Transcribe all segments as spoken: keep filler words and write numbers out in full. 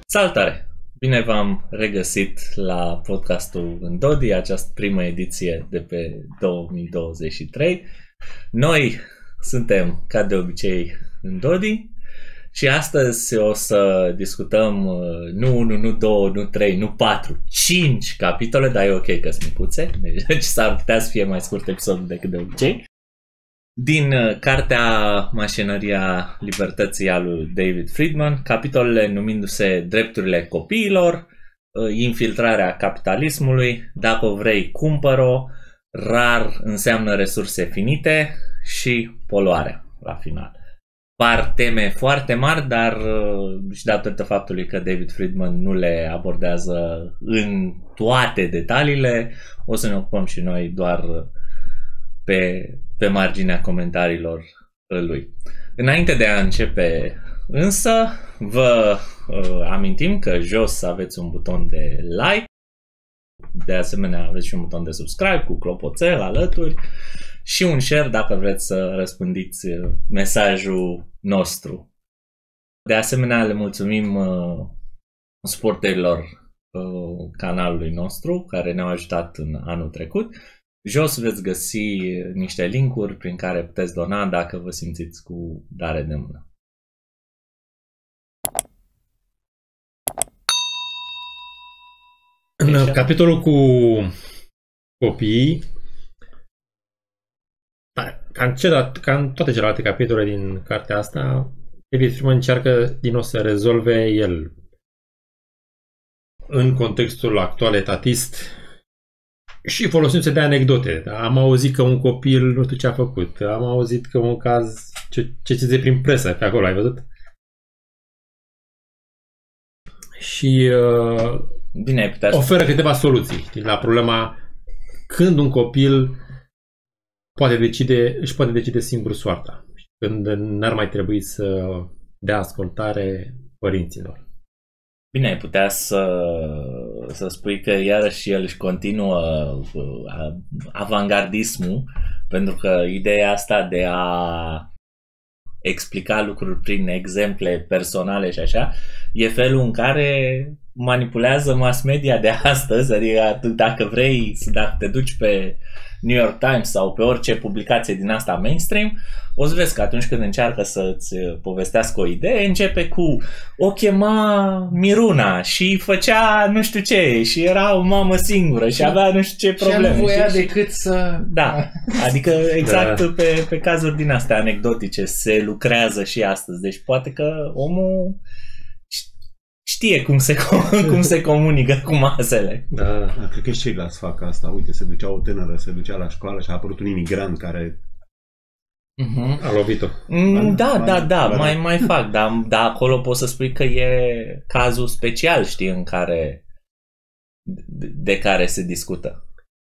Salutare! Bine v-am regăsit la podcastul în Dodi, această primă ediție de pe două mii douăzeci și trei. Noi suntem, ca de obicei, în Dodi și astăzi o să discutăm nu unu, nu doi, nu trei, nu patru, cinci capitole, dar e ok că sunt micuțe, deci s-ar putea să fie mai scurt episodul decât de obicei. Din cartea Mașinăria Libertății a lui David Friedman, capitolele numindu-se Drepturile copiilor, Infiltrarea capitalismului, Dacă o vrei, cumpăr-o, Rar înseamnă resurse finite și Poluarea, la final. Par teme foarte mari, dar și datorită faptului că David Friedman nu le abordează în toate detaliile, o să ne ocupăm și noi doar pe, pe marginea comentariilor lui. Înainte de a începe însă, vă uh, amintim că jos aveți un buton de like, de asemenea aveți și un buton de subscribe cu clopoțel alături și un share dacă vreți să răspândiți mesajul nostru. De asemenea, le mulțumim uh, suporterilor uh, canalului nostru care ne-au ajutat în anul trecut. Jos veți găsi niște linkuri prin care puteți dona dacă vă simțiți cu dare de mână. În deci, capitolul cu copiii, ca în, celălalt, ca în toate celelalte capitole din cartea asta, David Friedman încearcă din nou să rezolve el în contextul actual etatist și folosindu-se de anecdote. Am auzit că un copil nu știu ce a făcut, am auzit că un caz, ce ce ți prin presă pe acolo, ai văzut? Și uh, Bine, putea oferă câteva soluții la problema când un copil poate decide, își poate decide singur soarta, când n-ar mai trebui să dea ascultare părinților. Bine, ai putea să, să spui că iarăși el își continuă avangardismul, pentru că ideea asta de a explica lucruri prin exemple personale și așa, e felul în care manipulează mass media de astăzi, adică dacă vrei, dacă te duci pe New York Times sau pe orice publicație din asta mainstream, o să vezi că atunci când încearcă să-ți povestească o idee, începe cu o chema Miruna și făcea nu știu ce și era o mamă singură și avea nu știu ce probleme. Și nu voia decât să... Da, adică exact da. pe, pe cazuri din astea anecdotice se lucrează și astăzi. Deci poate că omul știe cum se, cum se comunică cu masele. Da, da, cred că și ceilalți fac asta. Uite, se ducea o tânără, se ducea la școală și a apărut un imigrant care uh-huh. a lovit-o. Mm, da, da, da, mai, mai fac, dar, dar acolo poți să spui că e cazul special, știi, în care de, de care se discută.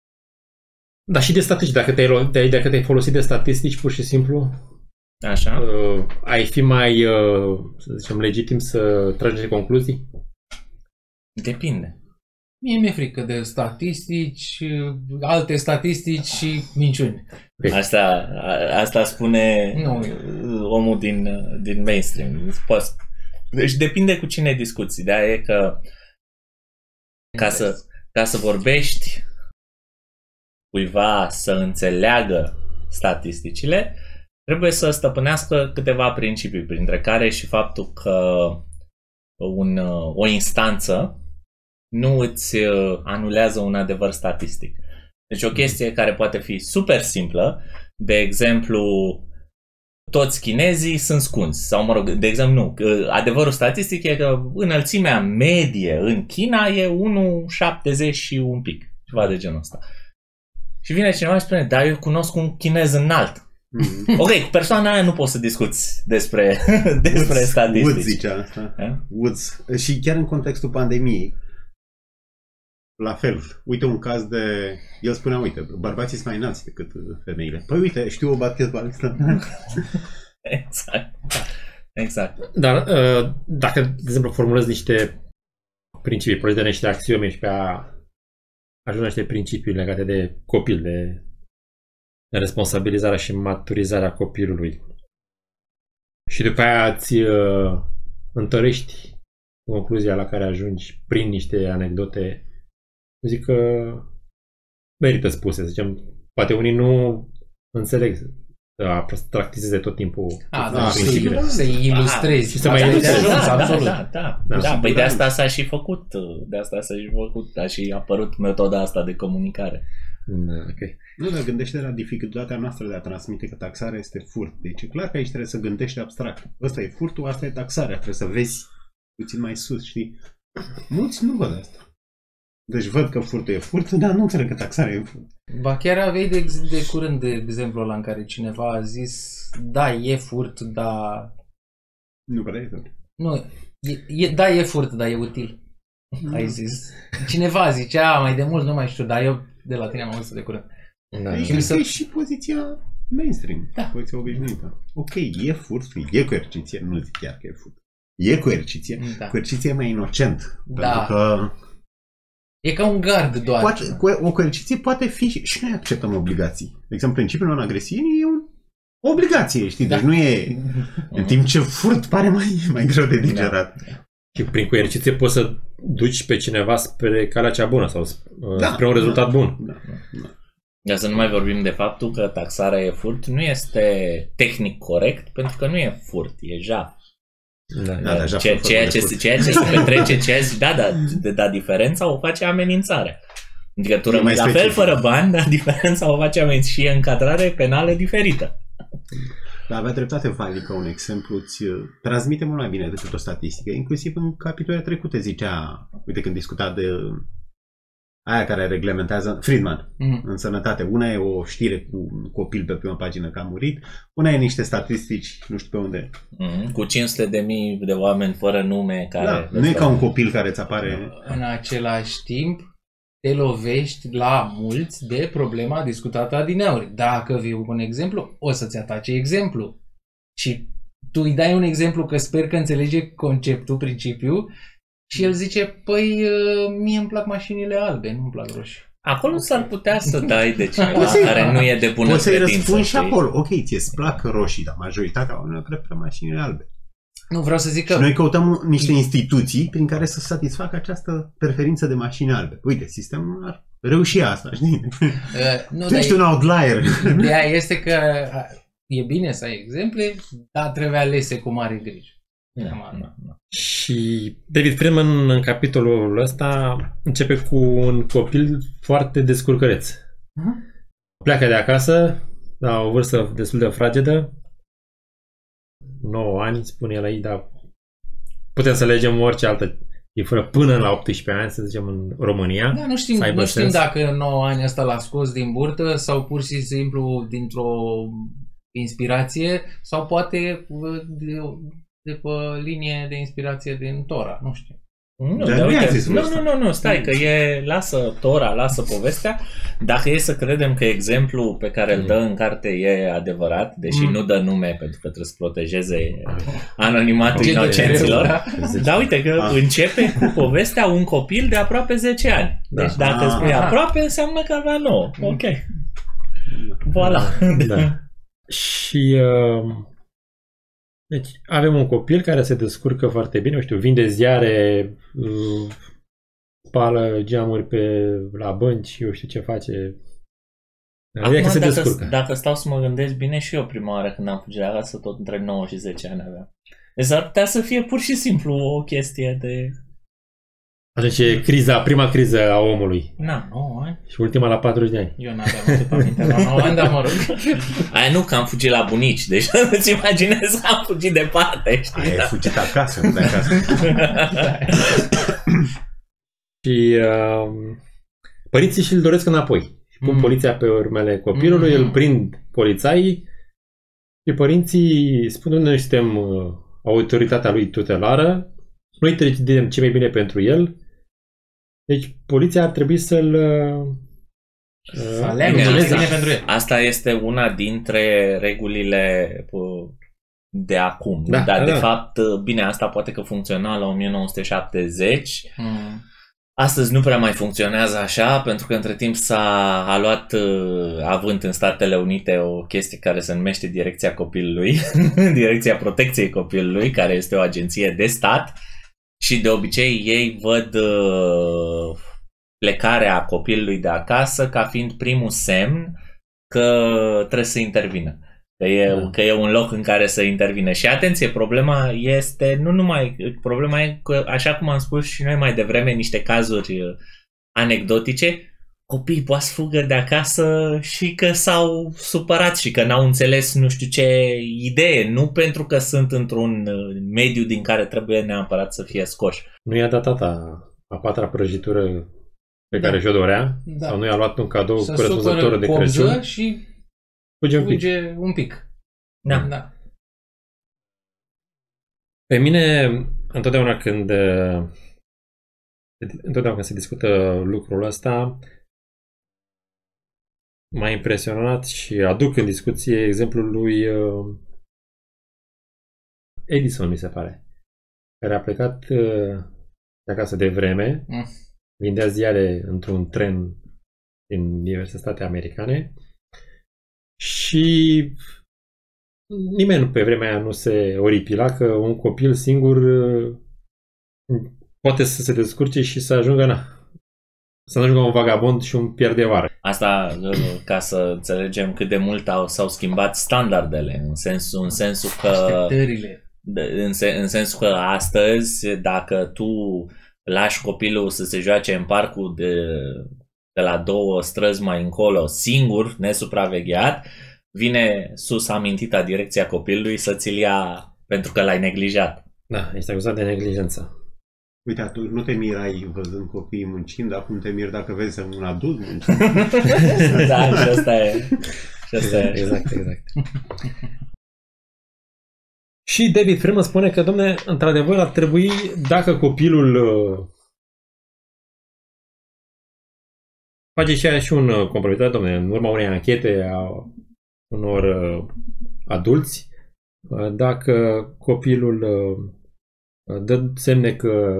Da, și de statistici, dacă te-ai, dacă te-ai folosit de statistici, pur și simplu, așa, uh, ai fi mai, uh, să zicem, legitim să tragi niște concluzii? Depinde. Mie mi-e frică de statistici, alte statistici și minciuni. Asta, asta spune nu. omul din, din mainstream. Deci depinde cu cine discuți. Ideea e că ca să, ca să vorbești cuiva să înțeleagă statisticile, trebuie să stăpânească câteva principii, printre care și faptul că un, o instanță nu îți anulează un adevăr statistic. Deci o chestie care poate fi super simplă, de exemplu, toți chinezii sunt scunzi, sau mă rog, de exemplu nu, adevărul statistic e că înălțimea medie în China e unu virgulă șaptezeci și un pic, ceva de genul ăsta. Și vine cineva și spune, da, eu cunosc un chinez înalt. Mm-hmm. Ok, cu persoana aia nu poți să discuți despre, despre Woods, statistici. Woods zicea asta. Yeah? Woods. Și chiar în contextul pandemiei, la fel. Uite un caz de... El spunea, uite, bărbații sunt mai înalți decât femeile. Păi uite, știu o basketbalistă. Exact. Exact. Dar dacă, de exemplu, formulezi niște principii, proiecte niște axiome și pe a ajunge niște principii legate de copil, de responsabilizarea și maturizarea copilului. Și după aia îți uh, întărești concluzia la care ajungi prin niște anecdote, zic că merită spuse, să zicem. Poate unii nu înțeleg să abstractizeze tot timpul A, da, da, principiile. să ilustrezi. Și să mai ilustrezi. Da, Da, absolut. da, da, Da, da. Păi de siguranță. asta s-a și făcut, de asta s-a și făcut, a și apărut metoda asta de comunicare. Da, ok. Nu, dar gândește la dificultatea noastră de a transmite că taxarea este furt. Deci e clar că aici trebuie să gândești abstract. Ăsta e furtul, asta e taxarea. Trebuie să vezi puțin mai sus, știi? Mulți nu văd asta. Deci văd că furtul e furt, dar nu înțeleg că taxarea e furt. Ba chiar aveai de, de curând de exemplu ăla în care cineva a zis da, e furt, dar... Nu prea e tot. Nu, e, e, da, e furt, dar e util. Ai zis. Cineva zicea mai de mult, nu mai știu, dar eu de la tine am auzit de curând. Da, Aici Și cred mi se- că e și poziția mainstream, Da. poziția obișnuită. Ok, e furt, e coerciție, nu zic chiar că e furt. E coerciție. Da. Coerciție e mai inocent. Da. Pentru că E ca un gard doar. poate, co- o coerciție poate fi și, și noi acceptăm obligații. De exemplu, principiul non-agresiunii e un, o obligație, știi? Deci Da. nu e... În timp ce furt pare mai, mai greu de digerat. Și prin coerciție poți să duci pe cineva spre calea cea bună sau Da. spre un rezultat bun. Da, da. Dar să nu mai vorbim de faptul că taxarea e furt, nu este tehnic corect, pentru că nu e furt, e jaf. Da, Da, deja Ce, furt ceea, de ce, furt. ceea ce se petrece, ceea ce, da, da, de, da, diferența o face amenințarea. Adică tu E rămâi mai la fel specific. fără bani, dar diferența o face amenințare și e încadrare penală diferită. Dar avea dreptate Vali că un exemplu îți transmite mult mai bine decât o statistică. Inclusiv în capitolele trecute zicea, uite când discuta de aia care reglementează, Friedman, Mm. în sănătate. Una e o știre cu un copil pe prima pagină că a murit, una e niște statistici, nu știu pe unde. Mm, cu cinci sute de mii de oameni fără nume care... Da, nu e ca un copil care îți apare... În același timp, te lovești la mulți de problema discutată adineauri. Dacă viu un exemplu, o să-ți atace exemplu. Și tu îi dai un exemplu că sper că înțelege conceptul, principiul, și el zice, păi mie îmi plac mașinile albe, nu îmi plac roșii. Acolo s-ar putea să dai de cineva Poți să-i- care nu e de bună Poți să-i credință. răspunzi și știi? acolo. Ok, ție-ți plac roșii, dar majoritatea oamenilor preferă mașinile albe. Nu, vreau să zic că... Și noi căutăm niște instituții prin care să satisfacă această preferință de mașini albe. Uite, sistemul ar reuși asta, știi? Uh, nu, Tu dar ești un outlier. ideea este că uh, e bine să ai exemple, dar trebuie alese cu mare grijă. Da, Cam asta. da, da. Și David Friedman în capitolul ăsta începe cu un copil foarte descurcăreț. Uh-huh. Pleacă de acasă la o vârstă destul de fragedă, nouă ani, spune el aici, dar putem să legem orice altă cifră până la optsprezece ani, să zicem, în România. Da, nu știm, Să aibă nu știm sens. dacă în nouă ani ăsta l-a scos din burtă sau pur și simplu dintr-o inspirație sau poate de, de pe linie de inspirație din Tora, nu știu. Nu, Dar dar nu i-a uite, zis nu, vârsta. nu, nu, nu, stai, că e, lasă Tora, lasă povestea. Dacă e să credem că exemplul pe care îl dă în carte e adevărat, deși Mm. nu dă nume pentru că trebuie să protejeze anonimatul G D P R-ul, inocenților, da? dar uite că Ah. începe cu povestea un copil de aproape zece ani. Deci Da. dacă Ah. spui aproape, înseamnă că avea nouă. Ok. Voilà. Da. Și uh, deci avem un copil care se descurcă foarte bine, nu știu, vinde ziare, uh, spală geamuri pe la bănci, eu știu ce face. Adică Acum, se dacă, descurcă. dacă stau să mă gândesc bine, și eu prima oară când am fugit de acasă, tot între nouă și zece ani aveam. Deci ar putea să fie pur și simplu o chestie de... Atunci e criza, prima criză a omului. Na, nouă ani? Și ultima la patruzeci de ani. Eu n-aveam atât aminte la nouă ani, dar mă rog. aia nu, că am fugit la bunici, deci îți imaginezi că am fugit departe, știi? Ai Da. fugit acasă, nu de acasă. Și uh, părinții și-l doresc înapoi. Și pun Mm. poliția pe urmele copilului, Mm. îl prind polițaii și părinții spun: noi suntem uh, autoritatea lui tutelară, noi decidem ce mai bine pentru el. Deci poliția ar trebui să-l uh, Să aleagă Bine, ce asta- bine pentru el. Asta este una dintre regulile uh, de acum. Da, Dar, da, de da. fapt, uh, bine, asta poate că funcționa la o mie nouă sute șaptezeci. Mm. Astăzi nu prea mai funcționează așa, pentru că între timp s-a a luat uh, avânt în Statele Unite o chestie care se numește Direcția Copilului, Direcția Protecției Copilului, care este o agenție de stat și de obicei ei văd uh, plecarea copilului de acasă ca fiind primul semn că trebuie să intervină. Că e, da. că e un loc în care să intervine. Și atenție, problema este nu numai, problema e că, așa cum am spus și noi mai devreme, niște cazuri anecdotice, copiii poate să fugă de acasă și că s-au supărat și că n-au înțeles nu știu ce idee, nu pentru că sunt într-un mediu din care trebuie neapărat să fie scoși. Nu i-a dat tata a patra prăjitură pe da. care și-o dorea? Da. Sau nu i-a luat un cadou corespunzător de Crăciun? Și fuge un pic. Fuge un pic. Da. da. Pe mine, întotdeauna când întotdeauna când se discută lucrul ăsta, m-a impresionat și aduc în discuție exemplul lui Edison, mi se pare, care a plecat de acasă de vreme, mm. vindea ziare într-un tren din diverse state americane și nimeni pe vremea aia nu se oripila că un copil singur poate să se descurce și să ajungă na, să nu ajungă un vagabond și un pierdevară. Asta ca să înțelegem cât de mult au, s-au schimbat standardele, în sensul, în sensul că așteptările. În, în sensul că astăzi, dacă tu lași copilul să se joace în parcul de, de la două străzi mai încolo, singur, nesupravegheat, vine sus amintita direcția copilului să ți-l ia pentru că l-ai neglijat. Da, este acuzat de neglijență. Uite, atunci nu te mirai văzând copiii muncind, acum te miri dacă vezi un adult muncind. Da, și asta e. Și asta e. Exact, exact. Și David Freeman spune că, domne, într-adevăr ar trebui, dacă copilul uh, face și aia și un uh, compromitat, domne, în urma unei anchete a unor uh, adulți, uh, dacă copilul uh, dă semne că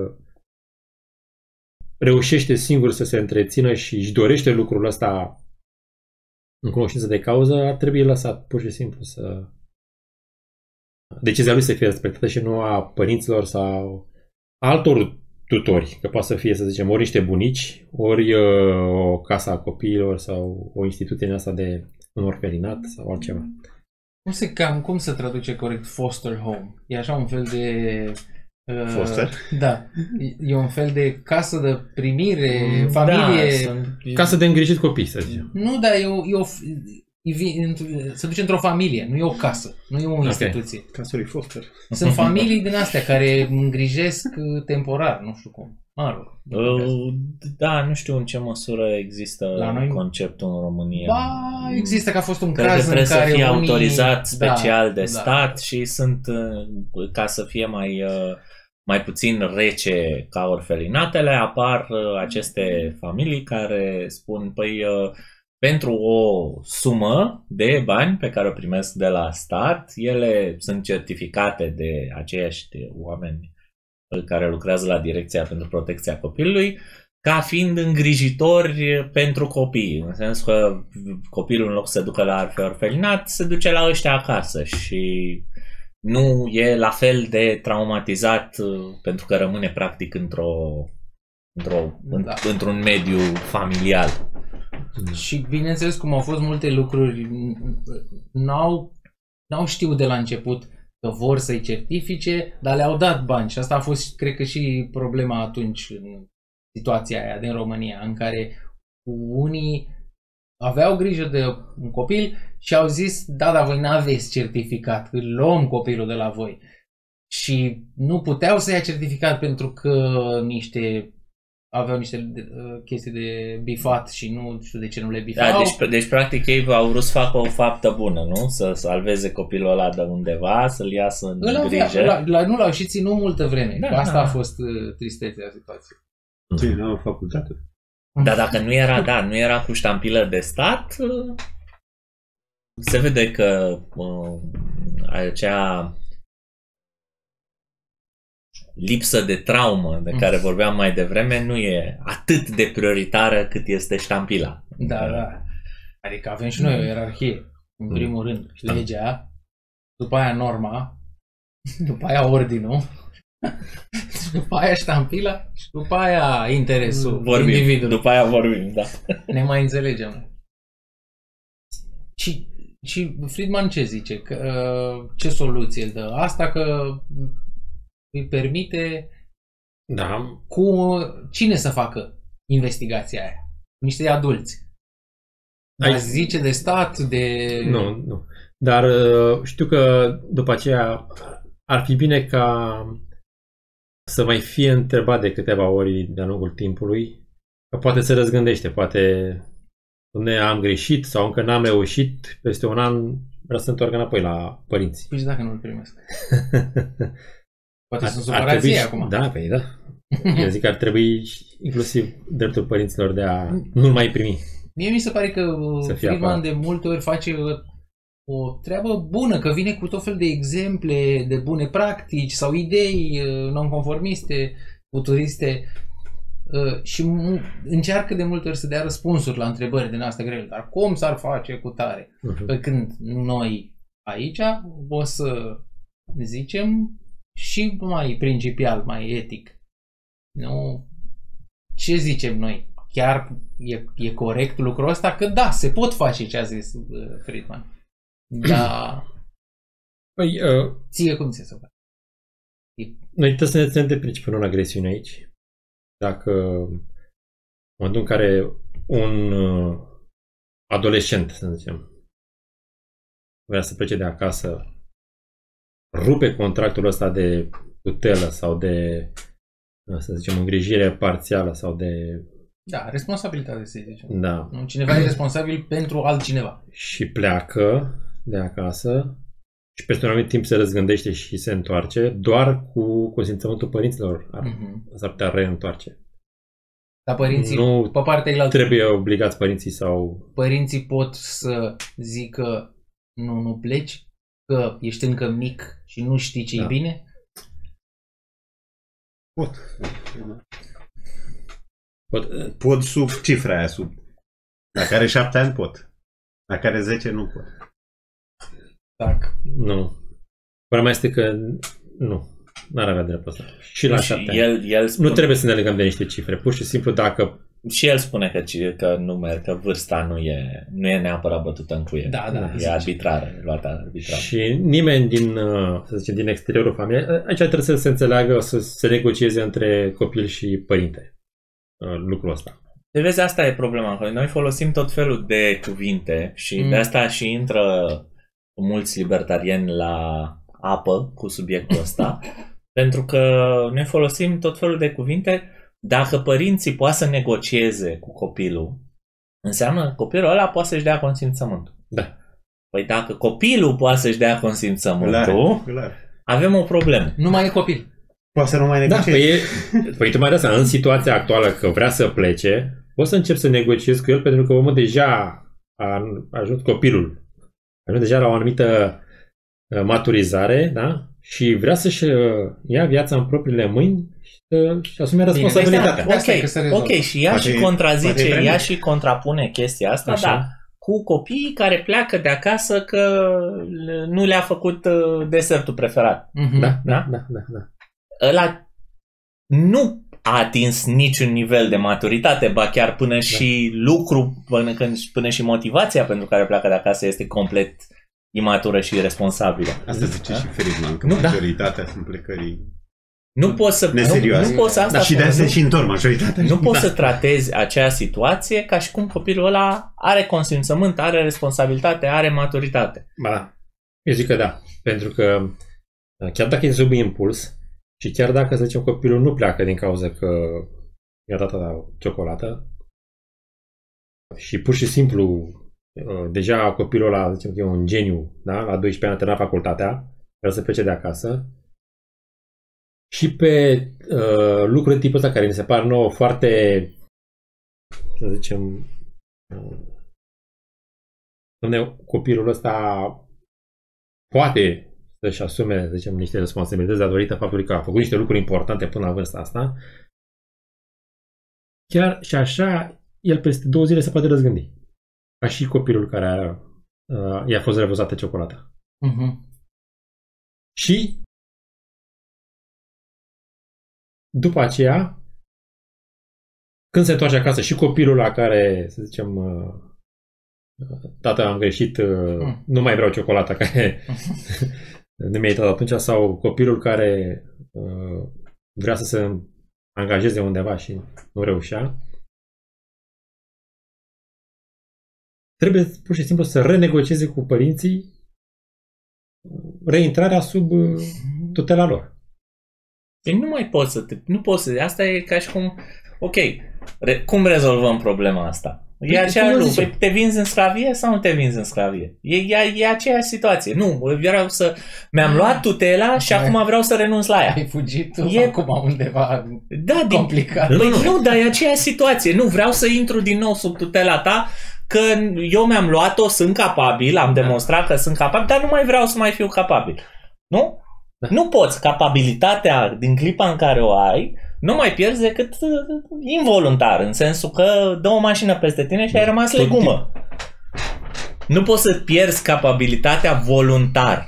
reușește singur să se întrețină și își dorește lucrul ăsta în cunoștință de cauză, ar trebui lăsat pur și simplu să decizia lui să fie respectată și nu a părinților sau altor tutori, că poate să fie, să zicem, ori niște bunici, ori o casă a copiilor sau o instituție în asta de un orfelinat sau altceva. Cum se cam, cum se traduce corect foster home? E așa un fel de Uh, Foster? Da. E un fel de casă de primire, mm, familie. Da, sunt... Casă de îngrijit copii, să zicem. Nu, dar e o, e o, e, se duce într-o familie, nu e o casă, nu e o okay. instituție. Casa lui Foster. Sunt familii din astea care îngrijesc temporar, nu știu cum. Mă rog. Uh, da, nu știu în ce măsură există noi... conceptul în România. Ba, există că a fost un Cred caz că trebuie în care să fie unii... autorizat special da, de da. stat și sunt, ca să fie mai... mai puțin rece ca orfelinatele, apar aceste familii care spun, păi, pentru o sumă de bani pe care o primesc de la stat, ele sunt certificate de aceiași oameni care lucrează la Direcția pentru Protecția Copilului, ca fiind îngrijitori pentru copii, în sensul că copilul în loc să se ducă la orfelinat, se duce la ăștia acasă și nu e la fel de traumatizat pentru că rămâne practic într-o, într-o, da. într-un mediu familial. Și bineînțeles, cum au fost multe lucruri, n-au, n-au știut de la început că vor să-i certifice, dar le-au dat bani. Și asta a fost, cred că, și problema atunci în situația aia din România, în care unii aveau grijă de un copil și au zis, da, dar voi n-aveți certificat, îl luăm copilul de la voi. Și nu puteau să ia certificat pentru că niște aveau niște uh, chestii de bifat și nu știu de ce nu le bifau. Da, deci, deci practic ei au vrut să facă o faptă bună, nu? Să salveze copilul ăla de undeva, să-l iasă în îl grijă. La, la, nu l-au și ținut multă vreme. Da, Asta da. a fost uh, tristețea situației. Ce, n-au facultate? Dar dacă nu era, da, nu era cu ștampilă de stat, se vede că uh, acea lipsă de traumă de care vorbeam mai devreme nu e atât de prioritară cât este ștampila. Da, da. Adică avem și noi o ierarhie. În primul rând, legea, după aia norma, după aia ordinul și după aia ștampila și după aia interesul Vorbim, individului. după aia vorbim, da. Ne mai înțelegem. Și, și Friedman ce zice? Că, ce soluție îl dă? Asta că îi permite Da. cu cine să facă investigația aia? Niște adulți. Ai... Ai... zice de stat, de... Nu, nu. Dar uh, știu că după aceea ar fi bine ca să mai fie întrebat de câteva ori de-a lungul timpului, că poate se răzgândește, poate ne am greșit sau încă n-am reușit, peste un an vreau să întorc înapoi la părinți. Păi și dacă nu-l primesc? Poate Ar, sunt ar supărați trebui, ei acum. Da, păi da. Eu zic că ar trebui inclusiv dreptul părinților de a nu-l mai primi. Mie mi se pare că Friedman aparat. de multe ori face o treabă bună, că vine cu tot fel de exemple de bune practici sau idei nonconformiste, futuriste și încearcă de multe ori să dea răspunsuri la întrebări din astea grele. Dar cum s-ar face cu tare? Uh-huh. Pe când noi aici o să zicem și mai principial, mai etic. Nu? Ce zicem noi? Chiar e, e corect lucrul ăsta? Că da, se pot face ce a zis uh, Friedman. Da. Păi, uh, Ție cum ți se pare? noi trebuie să ne ținem de principiul non-agresiune aici. Dacă în momentul în care un uh, adolescent, să zicem, vrea să plece de acasă, rupe contractul ăsta de tutelă sau de, să zicem, îngrijire parțială sau de... Da, responsabilitate, să zicem. Da. Cineva e responsabil pentru altcineva. Și pleacă de acasă și peste un anumit timp se răzgândește și se întoarce, doar cu consimțământul părinților ar, Mm-hmm. s-ar putea reîntoarce. Dar părinții, Nu pe partea ailaltă, trebuie obligați părinții sau... părinții pot să zică nu, nu pleci, că ești încă mic și nu știi ce-i Da. bine? Pot. Pot, Pot sub cifra aia, sub. Dacă are șapte ani, pot. Dacă are zece, nu pot. Dacă. nu. Problema este că nu. N-ar avea dreptul ăsta. Și la Și șapte ani. el, el spune, Nu trebuie să ne legăm de niște cifre. Pur și simplu dacă... și el spune că, ci- că nu merg, că vârsta nu e, nu e neapărat bătută în cuie. Da, da, E zice. arbitrară, luată arbitrar. Și nimeni din, uh, să zicem, din exteriorul familiei, aici trebuie să se înțeleagă, să se negocieze între copil și părinte uh, lucrul ăsta. Deci vezi, asta e problema, că noi folosim tot felul de cuvinte și Mm. de asta și intră mulți libertarieni la apă cu subiectul ăsta, pentru că noi folosim tot felul de cuvinte. Dacă părinții poate să negocieze cu copilul, înseamnă că copilul ăla poate să-și dea consimțământul. Da. Păi dacă copilul poate să-și dea consimțământul, Clar. avem o problemă. Nu mai e copil. Poate să nu mai Da, negocieze. păi, e, păi tocmai de asta, în situația actuală că vrea să plece, poți să începi să negociezi cu el pentru că omul deja a ajuns copilul. A ajuns deja la o anumită uh, maturizare, da? Și vrea să-și uh, ia viața în propriile mâini și să-și asume responsabilitatea. De asta e că Ok, se rezolvă. ok, și ea Poate- și contrazice, poate vreme. ea și contrapune chestia asta, Așa. da, cu copiii care pleacă de acasă că nu le-a făcut uh, desertul preferat. Mhm. Da, Da? da, da, da, da. Ăla nu a atins niciun nivel de maturitate, ba chiar până și lucru, până, când, până și motivația pentru care pleacă de acasă este complet imatură și irresponsabilă. Asta zice Da? și Friedman, că Nu, da. majoritatea sunt plecării Nu poți să... Nu, neserioase. nu poți să asta Dar și de spun, asta nu- și întorc majoritatea. Nu poți să tratezi acea situație ca și cum copilul ăla are consimțământ, are responsabilitate, are maturitate. Ba da. Eu zic că da. Pentru că chiar dacă e sub impuls și chiar dacă, să zicem, copilul nu pleacă din cauza că i-a dat la ciocolată și pur și simplu deja copilul ăla, zicem că e un geniu, da? La doisprezece ani a terminat facultatea, vrea să plece de acasă și pe uh, lucruri de tipul ăsta care mi se par nouă foarte, să zicem, uh, unde copilul ăsta poate să-și asume, să zicem, niște responsabilități datorită faptului că a făcut niște lucruri importante până la vârsta asta, chiar și așa, el peste două zile se poate răzgândi. Ca și copilul care a, uh, i-a fost refuzată ciocolata. Mhm. Și după aceea, când se întoarce acasă și copilul la care, să zicem, tata, am greșit, mm. nu mai vreau ciocolata care nu mi-ai dat atunci, sau copilul care uh, vrea să se angajeze undeva și nu reușea, trebuie pur și simplu să renegocieze cu părinții reintrarea sub tutela lor. Păi nu mai poți să te... Nu poți să... Asta e ca și cum... Ok, re, cum rezolvăm problema asta? E aceeași lucru. Păi te vinzi în sclavie sau nu te vinzi în sclavie? E, e, e aceeași situație. Nu, vreau să... Mi-am luat tutela și acum vreau să renunț la ea. Ai fugit tu e... acum undeva da, complicat. Din... Păi nu, nu, dar e aceeași situație. Nu, vreau să intru din nou sub tutela ta, că eu mi-am luat-o, sunt capabil, am demonstrat că sunt capabil, dar nu mai vreau să mai fiu capabil. Nu? Da. Nu poți. Capabilitatea din clipa în care o ai, nu mai pierzi decât involuntar, în sensul că dă o mașină peste tine și ai rămas legumă. Nu poți să pierzi capabilitatea voluntar.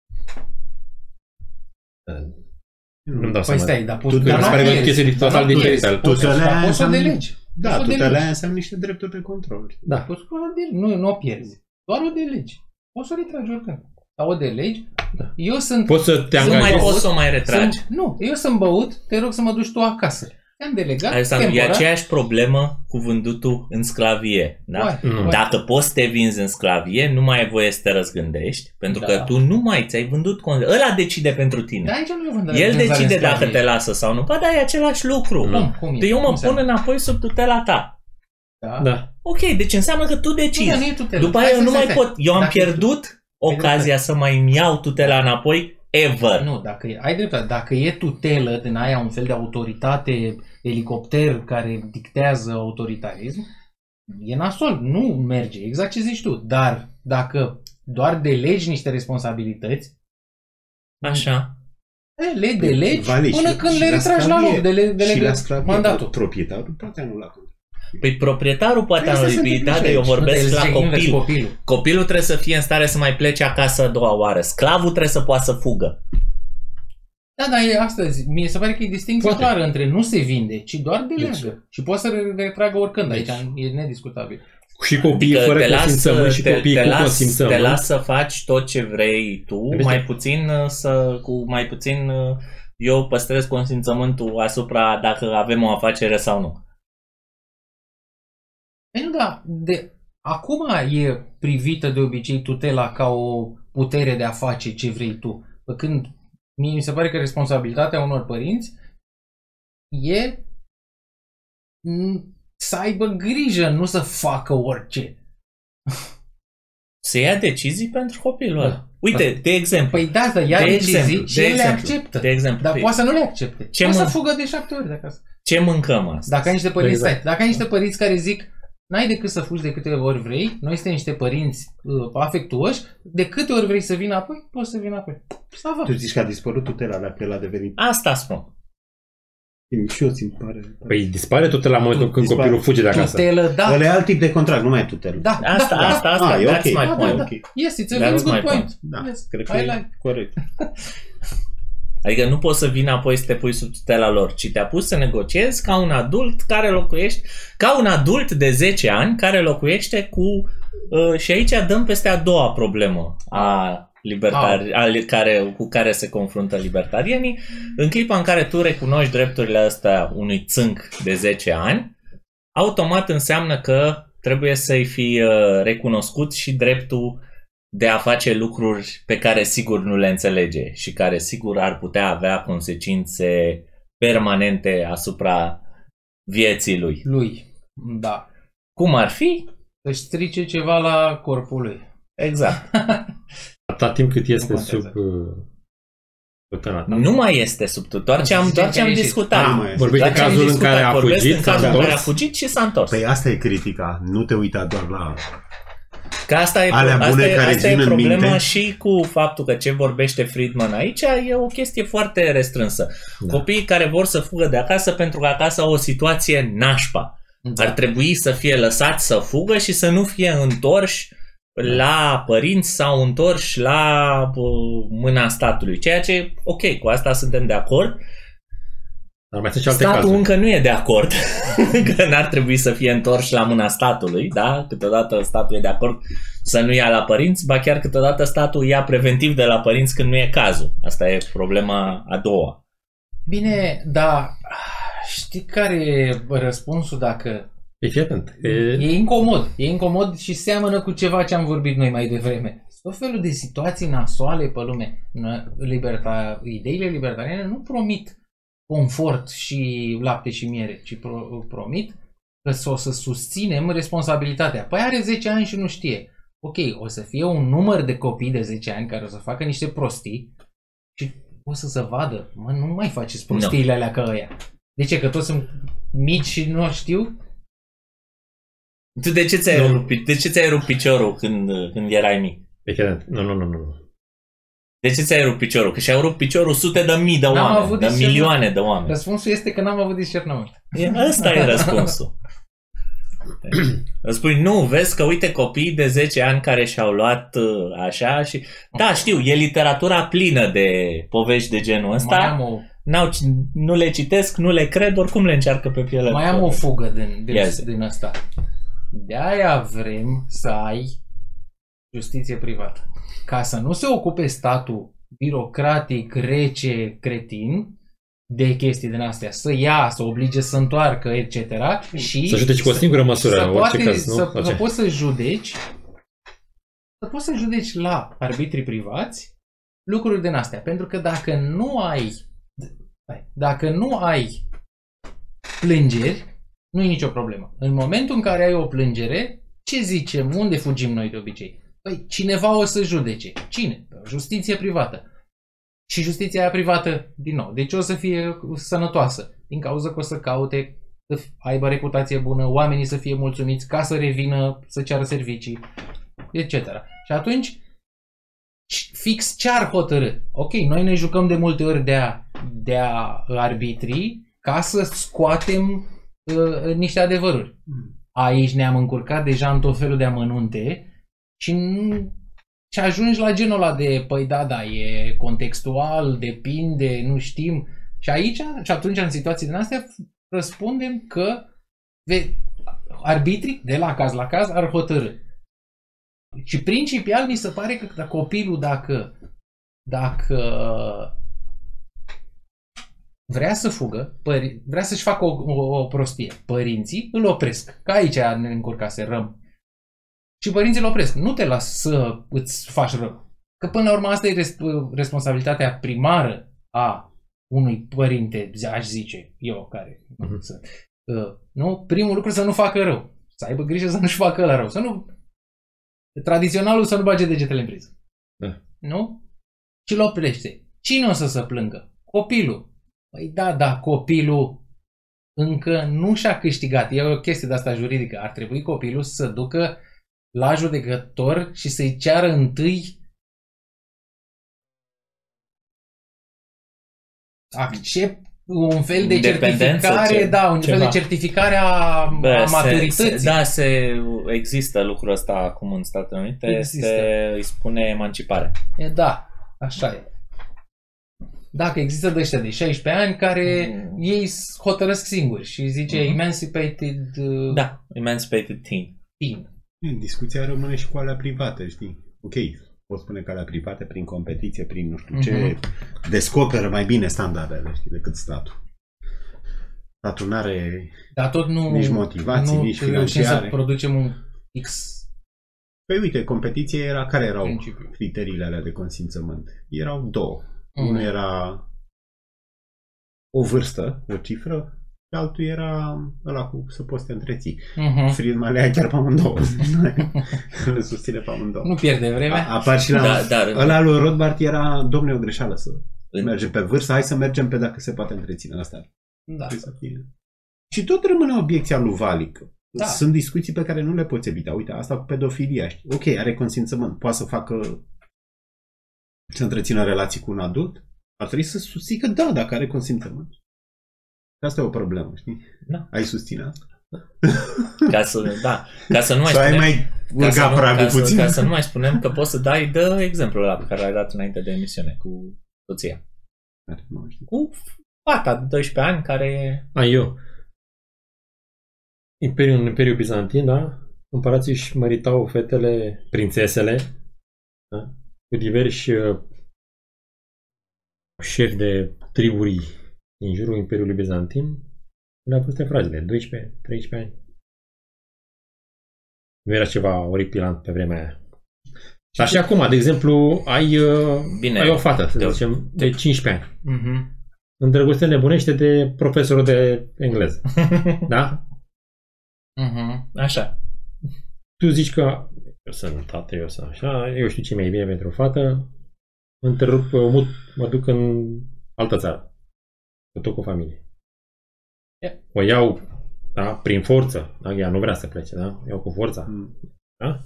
Nu-mi dau păi seama. stai, dar poți tu, dar pare o chestie total diferită. Poți să o delegi. Da, tutela înseamnă niște drepturi de control. Da. Poți să o delegi. Nu, nu o pierzi. Doar o delegi. Poți să o retragi oricând. Dar o delegi. Da. Eu sunt... Poți să te angajezi. Nu mai poți să o mai retragi. Sunt, nu, eu sunt băut, te rog să mă duci tu acasă. Te-am delegat. Asta e aceeași problemă cu vândutul în sclavie. Da? Mm. Dacă poți să te vinzi în sclavie, nu mai ai voie să te răzgândești, pentru da. că tu nu mai ți-ai vândut. Ăla decide pentru tine. Da, aici nu El decide dacă te lasă sau nu. Ba da, e același lucru. Cum? Cum e? Eu mă Cum pun înapoi sub tutela ta. Da. Da. Ok, deci înseamnă că tu decizi. Nu, După aia eu nu mai pot. Eu am pierdut ocazia să mai îmi iau tutela înapoi ever. Nu, dacă e, ai dreptate, dacă e tutelă din aia un fel de autoritate, elicopter care dictează autoritarism, e nasol, nu merge, exact ce zici tu. Dar dacă doar delegi niște responsabilități, așa, le delegi vale, până și, când și le retragi la loc de, de, de, și de la sclavie, mandatul. Proprietarul poate anula. Păi proprietarul poate anula, dar eu vorbesc la copil. Copilul. Copilul trebuie să fie în stare să mai plece acasă a doua oară. Sclavul trebuie să poată să fugă. Da, dar e astăzi, mi se pare că e distinție Poate. clară între nu se vinde, ci doar deleagă. Și poate să retragă oricând, aici e nediscutabil. Și copiii adică fără consimțământ și copiii te cu las, consimțământ. Te las să faci tot ce vrei tu, Vezi mai puțin să, cu mai puțin eu păstrez consimțământul asupra dacă avem o afacere sau nu. Ei, nu, da, de, acum e privită de obicei tutela ca o putere de a face ce vrei tu. Pe când mie mi se pare că responsabilitatea unor părinți e să aibă grijă, nu să facă orice. Să ia decizii pentru copilul ăla. Da. Uite, de exemplu. Păi da, dar ia de decizii exemplu, și de le exemplu, acceptă. De exemplu. Dar fii. poate să nu le accepte. Ce poate mân- să fugă de șapte ori de acasă. Ce mâncăm astăzi? Dacă ai niște părinți, Exact. stai, dacă ai niște părinți care zic n-ai decât să fugi de câte ori vrei, noi suntem niște părinți uh, afectuoși, de câte ori vrei să vii înapoi, poți să vii înapoi. Să Tu zici că a dispărut tutela dacă el a devenit... Asta spun. Și eu ți-mi pare... Păi dispare tot la momentul când Dispare. copilul fuge de acasă. tutelă, da. Ăla e alt tip de contract, nu mai e tutelă. Da, Asta, da, asta, da. asta, Ah, e that's ok. my Da, point. da. Ok. Yes, it's a That's very my good point. point. Da, Yes, cred că I e like. corect. Adică nu poți să vii înapoi să te pui sub tutela lor, ci te-a pus să negociezi ca un adult care locuiește, ca un adult de zece ani care locuiește cu, uh, și aici dăm peste a doua problemă a libertari, a, care, cu care se confruntă libertarienii. În clipa în care tu recunoști drepturile astea unui țânc de zece ani, automat înseamnă că trebuie să-i fi uh, recunoscut și dreptul de a face lucruri pe care sigur nu le înțelege și care sigur ar putea avea consecințe permanente asupra vieții lui. Lui, da. Cum ar fi? Să-și strice ceva la corpul lui. Exact. Atâta timp cât este Nu sub contează. uh, tutela ta. Nu mai este sub tot. Doar ce am, doar ce am discutat. Nu mai este. Vorbești de Doar ce am cazul în discutat. care a Vorbesc fugit, în s-a cazul în care a întors. fugit și s-a întors. Păi asta e critica. Nu te uita doar la... Că asta e, Alea asta bune e, care asta e țin în problema minte. și cu faptul că ce vorbește Friedman aici e o chestie foarte restrânsă. Da. Copiii care vor să fugă de acasă pentru că acasă au o situație nașpa. Da. Ar trebui să fie lăsați să fugă și să nu fie întorși la părinți sau întorși la uh, mâna statului. Ceea ce, ok, cu asta suntem de acord. Dar mai sunt și alte Statul cazuri. încă nu e de acord că n-ar trebui să fie întors la mâna statului, da? Câteodată statul e de acord să nu ia la părinți, ba chiar câteodată statul ia preventiv de la părinți când nu e cazul. Asta e problema a doua. Bine, dar știi care e răspunsul dacă... E fii atent. E... E incomod. E incomod și seamănă cu ceva ce am vorbit noi mai devreme. Tot felul de situații nasoale pe lume. Liberta... Ideile libertariene nu promit confort și lapte și miere, ci pro- promit că o să susținem responsabilitatea. Păi are zece ani și nu știe. Ok, o să fie un număr de copii de zece ani care o să facă niște prostii și o să se vadă. Mă, nu mai faceți prostiile alea ca ăia. De ce? Că toți sunt mici și nu știu? Tu de ce ți-ai, rupt, de ce ți-ai rupt piciorul când, când erai mic? E fii atent. Nu, nu, nu, nu. De ce ți-ai rupt piciorul? Că și-au rupt piciorul sute de mii de N-am oameni, avut de discernământ. milioane de oameni. Răspunsul este că n-am avut discernământ. E, ăsta e răspunsul. Îți spui, nu, vezi că uite copiii de zece ani care și-au luat uh, așa și... Da, știu, e literatura plină de povești de genul Mai ăsta. am o, N-au, nu le citesc, nu le cred, oricum le încearcă pe pielea. mai am o fugă din, din, Yes. din asta. De-aia vrem să ai justiție privată. Ca să nu se ocupe statul birocratic, rece, cretin de chestii din astea, să ia, să oblige să întoarcă, et cetera. Și Să judeci cu o singură măsură, să în orice poate, caz, nu? Să, Face. să poți să judeci să poți să judeci la arbitrii privați lucruri din astea. Pentru că dacă nu ai dacă nu ai plângeri, nu e nicio problemă. În momentul în care ai o plângere, ce zicem? Unde fugim noi de obicei? Păi cineva o să judece. Cine? Justiție privată. Și justiția aia privată, din nou, deci o să fie sănătoasă. Din cauza că o să caute să aibă reputație bună, oamenii să fie mulțumiți, ca să revină, să ceară servicii, et cetera. Și atunci, fix ce ar hotărâ? Ok, noi ne jucăm de multe ori de-a, de-a arbitrii ca să scoatem uh, niște adevăruri. Aici ne-am încurcat deja în tot felul de amănunte și, și ajungi la genul ăla de, păi da, da, e contextual, depinde, nu știm. Și aici, și atunci în situații din astea, răspundem că ve, arbitrii, de la caz la caz, ar hotărâ. Și principial mi se pare că copilul, dacă, dacă vrea să fugă, pări, vrea să-și facă o, o, o prostie, părinții îl opresc. Că aici ne încurcase rău. Și părinții îl opresc. Nu te las să îți faci rău. Că până la urmă asta e res, responsabilitatea primară a unui părinte, aș zice eu, care uh-huh. să, uh, nu? Primul lucru să nu facă rău. Să aibă grijă să nu-și facă ăla rău. Să nu... Tradiționalul să nu bage degetele în priză. Da. Nu? Și îl oprește. Cine o să se plângă? Copilul. Păi da, da, copilul încă nu și-a câștigat. E o chestie de asta juridică. Ar trebui copilul să ducă la judecător și să-i ceară întâi accept un fel de certificare, ce, da, un ceva. fel de certificare a, Bă, a se, maturității. se, da, se, există lucrul ăsta acum în Statele Unite, este, îi spune emancipare. E, da, așa e. Dacă există de ăștia de șaisprezece ani care mm. ei hotărăsc singuri și zice mm-hmm. emancipated uh, da, emancipated teen. teen. Discuția rămâne și cu alea private, știi? Ok, poți spune că alea private prin competiție, prin nu știu ce, mm-hmm. descoperă mai bine standardele, știi, decât statul. Statul n-are Dar tot nu, nici motivații, nu nici financiare. Să financiare. producem un X. Păi uite, competiție era, care erau principiu. criteriile alea de consimțământ? Erau două. Mm. Unul era o vârstă, o cifră, și altul era ăla cu să poți să te întreții. Mm-hmm. Friedman le ia chiar pe amândouă. Le susține pe amândouă. Nu pierde vremea. A, apar și la... Da, dar... Ăla lui Rothbard era, domne, o greșeală să mergem pe vârstă, hai să mergem pe dacă se poate întreține. Asta Da. să fie. Și tot rămâne obiecția lui Valic. Da. Sunt discuții pe care nu le poți evita. Uite, asta cu pedofilia. Știi? Ok, are consimțământ. Poate să facă să întrețină relații cu un adult. Ar trebui să susții că da, dacă are consimțământ. Asta e o problemă, știi? Da. Ai susține asta? Ca să, da, ca să nu mai Sau ai spunem, mai ca să, urca nu, pragul ca, să, puțin? ca să nu mai spunem că poți să dai de exemplul ăla pe care l-ai dat înainte de emisiune cu soția. Nu știu. Cu fata de doisprezece ani care e... A, eu. Imperiul, Imperiul Bizantin, da? Împărații își măritau fetele, prințesele, da? Cu diversi uh, șefi de triburi din jurul Imperiului Bizantin. Le-au pus fragile, doisprezece, treisprezece ani. Nu era ceva oripilant pe vremea aia. Dar și acum, de exemplu, ai, uh, Bine, ai o fată, să de, zicem, de cincisprezece ani. Mhm. Îndrăgoste nebunește de profesorul de engleză. Da? Mhm. Așa. Tu zici că eu sunt tată, eu sunt așa, eu știu ce mai e bine pentru o fată, întrerup, mut, mă duc în altă țară. Mă duc cu familie. Yeah. O iau, da, prin forță. Da? Ea nu vrea să plece, da? Iau cu forța. Mm. Da?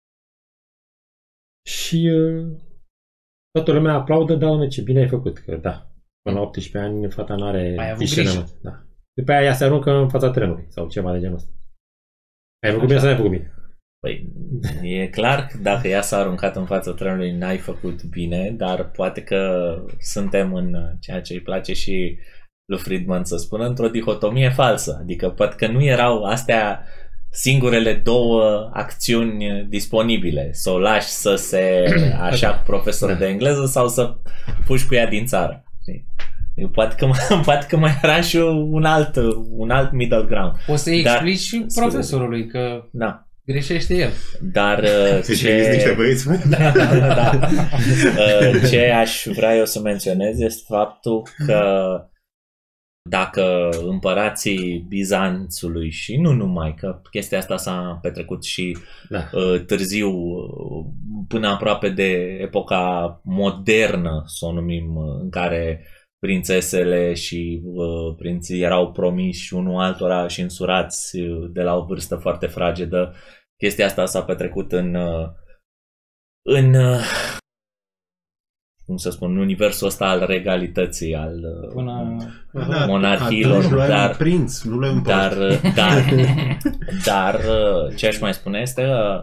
Și uh, toată lumea aplaudă, da, mă, ce bine ai făcut, că da. Până la optsprezece ani, fata n-are Ai avut discernământ. Da. După aia ea se aruncă în fața trenului sau ceva de genul ăsta. Ai făcut Așa. bine sau n-ai făcut bine? Păi, e clar că dacă ea s-a aruncat în fața trenului, n-ai făcut bine, dar poate că suntem în ceea ce îi place și lui Friedman să spună, într-o dihotomie falsă. Adică poate că nu erau astea singurele două acțiuni disponibile. Să o lași să se așa cu profesorul de engleză sau să fugi cu ea din țară. Poate că, poate că mai era și un alt, un alt middle ground. O să-i Dar- explici și profesorului că Da. greșește el. Dar uh, Deci ce... niște băieți, mă? da, da, da. Uh, ce aș vrea eu să menționez este faptul că dacă împărații Bizanțului și nu numai, că chestia asta s-a petrecut și Da. uh, târziu, uh, până aproape de epoca modernă, să o numim, uh, în care prințesele și uh, prinții erau promiși unul altora și însurați uh, de la o vârstă foarte fragedă. Chestia asta s-a petrecut în uh, în uh, cum să spun, în universul ăsta al regalității, al uh, Până... Da, monarhiilor, atunci luai dar- un prinț, nu luai un dar, paște. dar, dar ce aș mai spune este că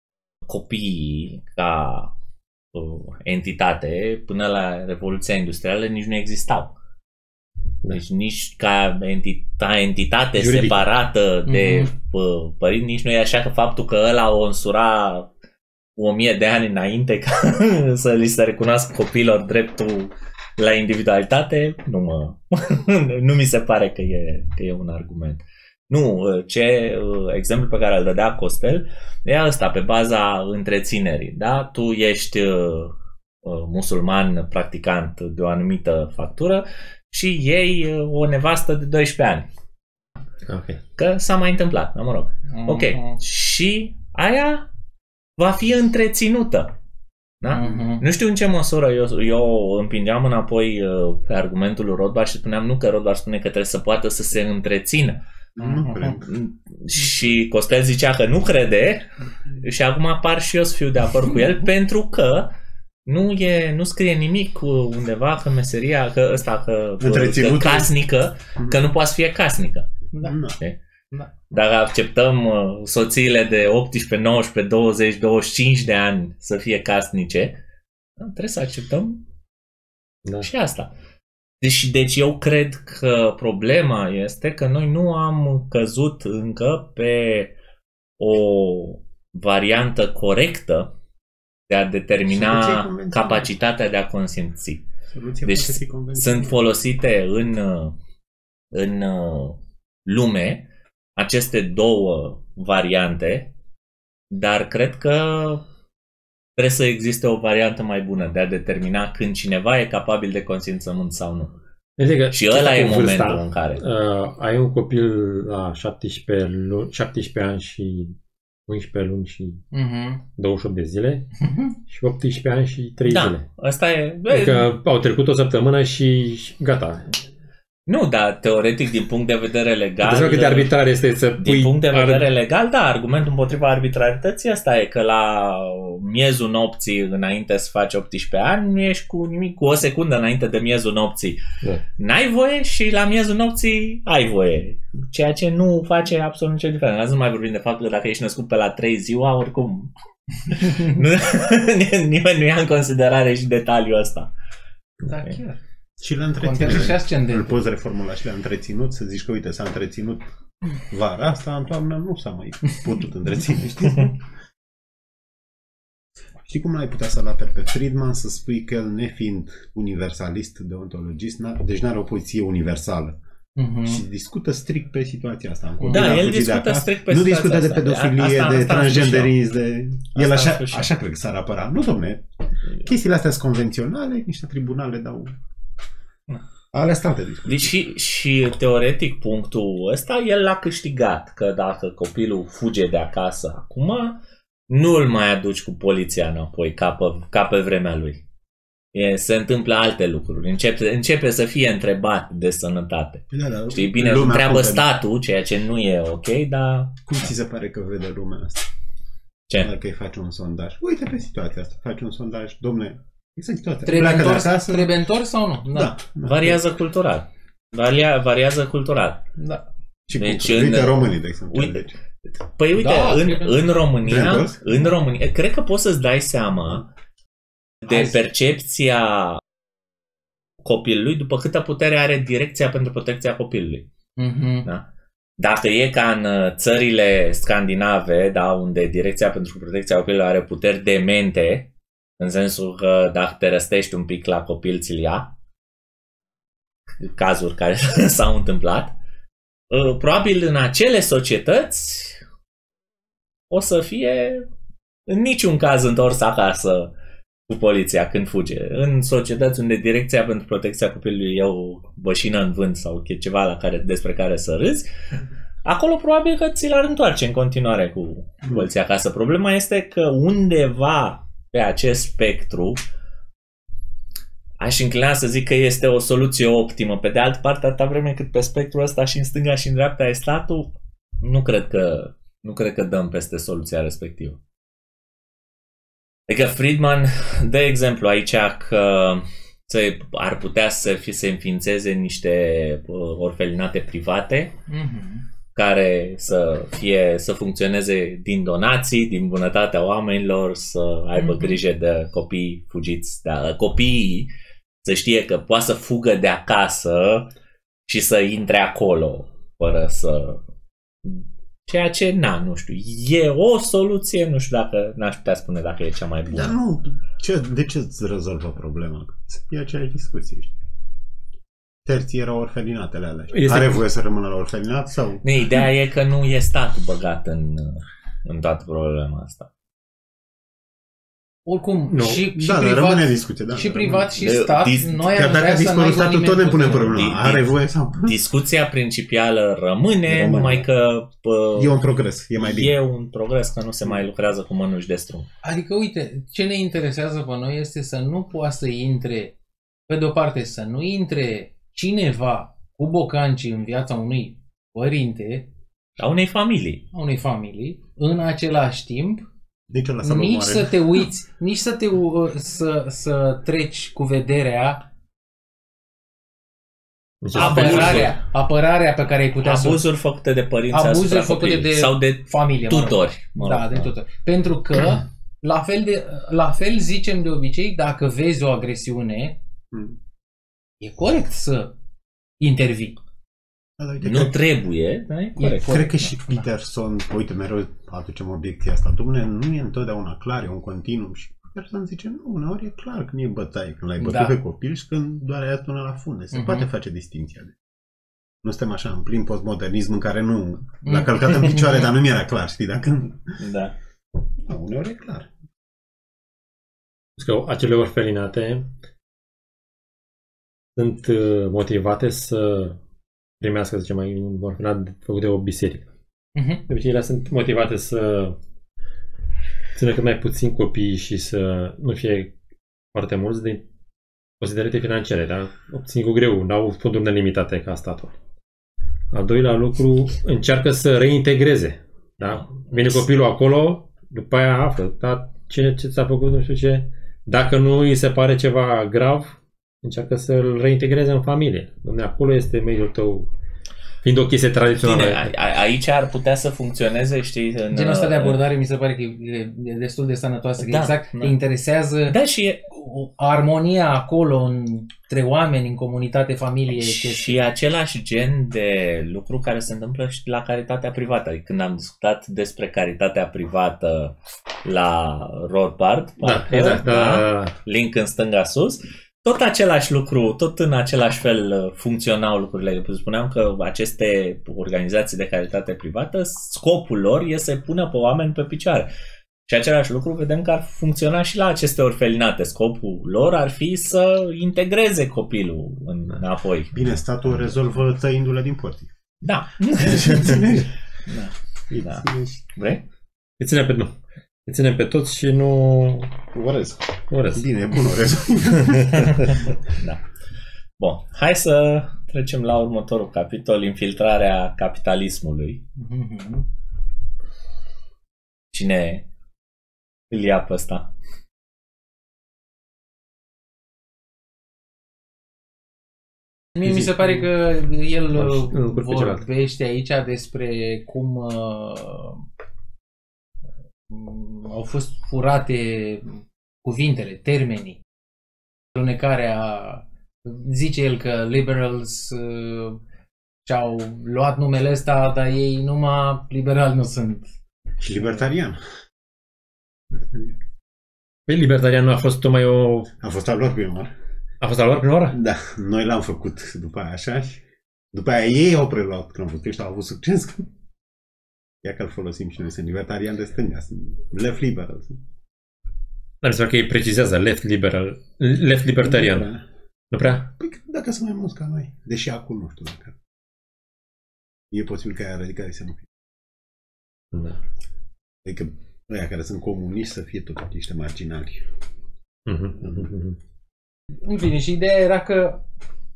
copiii ca uh, entitate până la Revoluția Industrială nici nu existau. Deci nici ca entita, entitate Juridic. separată de Mhm. uh, părinți, nici nu e așa că faptul că ăla o însura o mie de ani înainte ca să li se recunoască copiilor dreptul la individualitate, nu mă, nu mi se pare că e, că e un argument. Nu, ce exemplu pe care îl dădea Costel e ăsta, pe baza întreținerii. Da? Tu ești uh, musulman practicant de o anumită factură și iei uh, o nevastă de doisprezece ani. Ok. Că s-a mai întâmplat, mă rog. Ok. Mhm. Și aia va fi întreținută. Da? Mhm. Nu știu în ce măsură eu, eu împingeam înapoi uh, pe argumentul lui Rothbard și spuneam nu că Rothbard spune că trebuie să poată să se întrețină. Nu cred. Și Costel zicea că nu crede și acum apar și eu să fiu de acord cu el pentru că nu e, nu scrie nimic undeva că meseria, că ăsta, că, că Întreținutul. casnică, că nu poate să fie casnică. Da. Nu. Da. Dacă acceptăm uh, soțiile de optsprezece, nouăsprezece, douăzeci, douăzeci și cinci de ani să fie casnice, trebuie să acceptăm Da. și asta. Deci, deci eu cred că problema este că noi nu am căzut încă pe o variantă corectă de a determina Soluție convențională. capacitatea de a consimți. Soluția Deci poate fi convențională. sunt folosite în, în lume aceste două variante, dar cred că trebuie să existe o variantă mai bună de a determina când cineva e capabil de consimțământ sau nu. Adică, Și ăla e cu vârsta, momentul în care... Uh, ai un copil la șaptesprezece, luni, șaptesprezece ani și unsprezece luni și Mhm. douăzeci și opt de zile și optsprezece ani și trei Da, zile. asta e... Adică au trecut o săptămână și și gata. Nu, dar teoretic, din punct de vedere legal... Deci cât de arbitrar este să pui... Din punct de vedere ar... legal, da, argumentul împotriva arbitrarității ăsta e că la miezul nopții înainte să faci optsprezece ani nu ești cu nimic, cu o secundă înainte de miezul nopții Da. n-ai voie și la miezul nopții ai voie. Ceea ce nu face absolut nicio diferență. Azi nu mai vorbim de faptul că dacă ești născut pe la trei ziua, oricum nu, nimeni nu ia în considerare și detaliul ăsta. Da, chiar. Și le Contează și întreține. ascendent. Îl poți reformula și le-a întreținut, să zici că, uite, s-a întreținut vara asta, în toamnă nu s-a mai putut întreține, știi? Știi cum l-ai putea să-l aperi pe Friedman, să spui că el, nefiind universalist, deontologist, n- deci n-are o poziție universală. Mhm. Și discută strict pe situația asta. În Da, copil a el fugit de discută acasă, strict pe nu situația discută de asta. pedofilie, Asta- de asta am spus și eu. transgenderism, de... El Asta așa, am spus și eu. așa cred că s-ar apăra. Nu, domne, chestiile astea sunt convenționale, niște tribunale dau... Alea sunt alte discuții. Deci și, și teoretic punctul ăsta el l-a câștigat, că dacă copilul fuge de acasă acum, nu îl mai aduci cu poliția înapoi ca pe, ca pe vremea lui. E, se întâmplă alte lucruri. Începe, începe să fie întrebat de sănătate. Da, da, Știi, bine, îl lumea întreabă cum statul, ceea ce nu e ok, dar... Cum ți se pare că vede lumea asta? Ce? Dacă îi faci un sondaj. Uite pe situația asta. Faci un sondaj. Domne, exact situația. Trebuie Pleacă de întors, acasă. trebuie întors sau nu? Da. da. Variază cultural. Varia, variază cultural. Da. Și Deci deci, în- uite românii, de exemplu. Uite- Deci, Păi uite, Da, în, trebuie- în România, Trebuie. în România, cred că poți să-ți dai seama de Hai să- percepția copilului după câtă putere are Direcția pentru Protecția Copilului. Mhm. Da? Dacă e ca în uh, țările scandinave, da, unde Direcția pentru Protecția Copilului are puteri demente, în sensul că dacă te răstești un pic la copil, ți-l ia, cazuri care s-au întâmplat, uh, probabil în acele societăți o să fie în niciun caz întors acasă cu poliția când fuge. În societăți unde Direcția pentru Protecția Copilului e o bășină în vânt sau e ceva la care, despre care să râzi, acolo probabil că ți l-ar întoarce în continuare cu poliția acasă. Problema este că undeva pe acest spectru aș înclina să zic că este o soluție optimă. Pe de altă parte, atâta vreme cât pe spectrul ăsta și în stânga și în dreapta e statul, nu cred că, nu cred că dăm peste soluția respectivă. Adică Friedman dă exemplu aici că se, ar putea să fie, să înființeze niște uh, orfelinate private Mhm. care să fie să funcționeze din donații, din bunătatea oamenilor, să aibă Mhm. grijă de copii fugiți, de copiii să știe că poate să fugă de acasă și să intre acolo fără să... Ceea ce, na, nu știu, e o soluție, nu știu dacă, n-aș putea spune dacă e cea mai bună. dar nu, ce, de ce îți rezolvă problema? E aceeași discuție, știi? Terții erau orfelinatele alea. Este- Are voie să rămână la orfelinat sau... Ne, ideea e că nu e statul băgat în, în toată problema asta. Oricum, Nu. și, și Da, dar privat, rămâne discuție, da. și rămâne. privat și De- stat, dis- noi Chiar am dacă vrea a să dispărut n-aibă statul, nimeni tot ne punem putere. problema. Di- Are di- voie sau... Discuția principală rămâne, Rămâne. numai că pă, E un progres, e mai bine. e un progres că nu se mai lucrează cu mănuși de strum. Adică, uite, ce ne interesează pe noi este să nu poată să intre, pe de-o parte, să nu intre cineva cu bocanci în viața unui părinte, A unei familii. a unei familii, în același timp, Nici ăla să-l nici omoare. să te uiți, nici să te uh, să, să treci cu vederea Deci apărarea, apărarea pe care ai putea să Abuzuri făcute de părinți Abuzuri asupra făcute copilului. de sau de familie, mă rog. tutori. mă rog, Da, de tot. Pentru că, la fel, de, la fel zicem de obicei, dacă vezi o agresiune, Hmm. e corect să intervii. Da, da, uite, Nu cred- trebuie, dar e corect. Cred că și Da. Peterson, uite, mereu aducem obiecția asta. Dom'le, nu e întotdeauna clar, e un continuum. Și Peterson zice, nu, uneori e clar când e bătaie, când l-ai bătut Da. pe copil și când doar ai dat până la funde. Se Mhm. poate face distinția. Nu suntem așa în plin postmodernism în care nu l-a Mhm. călcat în picioare, dar nu mi-era clar, știi? Dacă... Da. Da, uneori e clar. că acele orfelinate sunt uh, motivate să primească, să zicem, mai un orfelinat făcut de o biserică. Mhm. De obicei, ele sunt motivate să țină cât mai puțin copii și să nu fie foarte mulți din considerate financiare, da? Obțin cu greu, n-au fonduri nelimitate ca statul. Al doilea lucru, încearcă să reintegreze, da? Vine copilul acolo, după aia află, da? Cine ce ți-a făcut, nu știu ce, dacă nu îi se pare ceva grav, încearcă să-l reintegreze în familie. Dom'le, acolo este mediul tău, fiind o chestie tradițională. Bine, a, a, aici ar putea să funcționeze, știi, în... Genul ăsta de abordare mi se pare că e, e destul de sănătoasă, că Da, exact da. te interesează Da, și e, o armonie acolo între oameni, în comunitate, familie. Și chestii. același gen de lucru care se întâmplă și la caritatea privată. Adică când am discutat despre caritatea privată la Rothbard, Da, parcă, exact. Da, da? da, da. Link în stânga sus, tot același lucru, tot în același fel funcționau lucrurile. Spuneam că aceste organizații de caritate privată, scopul lor e să pună pe oameni pe picioare. Și același lucru vedem că ar funcționa și la aceste orfelinate. Scopul lor ar fi să integreze copilul înapoi. Bine, statul rezolvă tăindu-le din porții. Da. Înțelegi? Da. Da. Înțelegi? Vrei? Îi ținem pe, nu. Îi ținem pe toți și nu Orez. orez. Bine, bun, orez. Da. Bun, hai să trecem la următorul capitol, infiltrarea capitalismului. Mhm. Cine îl ia pe ăsta? Mie mi se pare că el Nu, nu, pe celălalt. vorbește aici despre cum uh, au fost furate cuvintele, termenii, alunecarea. Zice el că liberals uh, și-au luat numele ăsta, dar ei numai liberali nu sunt. Și libertarian. Pe libertarian nu a fost tocmai o... A fost al lor prima oară. A fost al lor prima oară? Da, noi l-am făcut după aia așa și după aia ei au preluat când am fost ăștia, au avut succes. Ia că îl folosim și noi, sunt libertarian de stânga, sunt left liberal. Dar mi se pare că ei precizează left liberal, left libertarian. Nu prea. Nu prea? Păi dacă sunt mai mulți ca noi, deși acum nu știu dacă. E posibil ca aia radicali să nu fie. Da. Adică ăia care sunt comuniști să fie tot niște marginali. Mhm, mhm, mhm. În fine, și ideea era că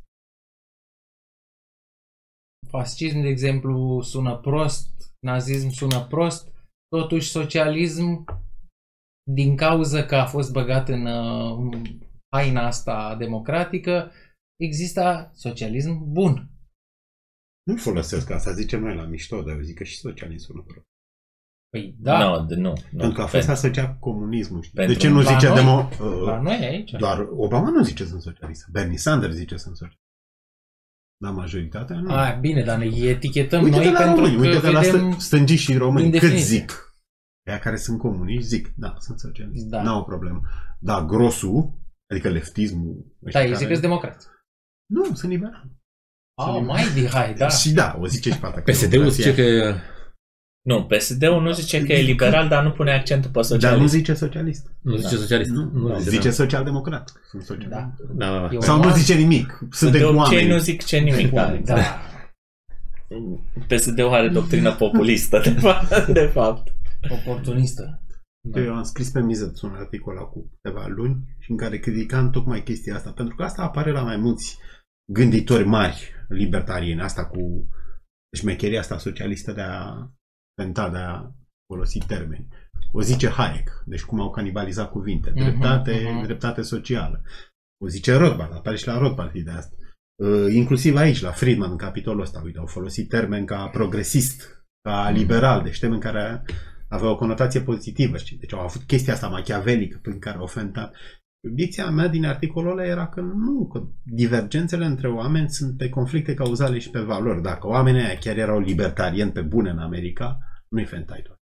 fascism, de exemplu, sună prost, nazism sună prost, totuși socialism, din cauza că a fost băgat în uh, haina asta democratică, există socialism bun. Nu folosesc asta, zicem noi la mișto, dar eu zic că și socialism sună prost. Păi da, No, de, nu, nu. Pentru că a fost asociat cu comunismul. Știi? Pentru De ce nu la zice noi, demo... la Uh, noi aici. doar Obama nu zice sunt socialist. Bernie Sanders zice sunt socialist. Dar majoritatea nu. A, bine, dar ne etichetăm Uite-te noi la pentru români, că uite-te la vedem... stă- stângiști și români. Cât indefiniție. zic? Aia care sunt comuniști zic, da, sunt socialiști. Da. N-au o problemă. Dar grosul, adică leftismul... Da, ăștia ei zic care- că sunt democrați. Nu, sunt liberali. A, mai de hai, da. Și da, o zice și pe asta. P S D-ul zice că... Nu, P S D-ul nu zice că e liberal, dar nu pune accentul pe Dar nu socialism. zice socialist. Nu zice Da. socialist. Nu, Nu zice social-democrat. Sunt social. Da. Da, da, da. Eu- Sau nu zice nimic. Sunt de de obicei oameni. nu zic ce nimic. Da, Da. exact. P S D-ul are doctrină populistă, de fapt. De fapt. Oportunistă. Eu am scris pe Mizet un articol acum câteva luni și în care criticam tocmai chestia asta. Pentru că asta apare la mai mulți gânditori mari libertarieni. Asta cu șmecheria asta socialistă de a inventa, de a folosi termeni. O zice Hayek. Deci cum au canibalizat cuvinte. Dreptate, Mhm, mhm. dreptate socială. O zice Rothbard. Apare și la Rothbard de asta. Uh, inclusiv aici, la Friedman, în capitolul ăsta. Uite, au folosit termeni ca progresist, ca liberal. Deci termeni care avea o conotație pozitivă, știi? Deci au avut chestia asta machiavelică prin care au ofendat. Obiecția mea din articolul ăla era că nu, că divergențele între oameni sunt pe conflicte cauzale și pe valori. Dacă oamenii aia chiar erau libertarieni pe bune în America, nu-i fentai tot.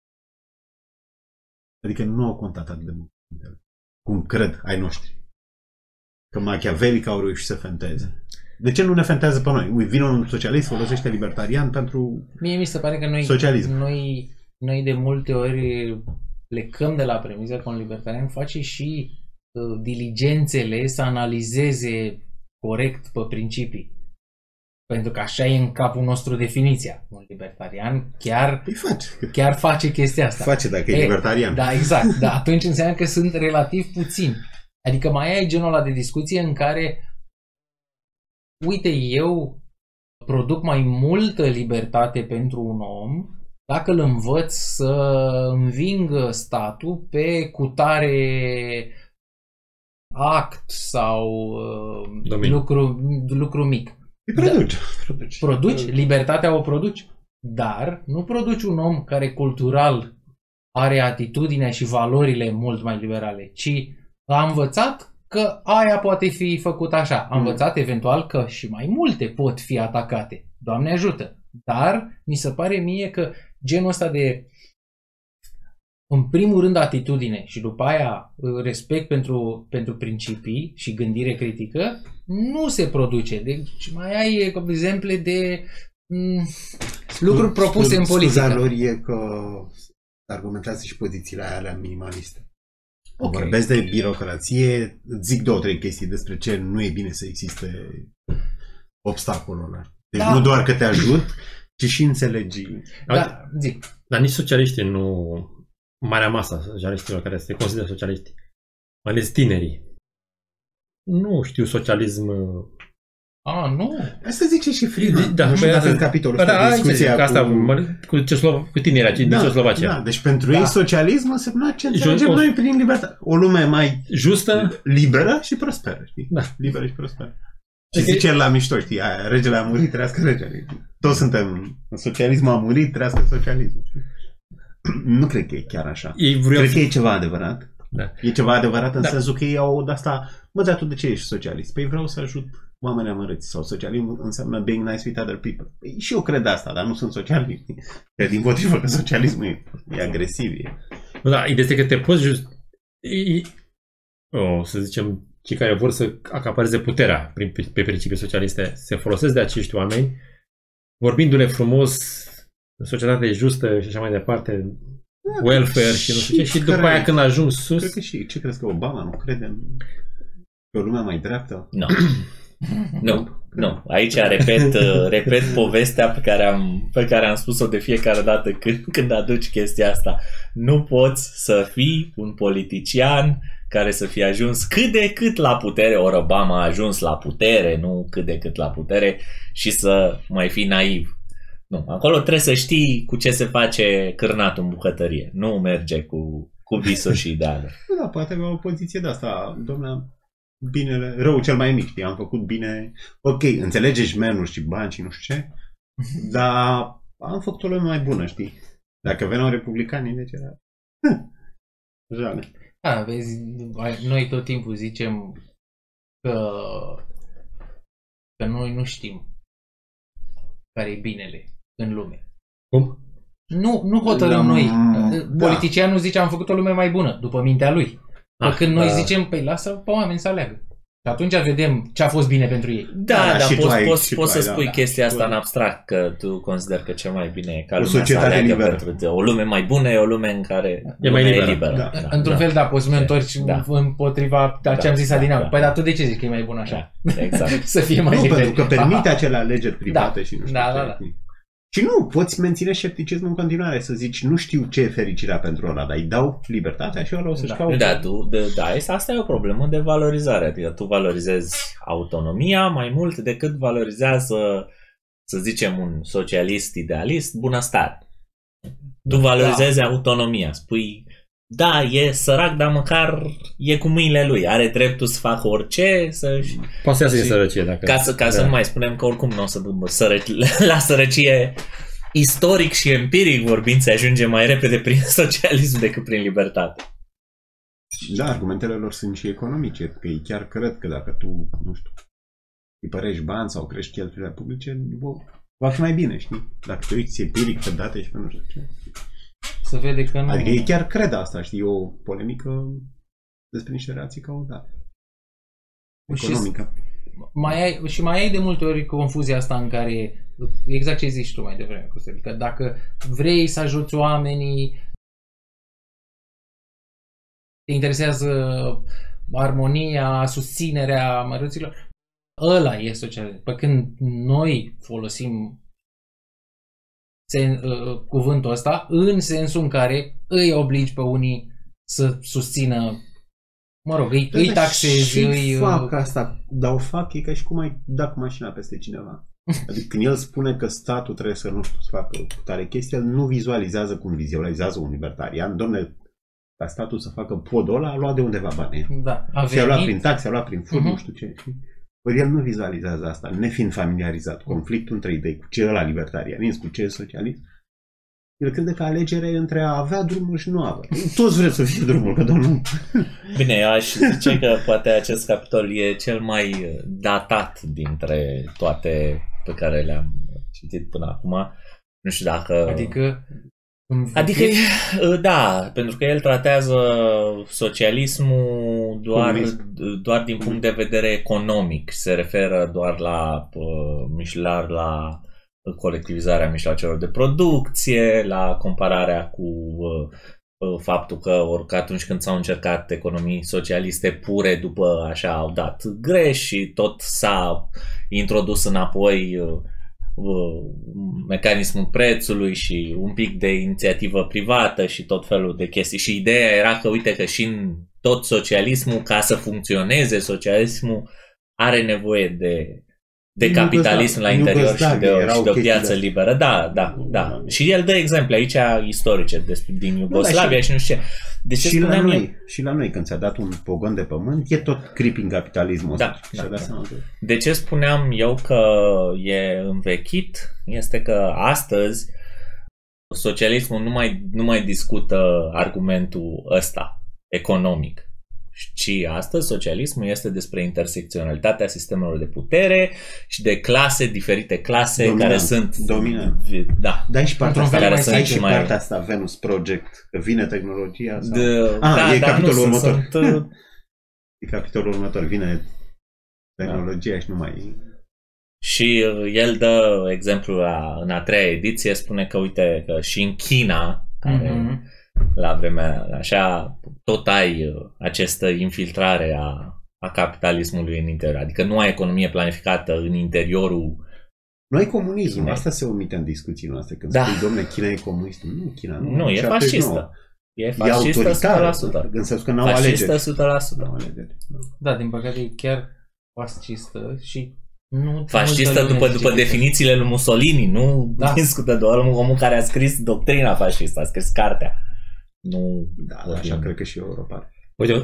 Adică nu au contat atât de mult. Cum cred ai noștri. Că machiavelic au reușit să fenteze. De ce nu ne fentează pe noi? Ui, vine un socialist, folosește libertarian pentru Mie mi se pare că noi, socialism. noi, noi de multe ori plecăm de la premisa că un libertarian face și uh, diligențele să analizeze corect pe principii. Pentru că așa e în capul nostru definiția. Un libertarian chiar, Păi face. chiar face chestia asta. Face dacă e, E, libertarian. Da, exact. Dar atunci înseamnă că sunt relativ puțini. Adică mai ai genul ăla de discuție în care uite, eu produc mai multă libertate pentru un om dacă îl învăț să învingă statul pe cutare act sau uh, lucru, lucru mic. Produci. produci. Produci, libertatea o produci, dar nu produci un om care cultural are atitudinea și valorile mult mai liberale, ci a învățat că aia poate fi făcut așa. Am Mm. învățat eventual că și mai multe pot fi atacate. Doamne ajută! Dar mi se pare mie că genul ăsta de, în primul rând, atitudine și după aia respect pentru, pentru principii și gândire critică, nu se produce. Deci mai ai exemple de m, lucruri propuse în politică. Scuza lor e că argumentează și pozițiile alea minimaliste. Ok. Vorbesc de birocrație, zic două, trei chestii despre ce nu e bine să existe obstacolul ăla. Deci Da. nu doar că te ajut, ci și înțelegi. Da, zic. Dar nici socialiștii nu... Marea masă a socialiștilor care se consideră socialiști, mai ales tinerii, nu știu socialism... A, nu. Asta zice și Frida. Da, nu știu păi dacă asta- în capitolul Da, ăsta de da, discuția că asta, cu... mă- cu, Ceslov, cu tinerii acei din Cehoslovacia. Da, deci pentru Da. ei socialism însemna ce înțelegem o- noi prin libertate. O lume mai Justă? liberă și prosperă, știi? Da. Liberă și prosperă. Și Ok. zice el la mișto, știi, aia, regele a murit, trească regele. Toți suntem, socialismul a murit, trească socialismul. Nu cred că e chiar așa. Ei vreau Cred că e ceva adevărat. Da. E ceva adevărat în Da. sensul că ei au de asta, mă, dar tu de ce ești socialist? Păi vreau să ajut oamenii amărâți. Sau socialism înseamnă being nice with other people. Păi și eu cred asta, dar nu sunt socialist. Cred din potrivă că socialismul e, e agresiv. E. Nu, da, ideea este că te poți just... E, o, să zicem, cei care vor să acapareze puterea prin, pe, pe principii socialiste se folosesc de acești oameni, vorbindu-le frumos, societate justă și așa mai departe, welfare și nu știu ce, și după care- aia când ajung sus... Cred că și, ce crezi că Obama nu crede în pe o lume mai dreaptă? Nu. Nu, nu. Aici repet, uh, repet povestea pe care am, pe care am spus-o de fiecare dată când, când aduci chestia asta. Nu poți să fii un politician care să fie ajuns cât de cât la putere, ori Obama a ajuns la putere, nu cât de cât la putere, și să mai fii naiv. Nu, acolo trebuie să știi cu ce se face cârnatul în bucătărie. Nu merge cu, cu visuri și ideale. Da, poate avea o poziție de asta, domnule, binele, rău cel mai mic, știi, am făcut bine, ok, înțelege șmenuri și bani și nu știu ce, dar am făcut o lume mai bună, știi? Dacă veneau republicanii, deci era... Jale. Da, vezi, noi tot timpul zicem că, că noi nu știm care e binele în lume. Cum? Nu, nu hotărâm Da, noi. da. Politicianul zice am făcut o lume mai bună, după mintea lui. Pe Ah, când noi da. zicem, păi lasă pe oameni să aleagă. Și atunci vedem ce a fost bine pentru ei. Da, Da, dar și tu poți, ai- poți, și tu poți să ai, da, spui da. chestia asta Tu- în abstract, că tu consideri că cel mai bine e ca O lumea să societate aleagă liberă. pentru o lume mai bună, e o lume în care E mai lumea liberă. e liberă. Da. Într-un fel, da, poți să mă întorci Da. împotriva a ce am zis Da, adineauri. da. Păi, dar tu de ce zici că e mai bun așa? Da, exact. Să fie mai Nu, liber. pentru că permite Aha. acele alegeri private Da. și nu știu Da, ce. da, da. Și nu, poți menține scepticismul în continuare, să zici, nu știu ce e fericirea pentru ăla, dar îi dau libertatea și ăla o să-și Da. caute. Da, tu, de, da, asta e o problemă de valorizare. Adică tu valorizezi autonomia mai mult decât valorizează, să zicem, un socialist idealist, bunăstare. Tu valorizezi da. autonomia. Spui, da, e sărac, dar măcar e cu mâinile lui. Are dreptul să facă orice, să-și... Poate să iasă din Și- sărăcie. Dacă... Ca, să, ca da. să nu mai spunem că oricum nu o să dăm sărăci, la sărăcie istoric și empiric vorbind, se ajunge mai repede prin socialism decât prin libertate. Da, argumentele lor sunt și economice, că ei chiar cred că dacă tu, nu știu, îi părești bani sau crești cheltuielile publice, va fi mai bine, știi? Dacă te uiți empiric pe date și pe nu știu ce. Să vede că nu... Adică ei chiar cred asta, știi? E o polemică despre niște relații cauzale. Și- Economică. Mai ai, și mai ai de multe ori confuzia asta în care, exact ce zici tu mai devreme, Costel, că dacă vrei să ajuți oamenii, te interesează armonia, susținerea mărăților, ăla e socialism. Pe când noi folosim sen, uh, cuvântul ăsta în sensul în care îi obligi pe unii să susțină, mă rog, îi, îi taxezi, și îi... fac asta, dar o fac, e ca și cum ai da cu mașina peste cineva. Adică când el spune că statul trebuie să, nu știu, să facă tare chestie, el nu vizualizează cum vizualizează un libertarian. Dom'le, ca statul să facă podul ăla, a luat de undeva banii. Da, a Și a luat venit- prin taxe, a luat prin furt, Mhm. nu știu ce. Păi el nu vizualizează asta, nefiind familiarizat. Conflictul între idei, cu ce e ăla libertarianism, cu ce e socialism, El crede că alegerea e între a avea drumul și nu avea. Toți vreți să fie drumul, că doar nu. Bine, eu aș zice că poate acest capitol e cel mai datat dintre toate pe care le-am citit până acum. Nu știu dacă... Adică... Adică, da, pentru că el tratează socialismul doar, doar din punct de vedere economic. Se referă doar la mișlar, la colectivizarea mijloacelor de producție, la compararea cu faptul că orică atunci când s-au încercat economii socialiste pure, după așa au dat greș și tot s-a introdus înapoi mecanismul prețului și un pic de inițiativă privată și tot felul de chestii. Și ideea era că, uite, că și în tot socialismul, ca să funcționeze socialismul, are nevoie de, de capitalism la interior și de, o, și de o piață liberă. Da, da, da. Și el dă exemple aici istorice despre, din Iugoslavia și nu știu ce. De ce și, la noi, eu? și la noi, când ți-a dat un pogon de pământ, e tot creeping capitalismul da, ăsta. Da, da. De ce spuneam eu că e învechit? Este că astăzi socialismul nu mai, nu mai discută argumentul ăsta economic. Ci astăzi socialismul este despre intersecționalitatea sistemelor de putere și de clase, diferite clase dominant, care sunt... Dominant. Da. Da, și partea asta, care sunt și mai... partea asta, Venus Project, că vine tehnologia sau... De... Ah, da, e da, capitolul nu, următor. Sunt... E capitolul următor, vine tehnologia da. Și nu mai... Și el dă exemplu la, în a treia ediție, spune că, uite, că și în China, care... Mm-hmm. La vremea așa, tot ai această infiltrare a, a capitalismului în interior. Adică nu ai economie planificată în interiorul... Nu ai comunism. Chinei. Asta se omite în discuții noastre. Când da. Spui, domne, China e comunistă. Nu, China nu. Nu, e fascistă. E fascistă o sută la sută. Gândesc că n-au alegeri. Fascistă o sută la sută. Da, din păcate e chiar fascistă și... Nu, fascistă după, după definițiile lui Mussolini. Nu da. Discută doar omul care a scris doctrina fascistă. A scris cartea. Nu, da, da așa cred că și Europa. Uite,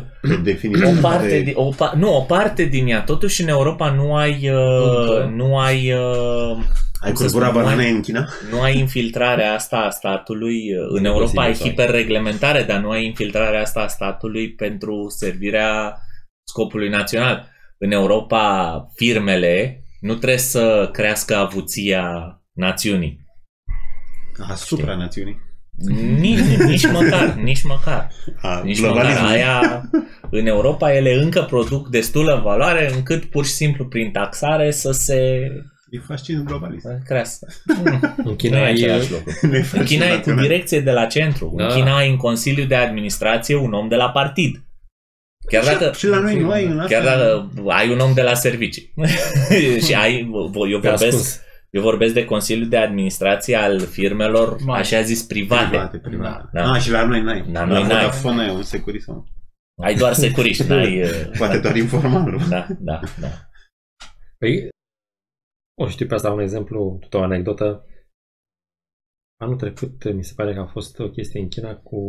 o parte de... din, o, nu, o parte din ea. Totuși în Europa nu ai uh, nu ai uh, ai curgura banane în China? Nu ai infiltrarea asta a statului. În nu Europa ai hiperreglementare, dar nu ai infiltrarea asta a statului pentru servirea scopului național. În Europa firmele nu trebuie să crească avuția națiunii. Asupra națiunii. Nici, nici măcar, nici măcar. A, nici măcar. Aia, în Europa ele încă produc destulă valoare încât pur și simplu prin taxare să se... E fascin globalist. Crească. În China e, e, în China e cu direcție de la centru. Da. În China ai în Consiliu de Administrație un om de la partid. Chiar dacă, și la noi nu ai în chiar dacă ai un om de la servicii. Și ai, eu vorbesc... Eu vorbesc de Consiliul de Administrație al firmelor, Mai. așa zis, private. Private, private. Da. Ah, și la noi n-ai. La noi n-ai. Vodafone ai un securist sau? Ai doar securiști, n-ai... Poate doar informal. Da, da, da. Păi, o știu pe asta un exemplu, tot o anecdotă. Anul trecut, mi se pare că a fost o chestie în China cu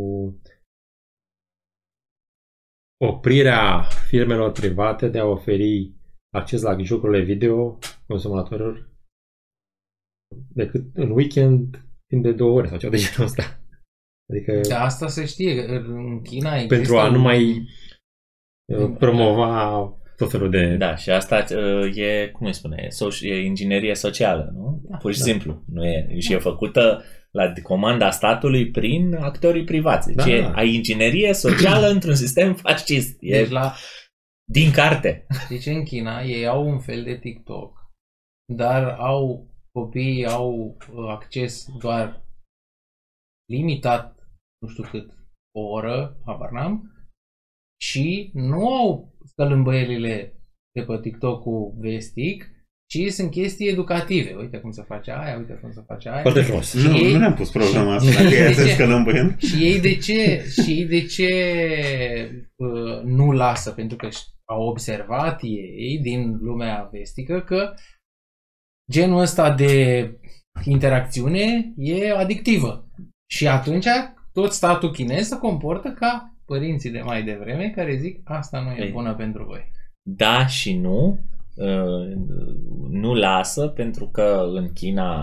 oprirea firmelor private de a oferi acces la jocurile video consumatorilor decât în weekend timp de două ore sau ceva de genul ăsta. Adică de asta se știe, în China există... Pentru a nu mai promova tot felul de... Da, și asta e, cum îi spune, e inginerie socială, nu? Da, Pur și da. simplu. Nu e, și e făcută la comanda statului prin actorii privați. Deci da, e, da. ai inginerie socială într-un sistem fascist. E deci la... din carte. Deci în China ei au un fel de TikTok, dar au copiii au acces doar limitat, nu știu cât, o oră, habar n-am, și nu au scălâmbăielile de pe TikTok-ul vestic, ci sunt chestii educative. Uite cum se face aia, uite cum se face aia. Foarte frumos. Nu, ei, nu ne-am pus problema asta, dacă ei se scălâmbăiel. Și ei de ce, și ei de ce uh, nu lasă? Pentru că au observat ei din lumea vestică că genul ăsta de interacțiune e adictivă. Și atunci tot statul chinez se comportă ca părinții de mai devreme care zic asta nu e Ei. bună pentru voi. Da și nu. Nu lasă pentru că în China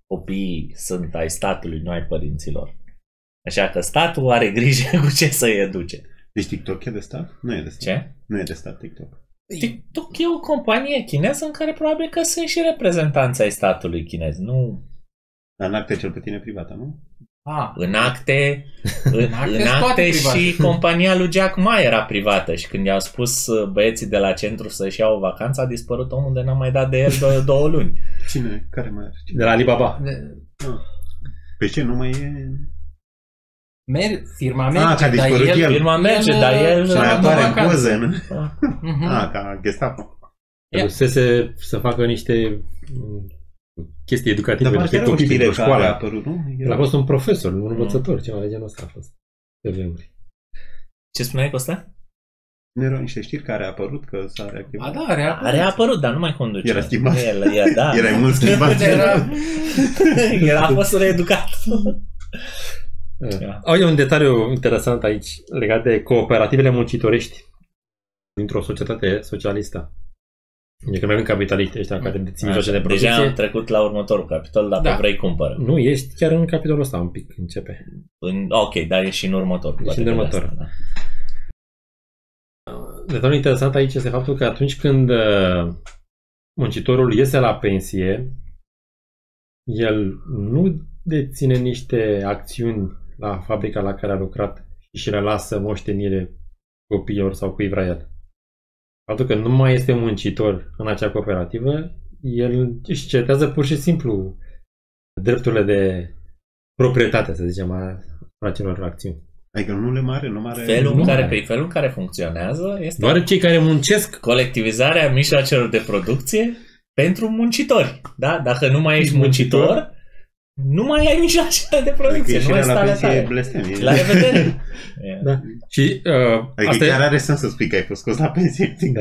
copiii sunt ai statului, nu ai părinților. Așa că statul are grijă cu ce să-i educe. Deci TikTok e de stat? Nu e de stat. Ce? Nu e de stat TikTok. TikTok e o companie chineză în care probabil că sunt și reprezentanți ai statului chinez. Nu... Dar în acte cel puțin e privată, nu? Ah, În acte, în, acte în sunt toate acte private. și compania lui Jack Ma era privată și când i-au spus băieții de la centru să-și iau o vacanță, a dispărut omul de n-a mai dat de el două, două luni. Cine? Care mai are? Cine? De la Alibaba. de- Pe ce? Nu mai e... mer- firma merge, Ah, că a dar dispărut el... el. Firma merge, el, dar el... și Mai mai apare în vacanță. poze, nu? Mhm. Ah, ca Gestapo. Ia. Dusese să facă niște mm, chestii educative Dar pentru parcă era o copii știre pentru care a școală. apărut, nu? El a fost un profesor, un învățător, ceva de genul ăsta a fost. T V-uri. Ce spuneai, Costa? Nu erau niște știri care a apărut că s-a reactivat. A, da, are A reapărut, dar nu mai conduce. Era schimbat. El, el, da. Erai mult schimbat. Era... Era a fost reeducat. Au un detaliu interesant aici legat de cooperativele muncitorești dintr-o societate socialistă. E că mai avem capitaliști ăștia care dețin mijloace de producție. Deja am trecut la următorul capitol, dacă Da. vrei cumpără. Nu, ești chiar în capitolul ăsta un pic, începe. În, ok, dar e și în următor. E și în poate următor. de asta, da. Detaliul interesant aici este faptul că atunci când uh, muncitorul iese la pensie, el nu deține niște acțiuni la fabrica la care a lucrat și le lasă moștenire copiilor sau cui vrea el. Faptul că nu mai este muncitor în acea cooperativă, el își cedează pur și simplu drepturile de proprietate, să zicem, a acelor acțiuni. Adică nu le mare, nu mare... Felul nu în care, are. pe felul în care funcționează este Doar cei care muncesc colectivizarea mijloacelor de producție pentru muncitori. Da? Dacă nu mai ești muncitor, nu mai ai mijloacele de producție. Adică Nu mai ieșirea la stare pensie e tare. blestem. e- La revedere! Da. Și uh, Adică asta chiar e, are sens să spui că ai fost scos la pensie. Da.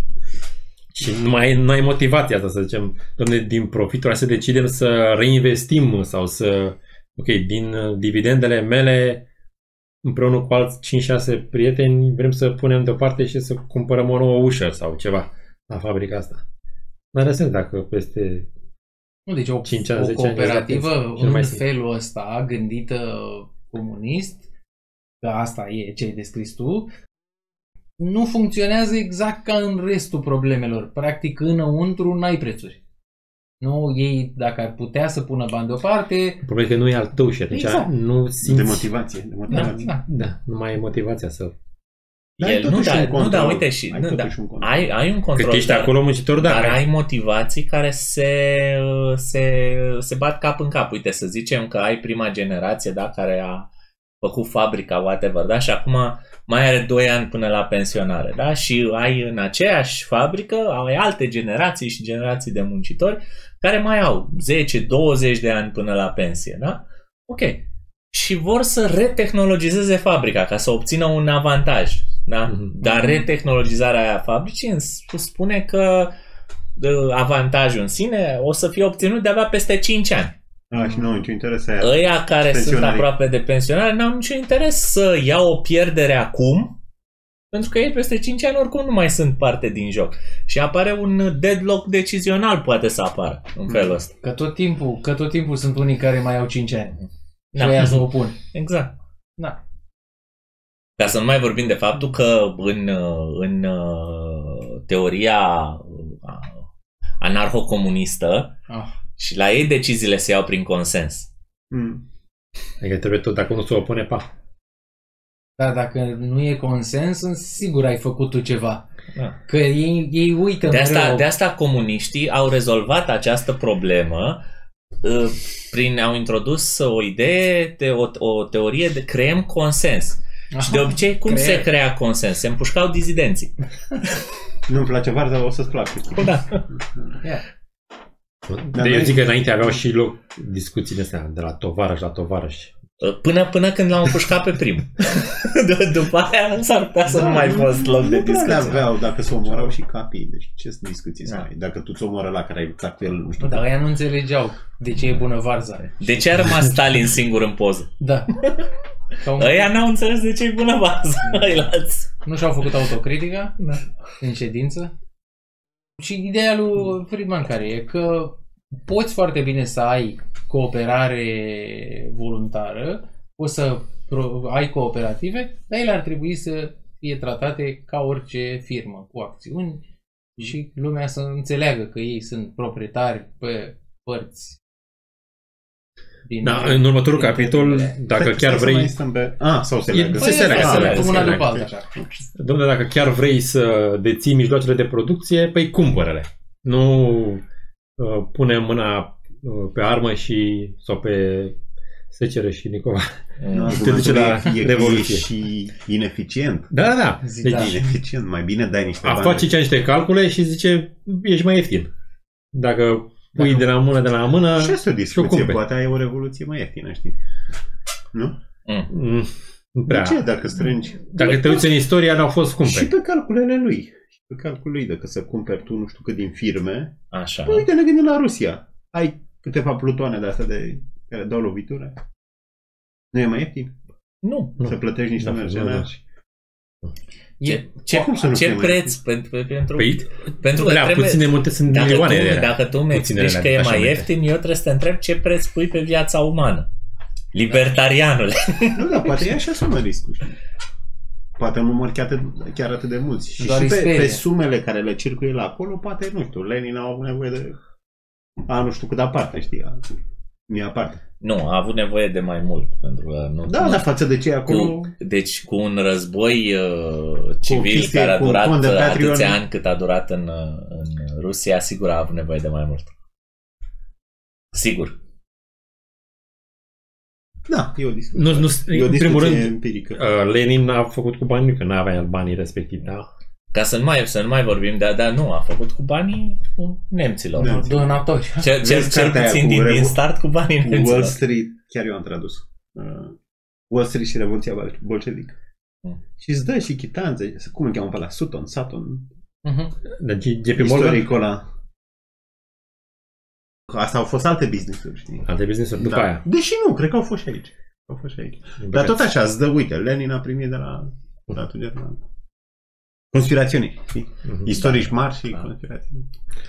și nu mai, nu ai motivația asta, să zicem, dom'le, din profitul ăla să decidem să reinvestim sau să, ok, din uh, dividendele mele împreună cu alți cinci șase prieteni vrem să punem deoparte și să cumpărăm o nouă ușă sau ceva la fabrica asta. Nu are sens dacă peste Nu, deci o, cinci ani, o zece ani, cooperativă cel mai în simplu. felul ăsta, gândită comunist, că asta e ce ai descris tu, nu funcționează exact ca în restul problemelor. Practic, înăuntru n-ai prețuri. Nu, ei, dacă ar putea să pună bani deoparte, Problema e că nu e al tău și atunci Exact. nu simți... De motivație. De da, motivație. da. Da, nu mai ai motivația să... Dar ai El, nu, totuși da, un nu, da, control. uite și... Ai Nu, da, totuși un control. ai, ai un control. Cât ești dar- acolo muncitor, da. Dar ai- ai motivații care se, se, se bat cap în cap. Uite, să zicem că ai prima generație, da, care a făcut fabrica, whatever, da, și acum mai are doi ani până la pensionare, da, și ai în aceeași fabrică, ai alte generații și generații de muncitori care mai au zece douăzeci de ani până la pensie, da? Ok. Și vor să retehnologizeze fabrica ca să obțină un avantaj, da? Mhm. Dar retehnologizarea aia fabricii îns- spune că uh, avantajul în sine o să fie obținut de-abia peste cinci ani. Ah, și nu au niciun interes aia. Ăia care sunt Pensionarii. aproape de pensionare n-au niciun interes să iau o pierdere acum, pentru că ei peste cinci ani oricum nu mai sunt parte din joc. Și apare un deadlock decizional, poate să apară în felul ăsta. Că tot timpul, că tot timpul sunt unii care mai au cinci ani. Și Da. ăia să o pun. Exact. Da. Ca să nu mai vorbim de faptul că în, în teoria anarho-comunistă Ah. și la ei deciziile se iau prin consens. Mm. Adică trebuie tot, dacă nu se opune, pa. Dar dacă nu e consens, sigur ai făcut tu ceva. Da. Că ei, ei uită De asta, mereu. de asta comuniștii au rezolvat această problemă uh, prin, au introdus o idee, de, o, o teorie de creăm consens. Aha. Și de obicei cum Crea- se crea consens? Se împușcau dizidenții. Nu-mi place varza, o să-ți placă. Da. Ia. De eu zic că înainte aveau și loc discuțiile astea de la tovarăș la tovarăș. Până, până când l-am împușcat pe primul. D- După aia s-ar putea să nu mai fost loc de Nu prea discuție. aveau, dacă se omorau și capii. Deci ce sunt discuții să Da. ai? Dacă tu ți omoră la care ai luptat cu el, nu știu. Dar ăia nu înțelegeau de ce e bună varza. De ce a rămas Stalin singur în poză? Da. Ca un... Ăia n-au înțeles de ce e bună bază. Ăilalți. Nu și-au făcut autocritica Da. în ședință. Și ideea lui Friedman care e că poți foarte bine să ai cooperare voluntară, poți să ai cooperative, dar ele ar trebui să fie tratate ca orice firmă cu acțiuni și lumea să înțeleagă că ei sunt proprietari pe părți. Din da, în următorul capitol, dacă Stai, chiar stai vrei... să mai a, sau se leagă. Se, se leagă, se leagă, se una leagă. după alta, așa. Dom'le, dacă chiar vrei să deții mijloacele de producție, păi cumpără-le. Nu uh, pune mâna uh, pe armă și sau pe secere și Nicova. Mm. Te duce la e, e, revoluție. E și ineficient. Da, da, da. Zi, Deci da. Ineficient. Mai bine dai niște a bani. face ce niște calcule și zice, ești mai ieftin. Dacă pui Dacă- de la mână de la mână, Și asta e o discuție. cumperi. Poate ai o revoluție mai ieftină, știi? Nu? Mm. mm, nu De prea. ce? Dacă strângi... Dacă te uiți în istoria, n-au fost Și cumperi. pe calculele lui. Și pe calculul lui, dacă să cumperi tu nu știu cât din firme. Așa. Păi uite, ne gândim la Rusia. Ai câteva plutoane de astea de, care dau lovitură. Nu e mai ieftin? Nu. Să plătești niște Da, mercenari. Ce, ce, Cum să nu ce fie mai preț pentru, pentru, Păi, pentru că alea trebuie, puține multe sunt dacă, milioane tu, de ele. dacă tu mi Puținele explici că e așa mai multe. ieftin, eu trebuie să te întreb ce preț pui pe viața umană. Libertarianule. Nu, dar poate ea și asumă riscul. Știi? Poate nu mor chiar atât, chiar atât de mulți. Și, Doar și îi pe, sperie. pe sumele care le circuie la acolo, poate, nu știu, Lenin a avut nevoie de a nu știu cât aparte, știi, a, mie aparte. Nu, a avut nevoie de mai mult. Pentru că nu, Da, nu, dar față de ce acolo... cu, deci cu un război uh, civil chestie, care a cu un durat fond de Patreon. atâția ani cât a durat în, uh, în Rusia, sigur a avut nevoie de mai mult. Sigur. Da, e o discuție. Nu, nu, e o în discuție primul rând, empirică. uh, Lenin a făcut cu banii, că nu avea el banii respectivi, da? Ca să nu mai, să nu mai vorbim, dar da, nu, a făcut cu banii nemților. Da. Donatori. Cel, cel, Vezi cel cartea aia puțin cu din, din revo- start cu banii nemților. Wall Street, chiar eu am tradus. Uh, Wall Street și Revoluția Bol- Bolșevică. Mm. Și îți dă și chitanțe. Cum îl cheamă pe ăla? Sutton, Sutton. Uh-huh. De J P Morgan? Istoricul ăla. Asta au fost alte business-uri, știi? Alte business-uri după Da. aia. Deși nu, cred că au fost și aici. Au fost și aici. Dar tot așa, îți dă, uite, Lenin a primit de la statul german. Conspirațiuni, știi? Mhm. Istorici mari și Da. conspirațiuni.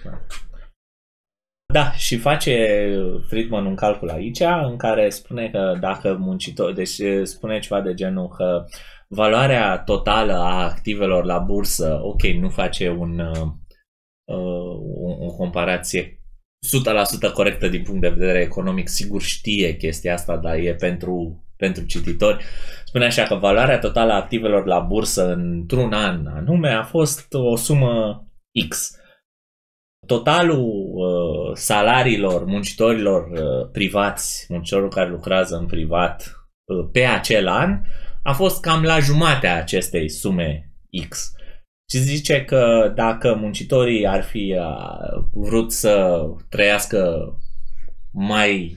Da, și face Friedman un calcul aici în care spune că dacă muncitor, deci spune ceva de genul că valoarea totală a activelor la bursă, ok, nu face un, uh, o, o comparație o sută la sută corectă din punct de vedere economic, sigur știe chestia asta, dar e pentru, pentru cititori. Spune așa că valoarea totală a activelor la bursă într-un an anume a fost o sumă X. Totalul uh, salariilor muncitorilor uh, privați, muncitorilor care lucrează în privat uh, pe acel an a fost cam la jumatea acestei sume X. Și zice că dacă muncitorii ar fi uh, vrut să trăiască mai,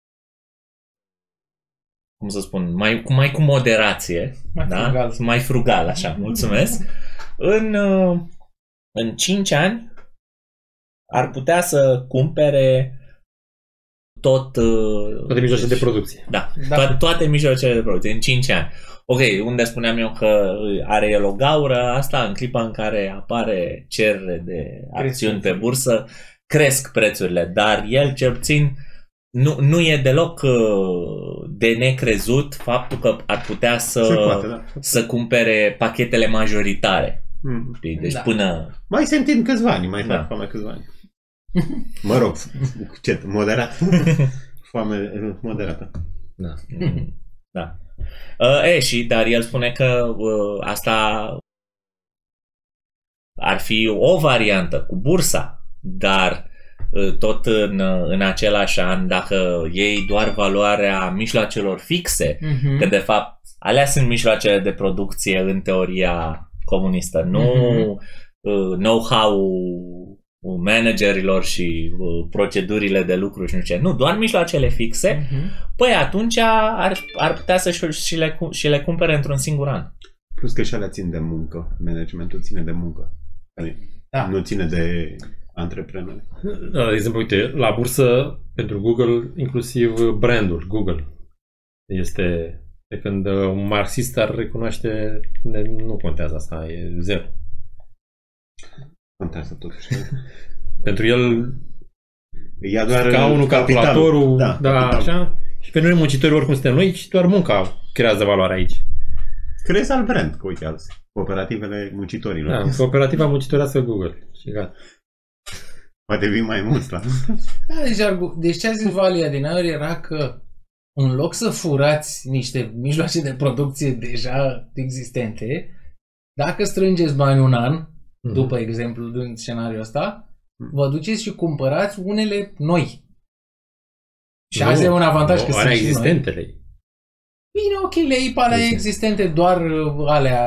cum să spun, mai, cu- mai cu moderație, Mai da? frugal. mai frugal, așa, mulțumesc, în, uh, în cinci ani ar putea să cumpere tot... uh, Toate mijloacele de producție. Da, Da. toate, toate mijloacele de producție, în cinci ani. Ok, unde spuneam eu că are el o gaură, asta în clipa în care apare cerere de acțiuni pe bursă, cresc prețurile, dar el cel puțin nu, nu e deloc uh, de necrezut faptul că ar putea să, Se poate, da. să cumpere pachetele majoritare. Mm. Știi? Deci Da. până... Mai se întind câțiva ani, mai Da. fac foame câțiva ani. Mă rog, ce, moderat. Foame moderată. Da. Mm, da. Uh, e, și, dar el spune că uh, asta ar fi o variantă cu bursa, dar uh, tot în, în același an, dacă iei doar valoarea mijloacelor fixe, Uh-huh. că de fapt alea sunt mijloacele de producție în teoria comunistă, nu Mhm. uh, know-how managerilor și uh, procedurile de lucru și nu ce. Nu, doar mijloacele fixe. Uh-huh. Păi atunci ar, ar putea să și, și, le, cu- și le cumpere într-un singur an. Plus că și alea țin de muncă. Managementul ține de muncă. Da. Nu ține de antreprenori. Da, de exemplu, uite, la bursă, pentru Google, inclusiv brandul Google este, de când un marxist ar recunoaște, ne- nu contează asta, e zero. Contează totuși. Pentru el, ia doar scaunul, calculatorul, da, da, așa. Și pe noi muncitorii oricum suntem noi și doar munca creează valoare aici. Crezi alt brand, că uite alții. Cooperativele muncitorilor. Da, cooperativa muncitorească Google. Și gata. Poate vin mai mulți la... Da, deci, argu- deci ce a zis Valia din aur era că în loc să furați niște mijloace de producție deja existente, dacă strângeți bani un an, mm-hmm. după exemplu din scenariul ăsta, vă duceți și cumpărați unele noi. Și nu, asta e un avantaj nu, că sunt existentele. și noi. Bine, ok, le iei pe alea existente, doar alea,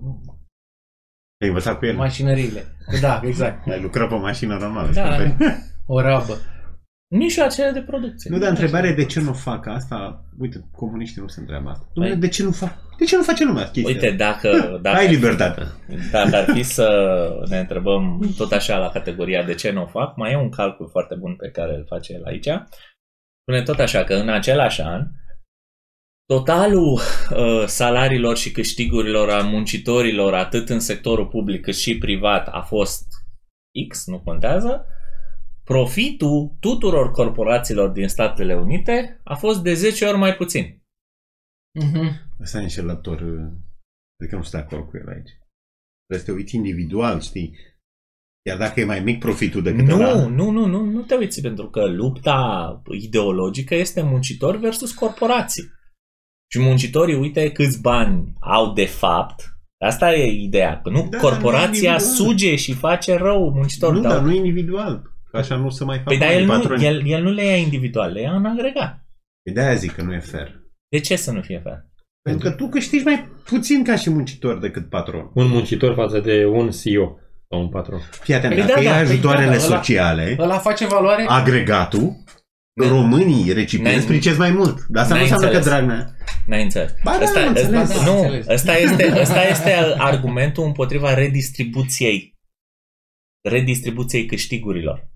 ai învățat cu ele. mașinările. Da, exact. Ai lucrat pe mașină normală. Da, o rabă. Mijloacele de producție. Nu, dar întrebarea e de ce nu fac asta. Uite, comuniștii nu se întreabă asta. Dumne, de ce nu fac? De ce nu face lumea chestia? Uite, dacă, dacă, ai libertate. Dacă ar fi să ne întrebăm tot așa la categoria de ce nu o fac, mai e un calcul foarte bun pe care îl face el aici. Spune tot așa că în același an totalul uh, salariilor și câștigurilor a muncitorilor, atât în sectorul public cât și privat, a fost X, nu contează. Profitul tuturor corporațiilor din Statele Unite a fost de zece ori mai puțin. Mm-hmm. Asta e înșelător. Adică nu sunt de acord cu el aici. Trebuie să te uiți individual, știi? Iar dacă e mai mic profitul decât Nu, ăla... nu, nu, nu, nu te uiți, pentru că lupta ideologică este muncitori versus corporații. Și muncitorii, uite câți bani au de fapt. Asta e ideea, că nu, da, corporația nu suge și face rău muncitorii. Nu, dar nu individual. Că așa nu se mai fac. Păi dar el nu, el, el nu le ia individual, le ia în agregat. Păi de-aia zic că nu e fair. De ce să nu fie fair? Pentru că tu câștigi mai puțin ca și muncitor decât patron. Un muncitor față de un C E O sau un patron. Fii atent, Păi dacă da, e da, ajutoarele păi da, ăla- sociale, Ăla face valoare? agregatul, românii recipienți pricesc mai mult. Dar asta nu N-ai înseamnă că înțeles. Dragnea... N-ai înțeles. Ba da, Ăsta, am ăsta, înțeles. nu, Am înțeles. ăsta este, ăsta este argumentul împotriva redistribuției. Redistribuției câștigurilor.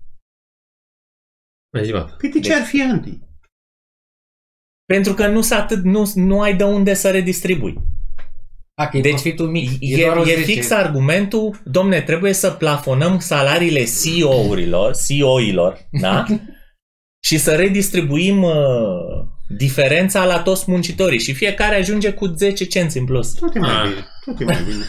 Mai zi, bată. Păi de ce Deci- ar fi anti? Pentru că nu, atât, nu, nu ai de unde să redistribui. A, că e Deci profitul mic. E, doar o e zece. fix argumentul, domne, trebuie să plafonăm salariile C E O-urilor, C E O-ilor, da? Și să redistribuim uh, diferența la toți muncitorii și fiecare ajunge cu zece cenți în plus. Tot e mai Ah. bine. Tot e mai bine.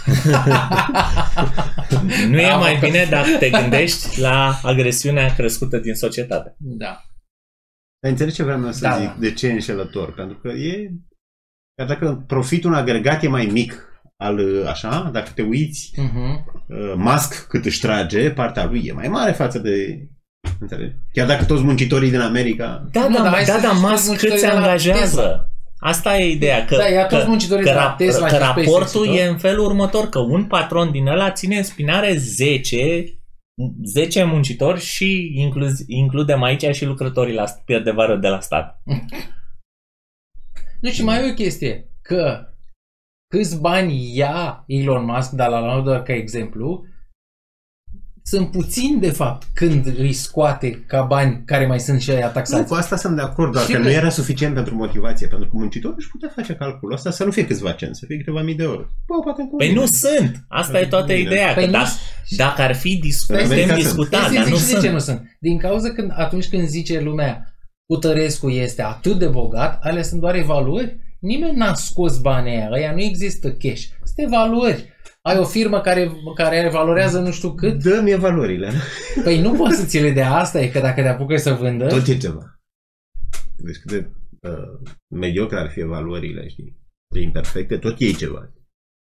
Nu e Da, mai mă, bine dacă te gândești la agresiunea crescută din societate. Da. Dar înțelegi ce vreau eu să Da, zic? da. De ce e înșelător? Pentru că e... Chiar dacă profitul în agregat e mai mic, al, așa, dacă te uiți, Uh-huh. uh, Musk cât își trage, partea lui e mai mare față de... Înțelegi? Chiar dacă toți muncitorii din America... Da, Nu, da, dar hai da, să da, zici toți Musk cât muncitorii se de la angajează. Tesla. Asta e ideea, că, Da, ia toți că, muncitorii că, de la rap- Tesla că și SpaceX raportul și tot. e în felul următor, că un patron din ăla ține în spinare zece, zece muncitori și incluz, includem aici și lucrătorii la de vară de la stat. Nu, și mai e o chestie, că câți bani ia Elon Musk, dar la luăm doar ca exemplu, sunt puțini de fapt când îi scoate ca bani care mai sunt și aia Nu, taxați. cu asta sunt de acord, doar Și că că- nu era suficient pentru motivație, pentru că muncitorul își putea face calculul ăsta să nu fie câțiva cenți, să fie câteva mii de euro. Bă, poate Păi nu sunt! Asta e toată ideea. Păi Că nu- dacă, dacă ar fi discutat, În putem America discuta, Hai să dar zic nu și de ce sunt. nu sunt. Din cauza când atunci când zice lumea Cutărescu este atât de bogat, alea sunt doar evaluări. Nimeni n-a scos banii aia, aia nu există cash. Sunt evaluări. Ai o firmă care, care valorează nu știu cât, Dă-mi valorile. păi nu poți să ți le dea, asta e, că dacă te apucă să vândă... Tot e ceva. Deci cât de uh, mediocre ar fi valorile, știi? De imperfecte, tot e ceva.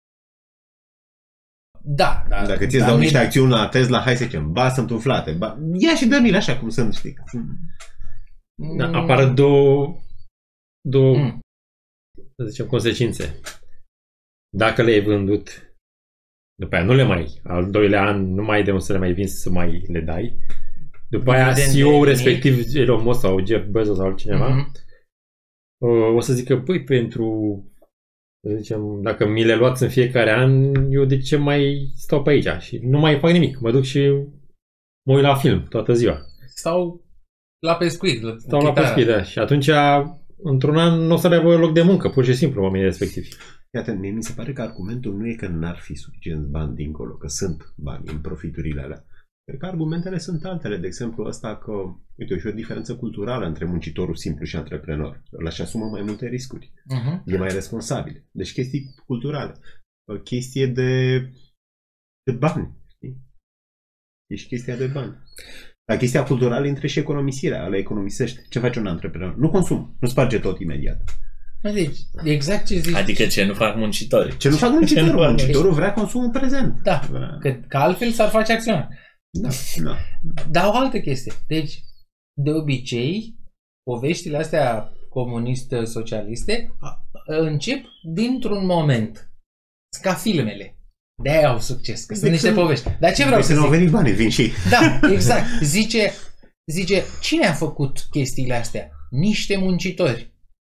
Da, da. Dacă ți-ți dar dau nu- niște acțiuni la Tesla, hai să zicem, ba, sunt umflate, ba, ia și dă-mi așa cum sunt, știi? Da, apară două, două Mm. să zicem, consecințe. Dacă le-ai vândut, după aia nu le mai, al doilea an nu mai ai de unde să le mai vinzi să mai le dai. După aia Dividende C E O-ul mic. respectiv, Elon Musk sau Jeff Bezos sau altcineva, Mhm. o, o să zică, păi pentru, să zicem, dacă mi le luați în fiecare an, eu de ce mai stau pe aici? Și nu mai fac nimic. Mă duc și mă uit la film toată ziua. Stau la pescuit. La Stau la pescuit, da. Și atunci, într-un an, nu o să aibă loc de muncă, pur și simplu, oamenii respectivi. Iată, mie mi se pare că argumentul nu e că n-ar fi suficient bani dincolo, că sunt bani în profiturile alea. Cred că argumentele sunt altele. De exemplu, ăsta că, uite, e și o diferență culturală între muncitorul simplu și antreprenor. Ăla își asumă mai multe riscuri. Uh-huh. E mai responsabil. Deci chestii culturale. O chestie de, de bani. Știi? E și chestia de bani. La chestia culturală intră și economisirea. Ăla economisește. Ce face un antreprenor? Nu consum. Nu sparge tot imediat. Deci, exact ce zici. Adică ce nu fac muncitorii. Ce nu fac muncitorul? Muncitorul vrea consumul prezent. Da, Vrea... că, că altfel s-ar face acțiunea. Da, da. Dar o altă chestie. Deci, de obicei, poveștile astea comuniste-socialiste încep dintr-un moment. Ca filmele. De-aia au succes, că sunt niște povești. Dar ce vreau să zic? Nu au venit banii, vin și ei. Da, exact. Zice, zice, cine a făcut chestiile astea? Niște muncitori.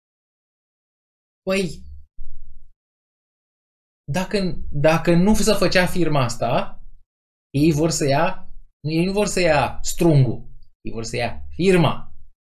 Păi, dacă, dacă nu se făcea firma asta, ei vor să ia, ei nu vor să ia strungul, ei vor să ia firma.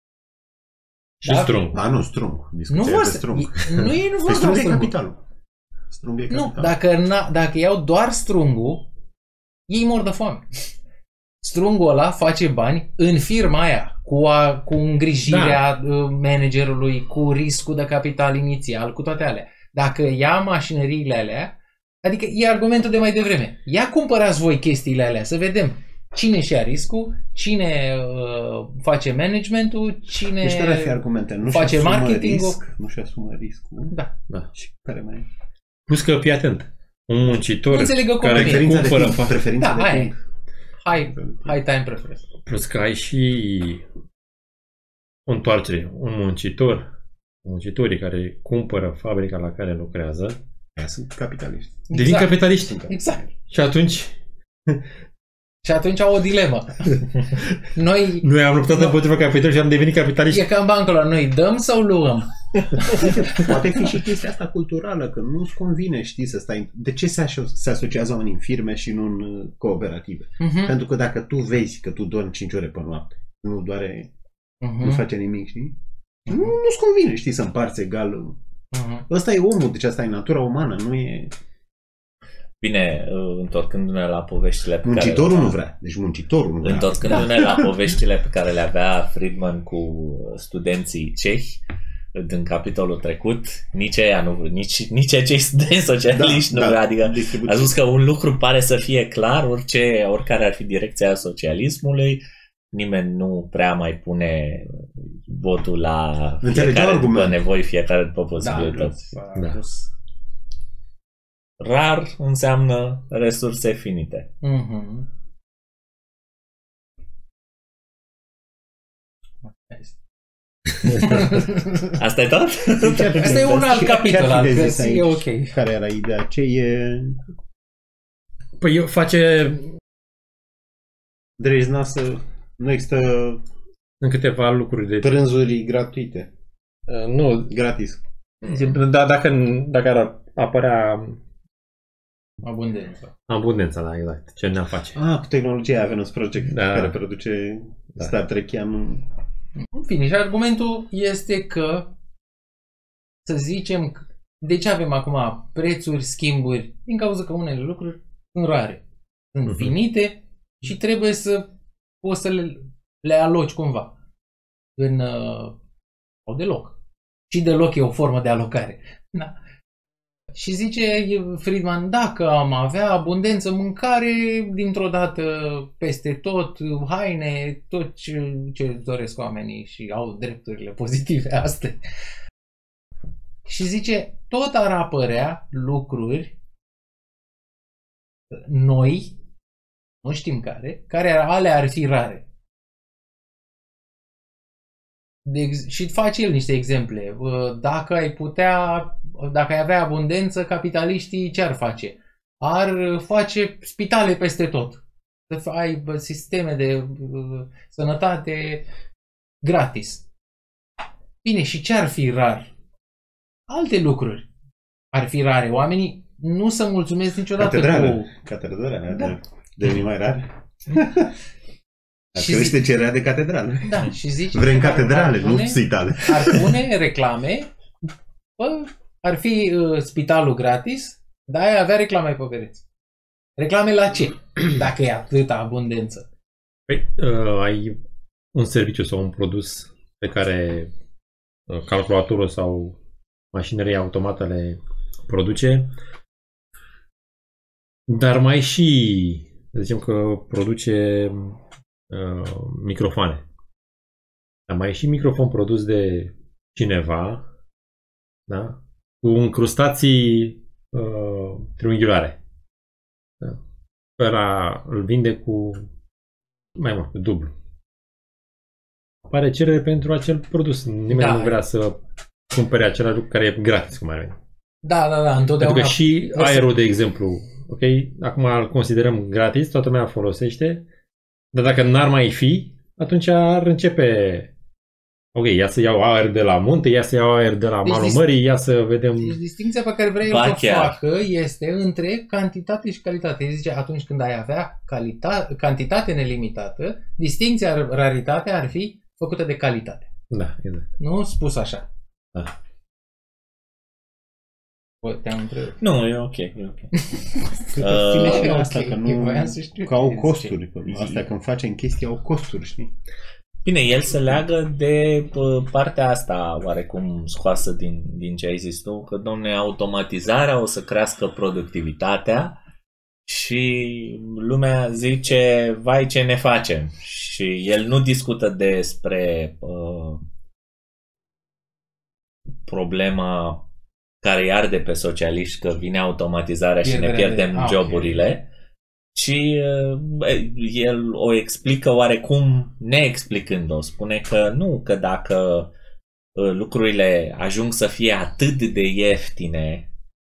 Și da? Strung. Da, nu, strung. Nu vor să, strung. Nu, ei nu vor să strung. E capitalul. Strung e capitalul. Nu, dacă, dacă iau doar strungul, ei mor de foame. Strungul ăla face bani în firma aia, cu, a, cu îngrijirea da. managerului, cu riscul de capital inițial, cu toate alea. Dacă ia mașinăriile alea, adică e argumentul de mai devreme. Ia cumpărați voi chestiile alea, să vedem cine și-a riscul, cine uh, face managementul, cine deci care ar fi argumente? Nu face marketingul. Risc, nu și asumă riscul. Da. da. Și care mai plus că, fii atent, un muncitor care preferința cumpără... De timp, preferința da, de timp. High, high time preference. Plus că ai și o întoarcere. Un muncitor, muncitorii care cumpără fabrica la care lucrează, aia sunt capitaliști. Devin exact. capitaliști. Exact. Și atunci... Și atunci au o dilemă. Noi... Noi am luptat împotriva capitalului și am devenit capitaliști. E ca în bancă la noi, dăm sau luăm? Poate fi și chestia asta culturală, că nu-ți convine, știi, să stai... De ce se, aso- se asociază oamenii în firme și nu în cooperative? Uh-huh. Pentru că dacă tu vezi că tu dormi cinci ore pe noapte, nu doare, uh-huh. nu face nimic, știi? Uh-huh. Nu, nu-ți convine, știi, să împarți egal. Uh-huh. Ăsta e omul, deci asta e natura umană, nu e... Bine, întorcându-ne la poveștile pe muncitorul care... nu vrea, deci muncitorul nu vrea. Întorcându-ne la poveștile pe care le avea Friedman cu studenții cehi, din capitolul trecut, nici ea nu vrea, nici, nici acei studenți socialiști da, nu vrea, da, adică a spus că un lucru pare să fie clar, orice, oricare ar fi direcția socialismului, nimeni nu prea mai pune votul la fiecare după nevoi, fiecare după posibilități. Da, da. Rar înseamnă resurse finite. Mm-hmm. Asta e tot? Asta e un alt capitol. E ok. Care era ideea? Ce e... Păi eu face... Drezna să... Nu există... În câteva lucruri de... Prânzuri gratuite. Uh, nu. Gratis. Da, dacă, dacă ar apărea... Abundența. Abundența, da, exact. Ce ne-am face. Ah, cu tehnologia Avenus Project, da. Care produce da. Star Trek-ian. În fine, și argumentul este că, să zicem, de ce avem acum prețuri, schimburi? Din cauza că unele lucruri sunt rare, sunt uh-huh. finite și trebuie să poți să le, le aloci cumva. În, uh, sau deloc. Și deloc e o formă de alocare. Da. Și zice Friedman, dacă am avea abundență, mâncare dintr-o dată peste tot, haine, tot ce, ce doresc oamenii și au drepturile pozitive astea. Și zice, tot ar apărea lucruri noi, nu știm care, care ale ar fi rare. De ex- și face el niște exemple. Dacă ai putea, dacă ai avea abundență, capitaliștii ce ar face? Ar face spitale peste tot. Să ai sisteme de uh, sănătate gratis. Bine, și ce ar fi rar? Alte lucruri ar fi rare. Oamenii nu se mulțumesc niciodată Catedrale. cu... Catedrale. Da. Deveni mai rare. Ar crește cererea de catedrale. Da, și zice... Vrem catedrale, pune, nu spitale. Ar pune reclame, bă, ar fi uh, spitalul gratis, dar ai avea reclame pe pereți. Reclame la ce? Dacă e atâta abundență. Păi, uh, ai un serviciu sau un produs pe care uh, calculatorul sau mașinăria automată le produce, dar mai și, să zicem că produce uh, microfoane. Dar mai e și microfon produs de cineva, da? Cu încrustații uh, triunghiulare. Da? Ăla îl vinde cu mai mult, cu dublu. Apare cerere pentru acel produs. Nimeni Da. nu vrea să cumpere același lucru care e gratis, cum ar veni. Da, da, da, întotdeauna. Pentru că și Vreau să- aerul, de exemplu, ok, acum îl considerăm gratis, toată lumea folosește, dar dacă n-ar mai fi, atunci ar începe, ok, ia să iau aer de la munte, ia să iau aer de la Deci malul dis- mării, ia să vedem... Deci distinția pe care vrea el Ba să o chiar. facă este între cantitate și calitate. El zice, atunci când ai avea calita- cantitate nelimitată, distinția, raritatea ar fi făcută de calitate. Da, exact. Nu spus așa. Da. Bă, te-am întrebat. Nu, e ok, e ok. Cred că Uh, ține și ok, la asta, că nu... voiam să știu. Că au Zice. costuri. Că astea când facem chestii au costuri, știi? Bine, el se leagă de pă, partea asta oarecum scoasă din, din ce ai zis tu, că, domne, automatizarea o să crească productivitatea și lumea zice, vai, ce ne facem? Și el nu discută despre uh, problema care îi arde pe socialiști, că vine automatizarea și ne Pierderea de- pierdem ah, ok. joburile, ci uh, el o explică oarecum neexplicând-o. Spune că nu, că dacă uh, lucrurile ajung să fie atât de ieftine,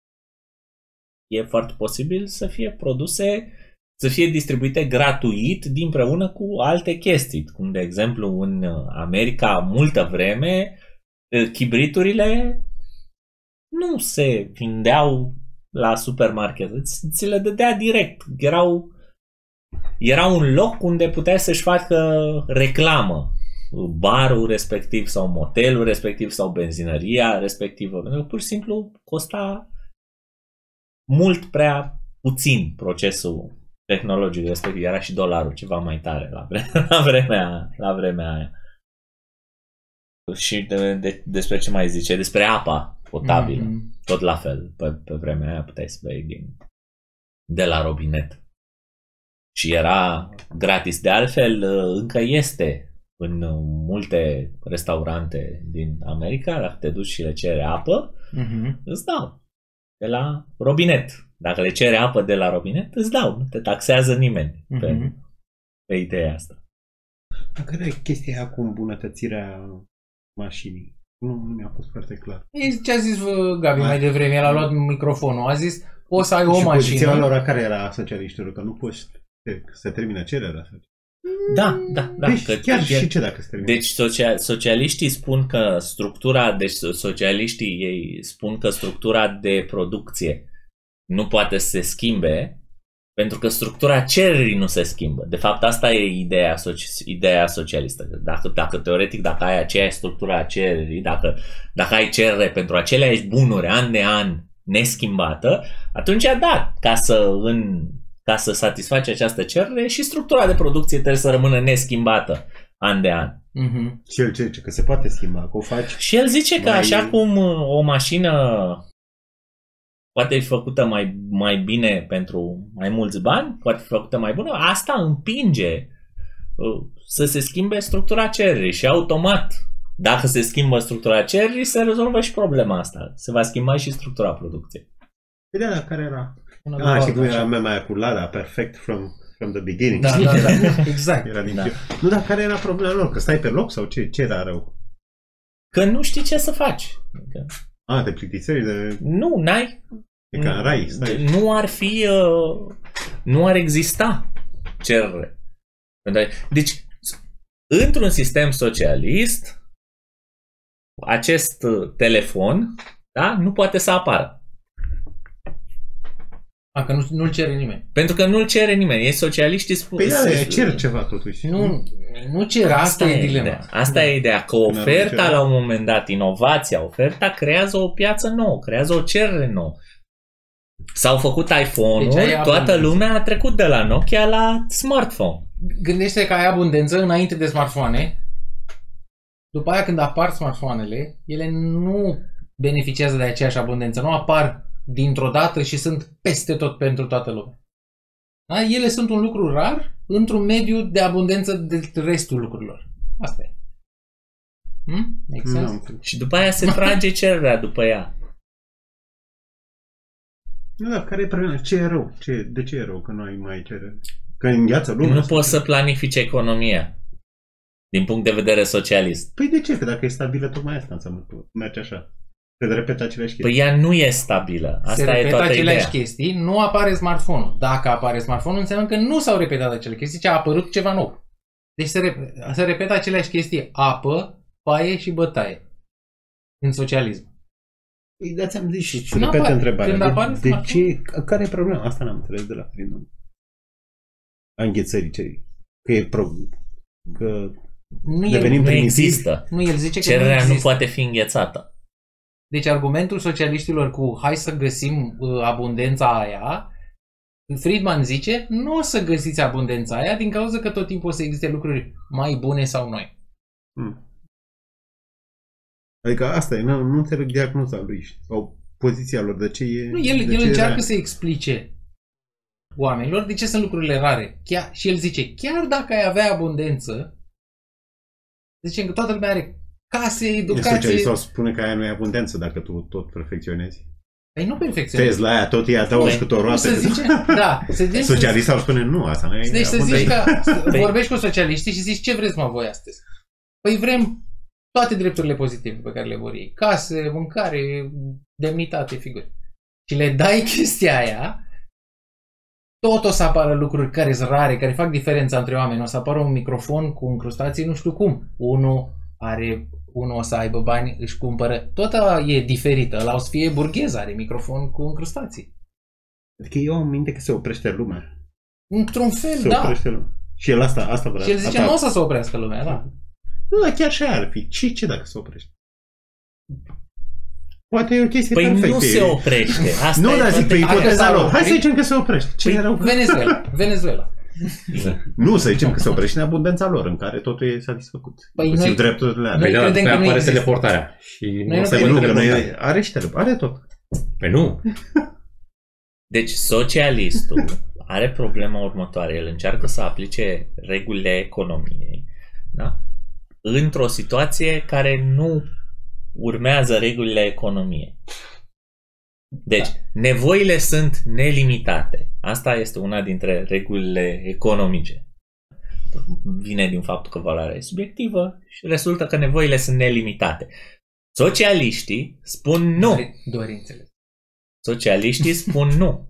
e foarte posibil să fie produse, să fie distribuite gratuit dinpreună cu alte chestii. Cum de exemplu în America multă vreme uh, chibriturile nu se vindeau la supermarket, ți, ți le dădea direct. Erau, era un loc unde puteai să-și facă reclamă. Barul respectiv sau motelul respectiv sau benzinăria respectivă. Pentru că pur și simplu costa mult prea puțin procesul tehnologic respectiv. Era și dolarul ceva mai tare la, vre- la, vremea, la vremea aia. Și de, de, despre ce mai zice? Despre apa potabilă. Mhm. Tot la fel, pe, pe vremea aia puteai să bei din, de la robinet. Și era gratis. De altfel, încă este în multe restaurante din America, dacă te duci și le cere apă, Mhm. îți dau de la robinet. Dacă le cere apă de la robinet, îți dau. Nu te taxează nimeni pe, Mhm. pe ideea asta. Care e chestia aia cu îmbunătățirea mașinii? Nu, nu mi-a fost foarte clar. E ce a zis uh, Gabi mai devreme, el a luat microfonul, a zis, poți să ai o și poziția mașină. lor care era a socialiștilor, că nu poți să termine cererea. Da, da, da. Deci că, chiar că- și ce dacă se termină? Deci socia- socialiștii spun că structura, deci socialiștii ei spun că structura de producție nu poate să se schimbe pentru că structura cererii nu se schimbă. De fapt, asta e ideea, soci- ideea socialistă. Dacă, dacă teoretic, dacă ai aceeași structură a cererii, dacă, dacă ai cerere pentru aceleași bunuri an de an neschimbată, atunci da, ca să, în, ca să satisfaci această cerere și structura de producție trebuie să rămână neschimbată an de an. Mhm. Și el zice că se poate schimba, că o faci. Și el zice că Mai- așa cum o mașină poate fi făcută mai, mai bine pentru mai mulți bani, poate fi făcută mai bună, asta împinge uh, să se schimbe structura cererii și automat, dacă se schimbă structura cererii, se rezolvă și problema asta. Se va schimba și structura producției. Vedea la care era. Una Ah, după știi cum alta, era așa. mema aia cu Lada, perfect from, from the beginning. Da, da, da, exact. Era din Da. da. Nu, dar care era problema lor? Că stai pe loc sau ce? Ce era rău? Că nu știi ce să faci. Adică, Ah, te plictisești de... nu, n-ai. E ca în rai, stai. Nu ar fi, uh, nu ar exista cerere. Deci, într-un sistem socialist, acest uh, telefon, da, nu poate să apară. A, că nu, nu-l cere nimeni. Pentru că nu-l cere nimeni. Ei socialiștii spun... Păi da, cer ceva totuși. Nu, nu cere, asta, e dilema. Ideea. Asta Da. e ideea, că N-ar oferta cere. la un moment dat, inovația, oferta creează o piață nouă, creează o cerere nouă. S-au făcut iPhone-uri, Deci ai toată abundență. lumea a trecut de la Nokia la smartphone. Gândește că ai abundență înainte de smartphone. După aia când apar smartphone-ele, ele nu beneficiază de aceeași abundență. Nu apar dintr-o dată și sunt peste tot pentru toată lumea. Da? Ele sunt un lucru rar într-un mediu de abundență de restul lucrurilor. Asta e. Hmm? Make sense? Și după aia se trage cererea după ea. Nu, dar care e problema? Ce e rău? Ce, de ce e rău că nu ai mai cerere? Că îngheață lumea? Nu poți să planifici economia din punct de vedere socialist. Păi de ce? Că dacă e stabilă, tocmai asta înseamnă că merge așa. Se repetă aceleași chestii. Păi ea nu e stabilă. Asta se e repetă toată aceleași ideea. chestii, nu apare smartphone-ul. Dacă apare smartphone-ul, înseamnă că nu s-au repetat acele chestii, ci a apărut ceva nou. Deci se, rep- se repetă aceleași chestii. Apă, paie și bătaie. În socialism. Păi da, ți-am zis și Nu repetă apare. întrebarea. Când apare De, de smartphone. ce? Care e problema? Asta n-am înțeles de la primul. A înghețării ce? Că e pro... Că Nu, devenim el, Nu primitivi. există. nu, el zice că Cererea nu nu există. poate fi înghețată. Deci argumentul socialiștilor cu hai să găsim uh, abundența aia, Friedman zice, nu o să găsiți abundența aia din cauza că tot timpul o să existe lucruri mai bune sau noi. Hmm. Adică asta e, nu, nu înțeleg diagnoza lui sau poziția lor, de ce e... Nu, el, de el ce încearcă era... să explice oamenilor de ce sunt lucrurile rare. Chiar, și el zice, chiar dacă ai avea abundență, zicem că toată lumea are case, educație... Socialist sau spune că aia nu e abundență dacă tu tot perfecționezi. Păi nu perfecționezi. Tezi la aia, tot îi adaugi câte o Nu roată. se zice, da, se zice, Socialist sau spune nu, asta nu e deci să abundență. zici că Păi- vorbești cu socialiștii și zici ce vreți mă voi astăzi. Păi vrem toate drepturile pozitive pe care le vor ei. Case, mâncare, demnitate, figuri. Și le dai chestia aia, tot o să apară lucruri care sunt rare, care fac diferența între oameni. O să apară un microfon cu încrustații nu știu cum. Unul are, unul o să aibă bani, își cumpără. Tot e diferită. Ăla o să fie burghez, are microfon cu încrustații. Adică eu am minte că se oprește lumea. Într-un fel, Se da. oprește lumea. Și el asta, asta vrea. Și el zice, asta... nu o să se oprească lumea, da. Nu, dar chiar și aia ar fi. Ce, ce dacă se oprește? Poate e o chestie Păi perfectă. nu se E- oprește. Asta Nu, e dar zic toată pe Dacă ipoteza s-ar lor. Hai opri- să zicem că se oprește. Ce Păi, rău? Venezuela. Venezuela. Nu, să zicem că se oprește în abundența lor, în care totul e satisfăcut. Păi Inclusiv noi- drepturile alea. noi Păi da, credem după că aia nu apare există. teleportarea. Și Noi nu nu o să Păi aibă nu, că nu teleportare. e, are și tele, are tot. Păi nu. Deci socialistul are problema următoare. El încearcă să aplice regulile economiei, da? Într-o situație care nu urmează regulile economiei. Deci, da. Nevoile sunt nelimitate. Asta este una dintre regulile economice. Vine din faptul că valoarea e subiectivă și rezultă că nevoile sunt nelimitate. Socialiștii spun nu. Dorințele. Socialiștii spun nu.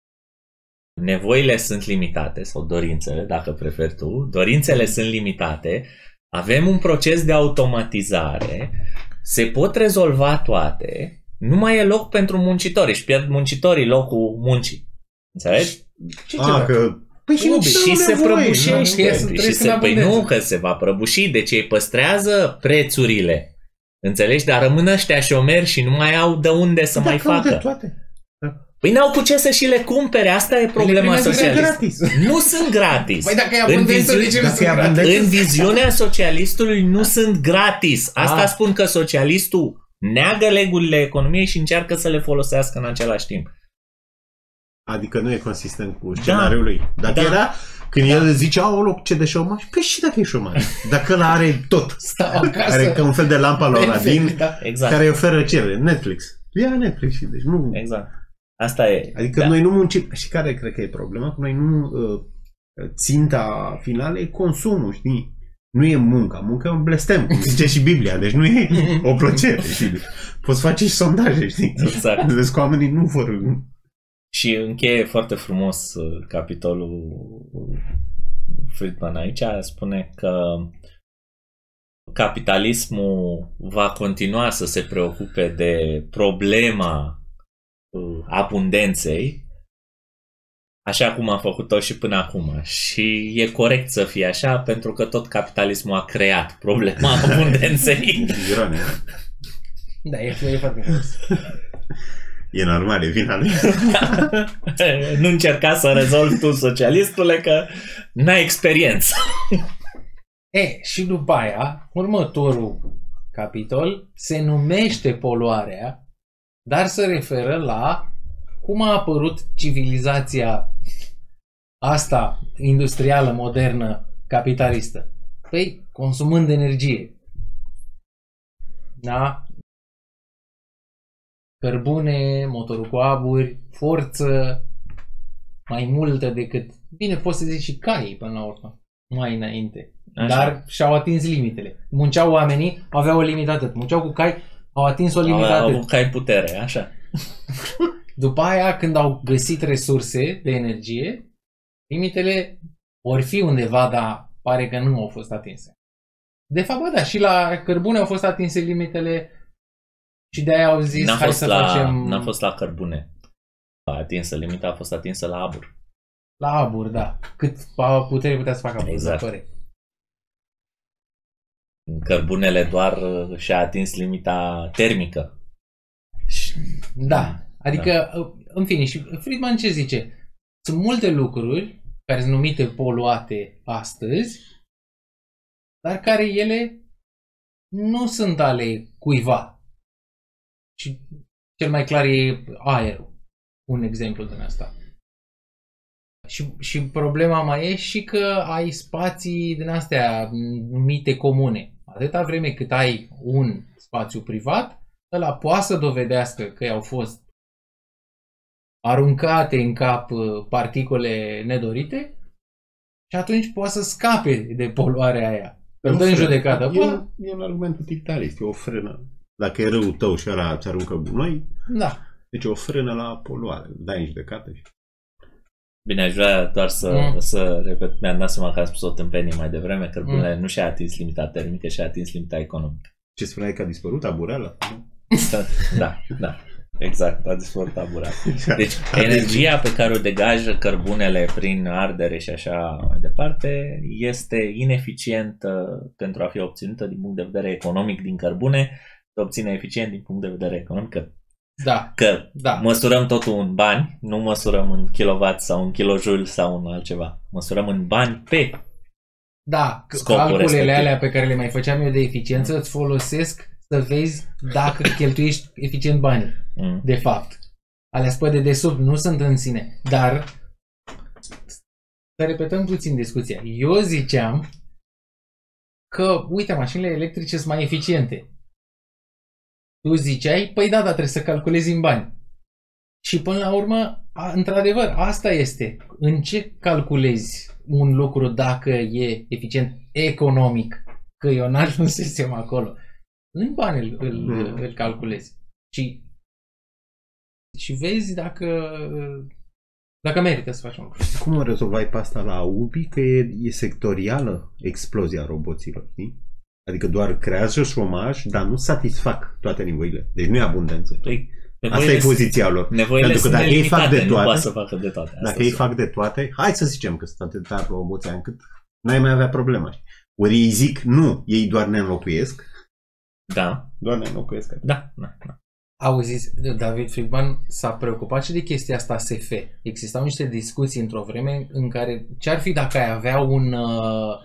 Nevoile sunt limitate, sau dorințele, dacă preferi tu. Dorințele sunt limitate. Avem un proces de automatizare. Se pot rezolva toate. Nu mai e loc pentru muncitori. Își pierd muncitorii locul muncii. Înțelegi? Ce A, ceva? că... Păi și, Nu, nu Și se prăbușește. nu, nu, Și trăiesc se, în păi abundență. nu, că se va prăbuși. Deci ei păstrează prețurile. Înțelegi? Dar rămân ăștia șomeri și nu mai au de unde să mai facă. Toate. Păi n-au cu ce să și le cumpere. Asta e problema primează socialistă. gratis. Nu sunt gratis. Păi dacă e În abundență, de viziune- ce nu dacă sunt e gratis? abundență- În viziunea socialistului nu sunt gratis. Asta Ah. spun că socialistul neagă regulile economiei și încearcă să le folosească în același timp. Adică nu e consistent cu scenariul lui. Dacă Da. era, când el zicea, aoleu, ce de șomaj, păi și dacă e șomaj. Dacă ăla are tot. Stau acasă. Are ca un fel de lampa la Aladdin Da. Exact. care oferă cerere. Netflix. Ia Netflix și deci nu... Exact. Asta e. Adică Da. noi nu muncim. Și care cred că e problema? Că noi nu... Uh, ținta finală e consumul, știi? Nu e munca. Munca e un blestem, cum zice și Biblia. Deci nu e o plăcere, știi? Poți face și sondaje, știi? Exact. Vezi că oamenii nu vor... Și încheie foarte frumos uh, capitolul Friedman aici. Spune că capitalismul va continua să se preocupe de problema uh, abundenței, așa cum a făcut-o și până acum. Și e corect să fie așa, pentru că tot capitalismul a creat problema abundenței. Ironic. Da, e, e foarte frumos. E normal, e vina lui. Nu încerca să rezolvi tu, socialistule, că n-ai experiență. E, și după aia, următorul capitol se numește poluarea, dar se referă la cum a apărut civilizația asta industrială, modernă, capitalistă. Păi, consumând energie. Da? Cărbune, motorul cu aburi, forță, mai multă decât... Bine, poți să zici și caii până la urmă, mai înainte. Așa. Dar și-au atins limitele. Munceau oamenii, aveau o limită atât. Munceau cu cai, au atins o limită Au atât. avut cai putere, așa. După aia, când au găsit resurse de energie, limitele vor fi undeva, dar pare că nu au fost atinse. De fapt, bă, da, și la cărbune au fost atinse limitele și de aia au zis, N-a hai fost să la, facem... N-a fost la cărbune atinsă, limita a fost atinsă la abur. La abur, da. Cât putere putea să facă abur, Exact. pare. Cărbunele doar și-a atins limita termică. Da, adică, da. În fine, și Friedman ce zice? Sunt multe lucruri care sunt numite poluate astăzi, dar care ele nu sunt ale cuiva. Și cel mai clar e aerul. Un exemplu din asta. Și, și problema mai e și că ai spații din astea numite comune. Atâta vreme cât ai un spațiu privat, ăla poate să dovedească că au fost aruncate în cap particule nedorite și atunci poate să scape de poluarea aia. Îl dă în judecată. E, un, e un argument utilitarist, e o frână. Dacă e răul tău și ăla ți aruncă gunoi, da. Deci e o frână la poluare. Dai în judecată și... Bine, aș vrea doar să, mm. să repet, mi-am dat seama că am spus o tâmpenie mai devreme, cărbunele mm. nu și-a atins limita termică, și-a atins limita economică. Ce spuneai că a dispărut abureala? Da, da, exact, a dispărut abureala. Deci energia pe care o degajă cărbunele prin ardere și așa mai departe este ineficientă pentru a fi obținută din punct de vedere economic din cărbune, se obține eficient din punct de vedere economic. Da. Că da. măsurăm totul în bani, nu măsurăm în kilowatt sau în kilojoule sau în altceva. Măsurăm în bani pe da, scopul calculele respectiv. Alea pe care le mai făceam eu de eficiență mm. îți folosesc să vezi dacă cheltuiești eficient banii. Mm. De fapt. Alea spă de desubt, nu sunt în sine. Dar să repetăm puțin discuția. Eu ziceam că, uite, mașinile electrice sunt mai eficiente. Tu ziceai, păi da, dar trebuie să calculezi în bani. Și până la urmă, a, într-adevăr, asta este. În ce calculezi un lucru dacă e eficient economic? Că eu n-ajunsesem acolo. În bani îl, îl, mm. îl calculezi. Și, și vezi dacă, dacă merită să faci un lucru. Cum o rezolvai pe asta la U B I? Că e, e sectorială explozia roboților, știi? Adică doar creează șomaj, dar nu satisfac toate nevoile. Deci nu e abundență. Păi, asta e poziția lor. Nevoile Pentru că dacă ei fac de toate, nu să facă de toate. Dacă ei fac de toate, hai să zicem că sunt atâtea roboți încât n-ai mai avea problema. Ori ei zic, nu, ei doar ne înlocuiesc. Da. Doar ne înlocuiesc. Da, da, da. Auziți, David Friedman s-a preocupat și de chestia asta S F. Existau niște discuții într-o vreme în care ce-ar fi dacă ai avea un uh,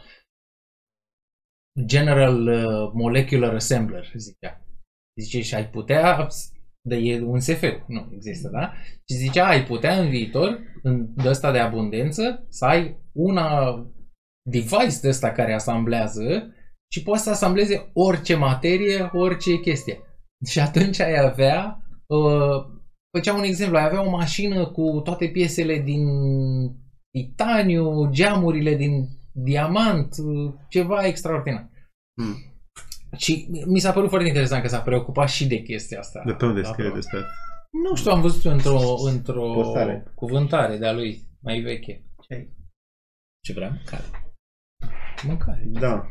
General uh, Molecular Assembler, zicea. Zice, și ai putea, de e un S F, nu există, da? Și zicea, ai putea în viitor, în de ăsta de abundență, să ai una device de ăsta care asamblează și poți să asambleze orice materie, orice chestie. Și atunci ai avea, uh, făceam un exemplu, ai avea o mașină cu toate piesele din titaniu, geamurile din diamant, ceva extraordinar. Hmm. Și mi s-a părut foarte interesant că s-a preocupat și de chestia asta. De pe unde scrie despre? Nu știu, am văzut într-o, într-o cuvântare de-a lui mai veche. Ce, Ce vrea? Mâncare. Mâncare. Da.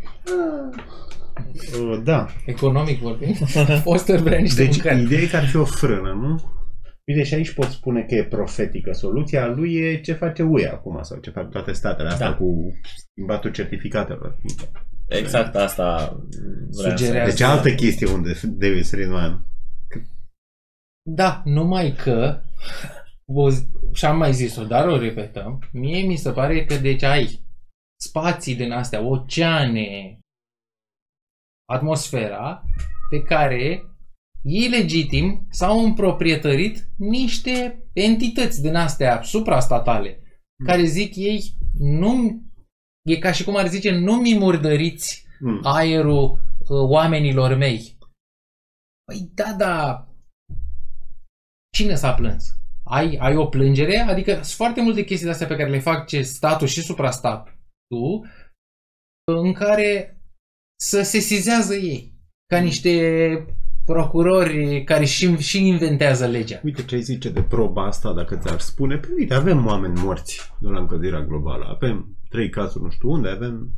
Uh, da. Economic vorbim. Foster vrea niște deci, mâncare. ideea e că ar fi o frână, nu? Uite, și aici pot spune că e profetică. Soluția lui e ce face U E acum sau ce fac toate statele astea da. Cu schimbatul certificatelor. Exact asta vrea să... Deci altă chestie unde David Friedman Da, numai că, o, și-am mai zis-o, dar o repetăm, mie mi se pare că deci ai spații din astea, oceane, atmosfera, pe care ei legitim s-au împroprietărit niște entități din astea suprastatale, mm. care zic ei, nu, e ca și cum ar zice, nu mi murdăriți mm. aerul uh, oamenilor mei. Păi da, da, cine s-a plâns? Ai, ai o plângere? Adică sunt foarte multe chestii de astea pe care le fac ce statul și suprastatul, în care să se sesizează ei, ca niște procurori care și, și inventează legea. Uite ce ai zice de proba asta, dacă ți-ar spune, păi uite, avem oameni morți de la încălzirea globală, avem trei cazuri nu știu unde, avem...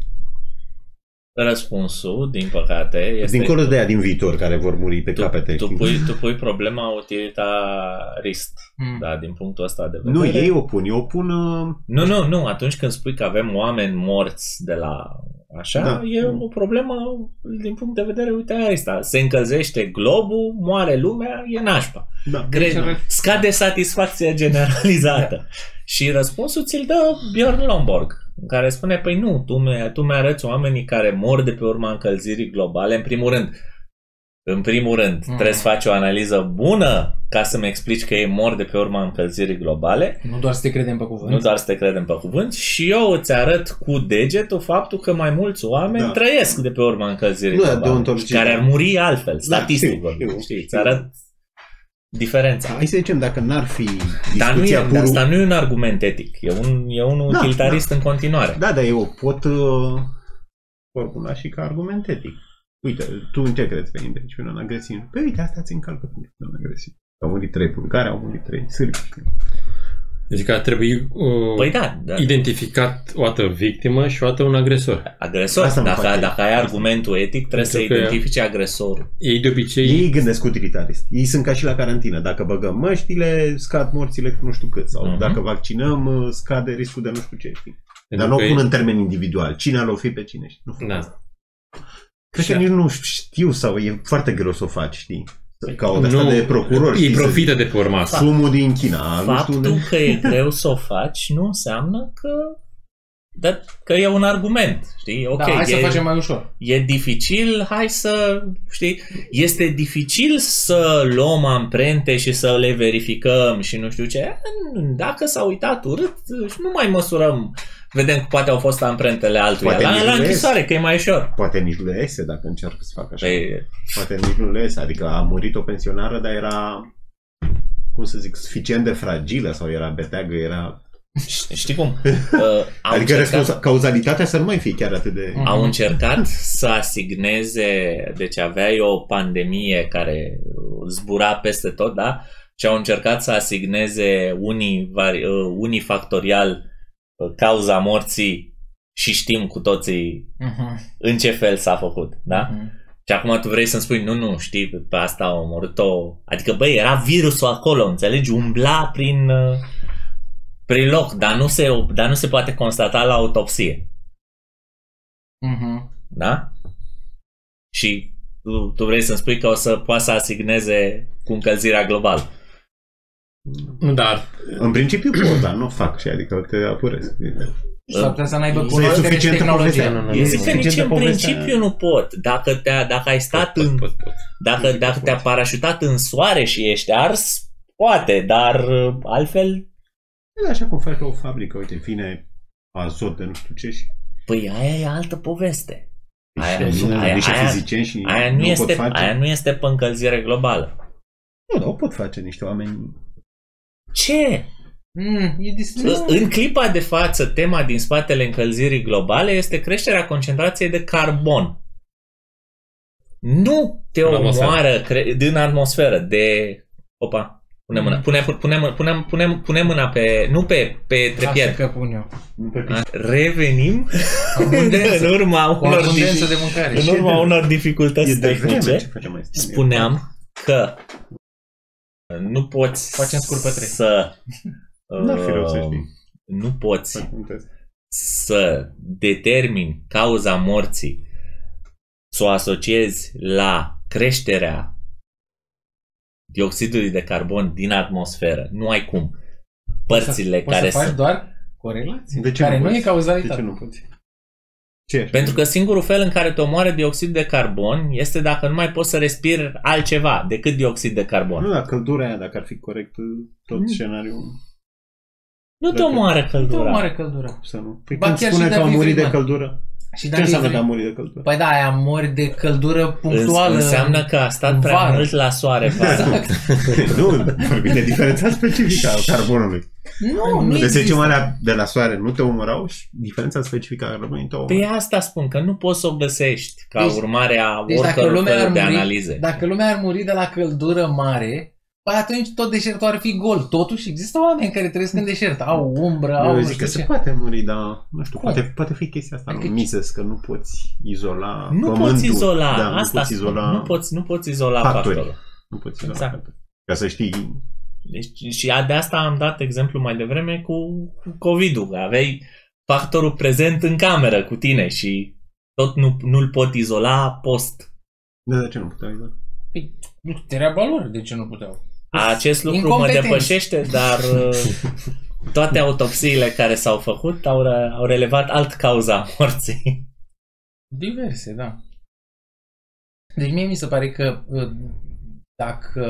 Răspunsul, din păcate, este... Dincolo de aia din viitor, care vor muri pe tu, capete. Tu pui, tu pui problema utilitarist, mm. da, din punctul ăsta de vedere. Nu, ei o pun, eu o pun... Uh... Nu, nu, nu, atunci când spui că avem oameni morți de la... Așa, da. E o problemă din punct de vedere utilitarist. Se încălzește globul, moare lumea, e nașpa. Da. Cred, scade satisfacția generalizată. Da. Și răspunsul ți-l dă Bjorn Lomborg, în care spune, păi nu, tu, mi, tu mi-arăți oamenii care mor de pe urma încălzirii globale. În primul rând, în primul rând, mm. trebuie să faci o analiză bună ca să-mi explici că ei mor de pe urma încălzirii globale. Nu doar să te credem pe cuvânt. Nu doar să te credem pe cuvânt. Și eu îți arăt cu degetul faptul că mai mulți oameni da. trăiesc de pe urma încălzirii nu, globale, care ar muri altfel, statistic. Da, știu, știu, știi, îți arăt diferența. Hai să zicem, dacă n-ar fi Dar nu e, puru... asta nu e un argument etic. E un, e un da, utilitarist da. în continuare. Da, dar eu pot uh, formula și ca argument etic. Uite, tu în ce crezi pe indiciul non-agresiv? Păi uite, asta ți încalcă pe non-agresiv. Au murit trei bulgari, au murit trei sârbi. Deci că ar trebui uh, păi da, da. identificat o dată victimă și o dată un agresor. Agresor. Asta dacă, dacă ai argumentul etic, trebuie să identifici agresorul. Ei de obicei... Ei gândesc utilitarist. Ei sunt ca și la carantină. Dacă băgăm măștile, scad morțile cu nu știu cât. Sau uh-huh. dacă vaccinăm, scade riscul de nu știu ce. Știi? Dar nu o pun în termen individual. Cine ar fi pe cine? Nu fac da. asta. Cred că nici nu știu sau e foarte greu să o faci, știi? Ca o de-asta de procuror. Ei profită de pe urma asta. Sumul din China. Faptul de... că e greu să o faci nu înseamnă că, de, că e un argument. Știi? Okay, da, hai e, să facem mai ușor. E dificil, hai să... Știi? Este dificil să luăm amprente și să le verificăm și nu știu ce. Dacă s-a uitat urât, nu mai măsurăm. Vedem că poate au fost amprentele altuia. Poate la, la închisoare, că e mai ușor. Poate nici nu le iese dacă încerc să facă așa. Păi... Poate nici nu le iese. Adică a murit o pensionară, dar era, cum să zic, suficient de fragilă sau era beteagă, era... Știi cum? Uh, adică încercat... cauzalitatea să nu mai fie chiar atât de... Au încercat să asigneze, deci aveai o pandemie care zbura peste tot, da? Și au încercat să asigneze univari, uh, unifactorial cauza morții și știm cu toții uh-huh. în ce fel s-a făcut, da? Uh-huh. Și acum tu vrei să-mi spui, nu, nu, știi, pe asta a omorât-o... Adică, băi, era virusul acolo, înțelegi? Umbla prin, prin loc, dar nu, se, dar nu se poate constata la autopsie. Uh-huh. Da? Și tu, tu vrei să-mi spui că o să poată să asigneze cu încălzirea globală. Dar, în principiu pot, dar nu fac și adică te apurez. S-ar putea să n-aibă cunoaștere și tehnologie. Nu, nu, eu zic că nici în principiu nu pot. Dacă, te-a, dacă ai stat pot, în... Pot, pot, pot. Dacă, dacă te-a parașutat în soare și ești ars, poate, dar altfel... Așa cum faci la o fabrică, uite, vine azot de nu știu ce și... Păi aia e altă poveste. Aia, nu, aia, niște aia, fizicieni și aia, nu nu este, pot face. Aia nu este pe încălzire globală. Nu, dar o pot face niște oameni... Ce? Mm, e dis- în clipa de față, tema din spatele încălzirii globale este creșterea concentrației de carbon. Nu te omoară cre- din atmosferă de... Opa, pune mâna. Pune, pune, pune, pune, pune mâna pe... Nu pe, pe trepied. Asta că pun eu. Revenim în urma unor, de mâncare. în urma unor dificultăți tehnice. Spuneam că nu poți Facem scurt pe trei. să N-ar fi rău să știi. nu poți să determini cauza morții, să o asociezi la creșterea dioxidului de carbon din atmosferă. Nu ai cum. Părțile poți care să faci sunt... doar corelații, De ce care nu nu poți? e cauzalitate. De ce nu poți? Ce? Pentru că singurul fel în care te omoară dioxid de carbon este dacă nu mai poți să respiri altceva decât dioxid de carbon. Nu, dar căldura aia, dacă ar fi corect tot Mm. scenariul, Nu te Dacă- omoară Nu te căldura. omoară căldura. să nu. Păi Ba, când chiar spune și că dacă au e murit de frică. căldură, Și ce dacă înseamnă e că frig- am murit de căldură? Păi da, aia mori de căldură punctuală. Înseamnă că a stat în prea vară. mult la soare. Exact. Nu, vorbim de diferența specifică a carbonului. Nu, nu De se există. alea de la soare nu te omorau și diferența specifică a carbonului te Pe omoră. asta spun, că nu poți să o găsești ca Deci- urmare a Deci dacă oricăror lumea, ar fel de muri, analize. dacă lumea ar muri de la căldură mare, păi atunci tot deșertul ar fi gol. Totuși există oameni care trăiesc în deșert. Au umbră, au Eu nu zic știu că ce. se poate muri, dar nu știu, Cum? poate, poate fi chestia asta Adică lui Mises, că nu poți izola Nu pământul. poți izola, Da, asta nu poți spun, izola nu poți, nu poți izola factorii. factorul. Nu poți izola Exact. factorii. Ca să știi. Deci, și de asta am dat exemplu mai devreme cu, cu COVID-ul. Că aveai factorul prezent în cameră cu tine și tot nu, nu-l pot izola post. Da, de ce nu puteai izola? Păi, nu, treaba lor, de ce nu puteau? Acest lucru mă Incompetenți. depășește, dar uh, toate autopsiile care s-au făcut au, au relevat alt cauza morții. Diverse, da. Deci mie mi se pare că uh, dacă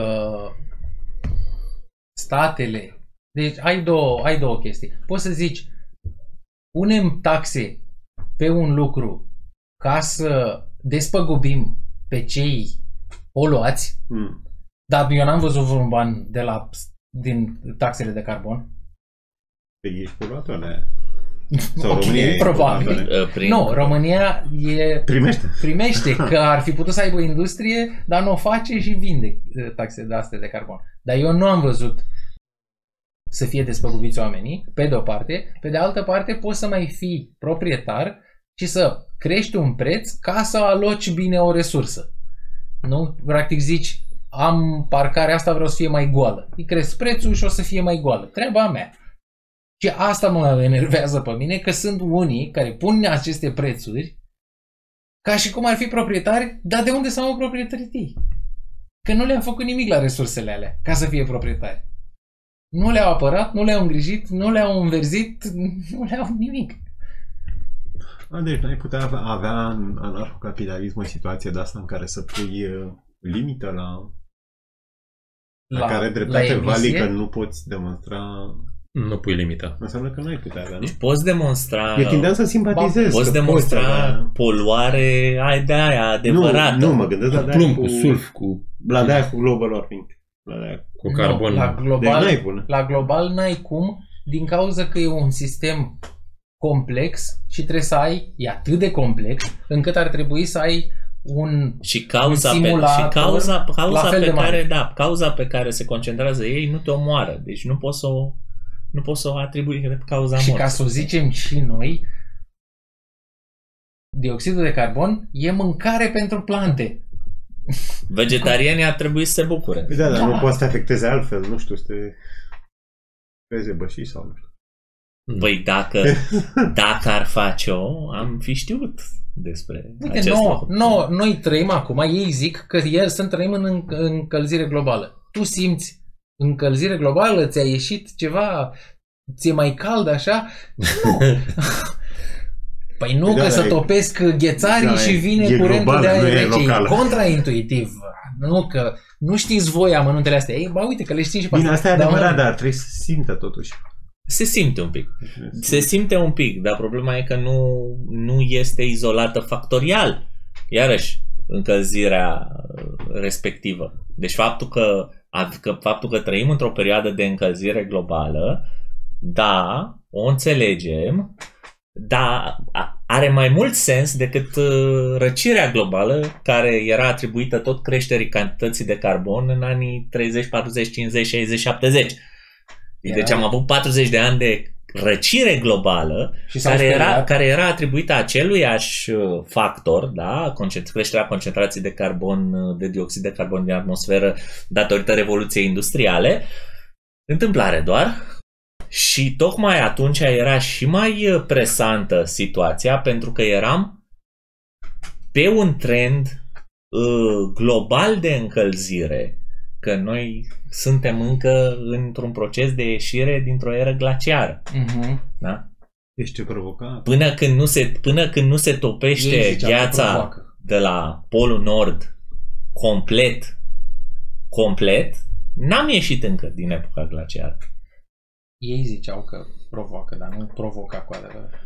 statele... Deci ai două, ai două chestii. Poți să zici, punem taxe pe un lucru ca să despăgubim pe cei poluați, Hmm. dar eu n-am văzut vreun ban de la, din taxele de carbon. Păi ești poluatoare. Sau Ok, România e probabil. poluatoare. Uh, Prin, Nu, România e Primește. primește că ar fi putut să aibă industrie, dar nu o face și vinde eh, taxe de astea de carbon. Dar eu nu am văzut să fie despăgubiți oamenii, pe de o parte. Pe de altă parte, poți să mai fii proprietar și să crești un preț ca să aloci bine o resursă. Nu? Practic zici, am parcarea asta, vreau să fie mai goală. Îi cresc prețul și o să fie mai goală. Treaba mea. Și asta mă enervează pe mine, că sunt unii care pun aceste prețuri ca și cum ar fi proprietari, dar de unde să au proprietării? Că nu le-am făcut nimic la resursele alea ca să fie proprietari. Nu le-au apărat, nu le-au îngrijit, nu le-au înverzit, nu le-au nimic. A, deci n-ai putea avea, avea în anarhocapitalism o situație de asta în care să pui uh, limită la, la, La- care la dreptate emisie? valică nu poți demonstra. Nu pui limită. Înseamnă că n-ai putea avea, nu? deci poți demonstra... Eu tindeam să simpatizez. Poți că demonstra avea- poluare ai de aia adevărată. Nu, nu, mă gândesc la Cu de-aia plumb, cu, cu sulf, cu, la de-aia cu global warming. La de-aia. cu carbon. Nu, la Deci global, n-ai pune. la global n-ai cum, din cauza că e un sistem complex și trebuie să ai, e atât de complex, încât ar trebui să ai un Și cauza, Un pe, și simulator cauza, la cauza fel pe de mare. care, da, cauza pe care se concentrează ei nu te omoară. Deci nu poți să o, nu poți să o atribui de cauza și morții. ca să o zicem și noi, dioxidul de carbon e mâncare pentru plante. Vegetarianii ar trebui să se bucure. Păi da, dar Da. nu poți să te afecteze altfel, nu știu, să te creze bășii sau nu știu. Păi dacă, dacă ar face-o, am fi știut despre Uite, acest nouă, lucru. nouă, noi trăim acum, ei zic că el sunt trăim în înc- încălzire globală. Tu simți încălzire globală? Ți-a ieșit ceva? Ți-e mai cald așa? Nu! Păi nu, Da, că da, să e- topesc ghețarii da, și e- vine e curentul globală, de aer nu e rece. E locală. contraintuitiv. Nu, că nu știți voi amănuntele astea. Ei, ba, uite că le știm și pe Bine, asta e Dar, adevărat, mă, dar trebuie să simtă totuși. Se simte un pic. Se simte un pic, dar problema e că nu, nu este izolată factorial. Iarăși, încălzirea respectivă. Deci faptul că, că, faptul că trăim într-o perioadă de încălzire globală, da, o înțelegem, dar are mai mult sens decât uh, răcirea globală, care era atribuită tot creșterii cantității de carbon în anii treizeci, patruzeci, cincizeci, șaizeci, șaptezeci. Deci Era- am avut patruzeci de ani de răcire globală și s-au care era, speriat. care era atribuită aceluiași uh, factor, da? Concent- creșterea concentrației de carbon, uh, de dioxid de carbon din atmosferă datorită revoluției industriale. Întâmplare doar. Și tocmai atunci era și mai uh, presantă situația, pentru că eram pe un trend uh, global de încălzire că noi suntem încă într-un proces de ieșire dintr-o eră glaciară. Uh-huh. Da? Deci ce provoca? Până când nu se, până când nu se topește gheața de la Polul Nord complet, complet, n-am ieșit încă din epoca glaciară. Ei ziceau că provoacă, dar nu provoca cu adevărat.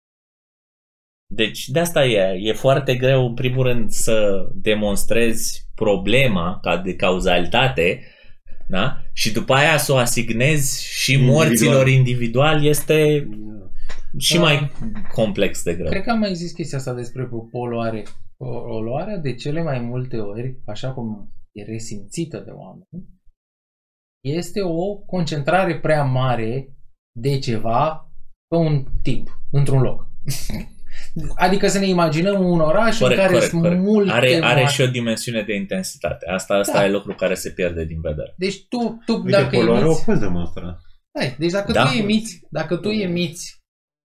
Deci de asta e, e foarte greu în primul rând să demonstrezi problema ca de cauzalitate, da? Și după aia să o asignezi și individual. Morților individual este și da. Mai complex de greu. Cred că am mai zis chestia asta despre poluare. Poluarea de cele mai multe ori, așa cum e resimțită de oameni, este o concentrare prea mare de ceva pe un timp, într-un loc. Adică să ne imaginăm un oraș corect, în care corect, sunt corect. multe... Are, are și o dimensiune de intensitate. Asta, asta da. E lucru care se pierde din vedere. Deci tu, tu Uite, dacă poluarea emiți... o poți demonstra. Hai, deci dacă da. tu emiți, dacă tu emiți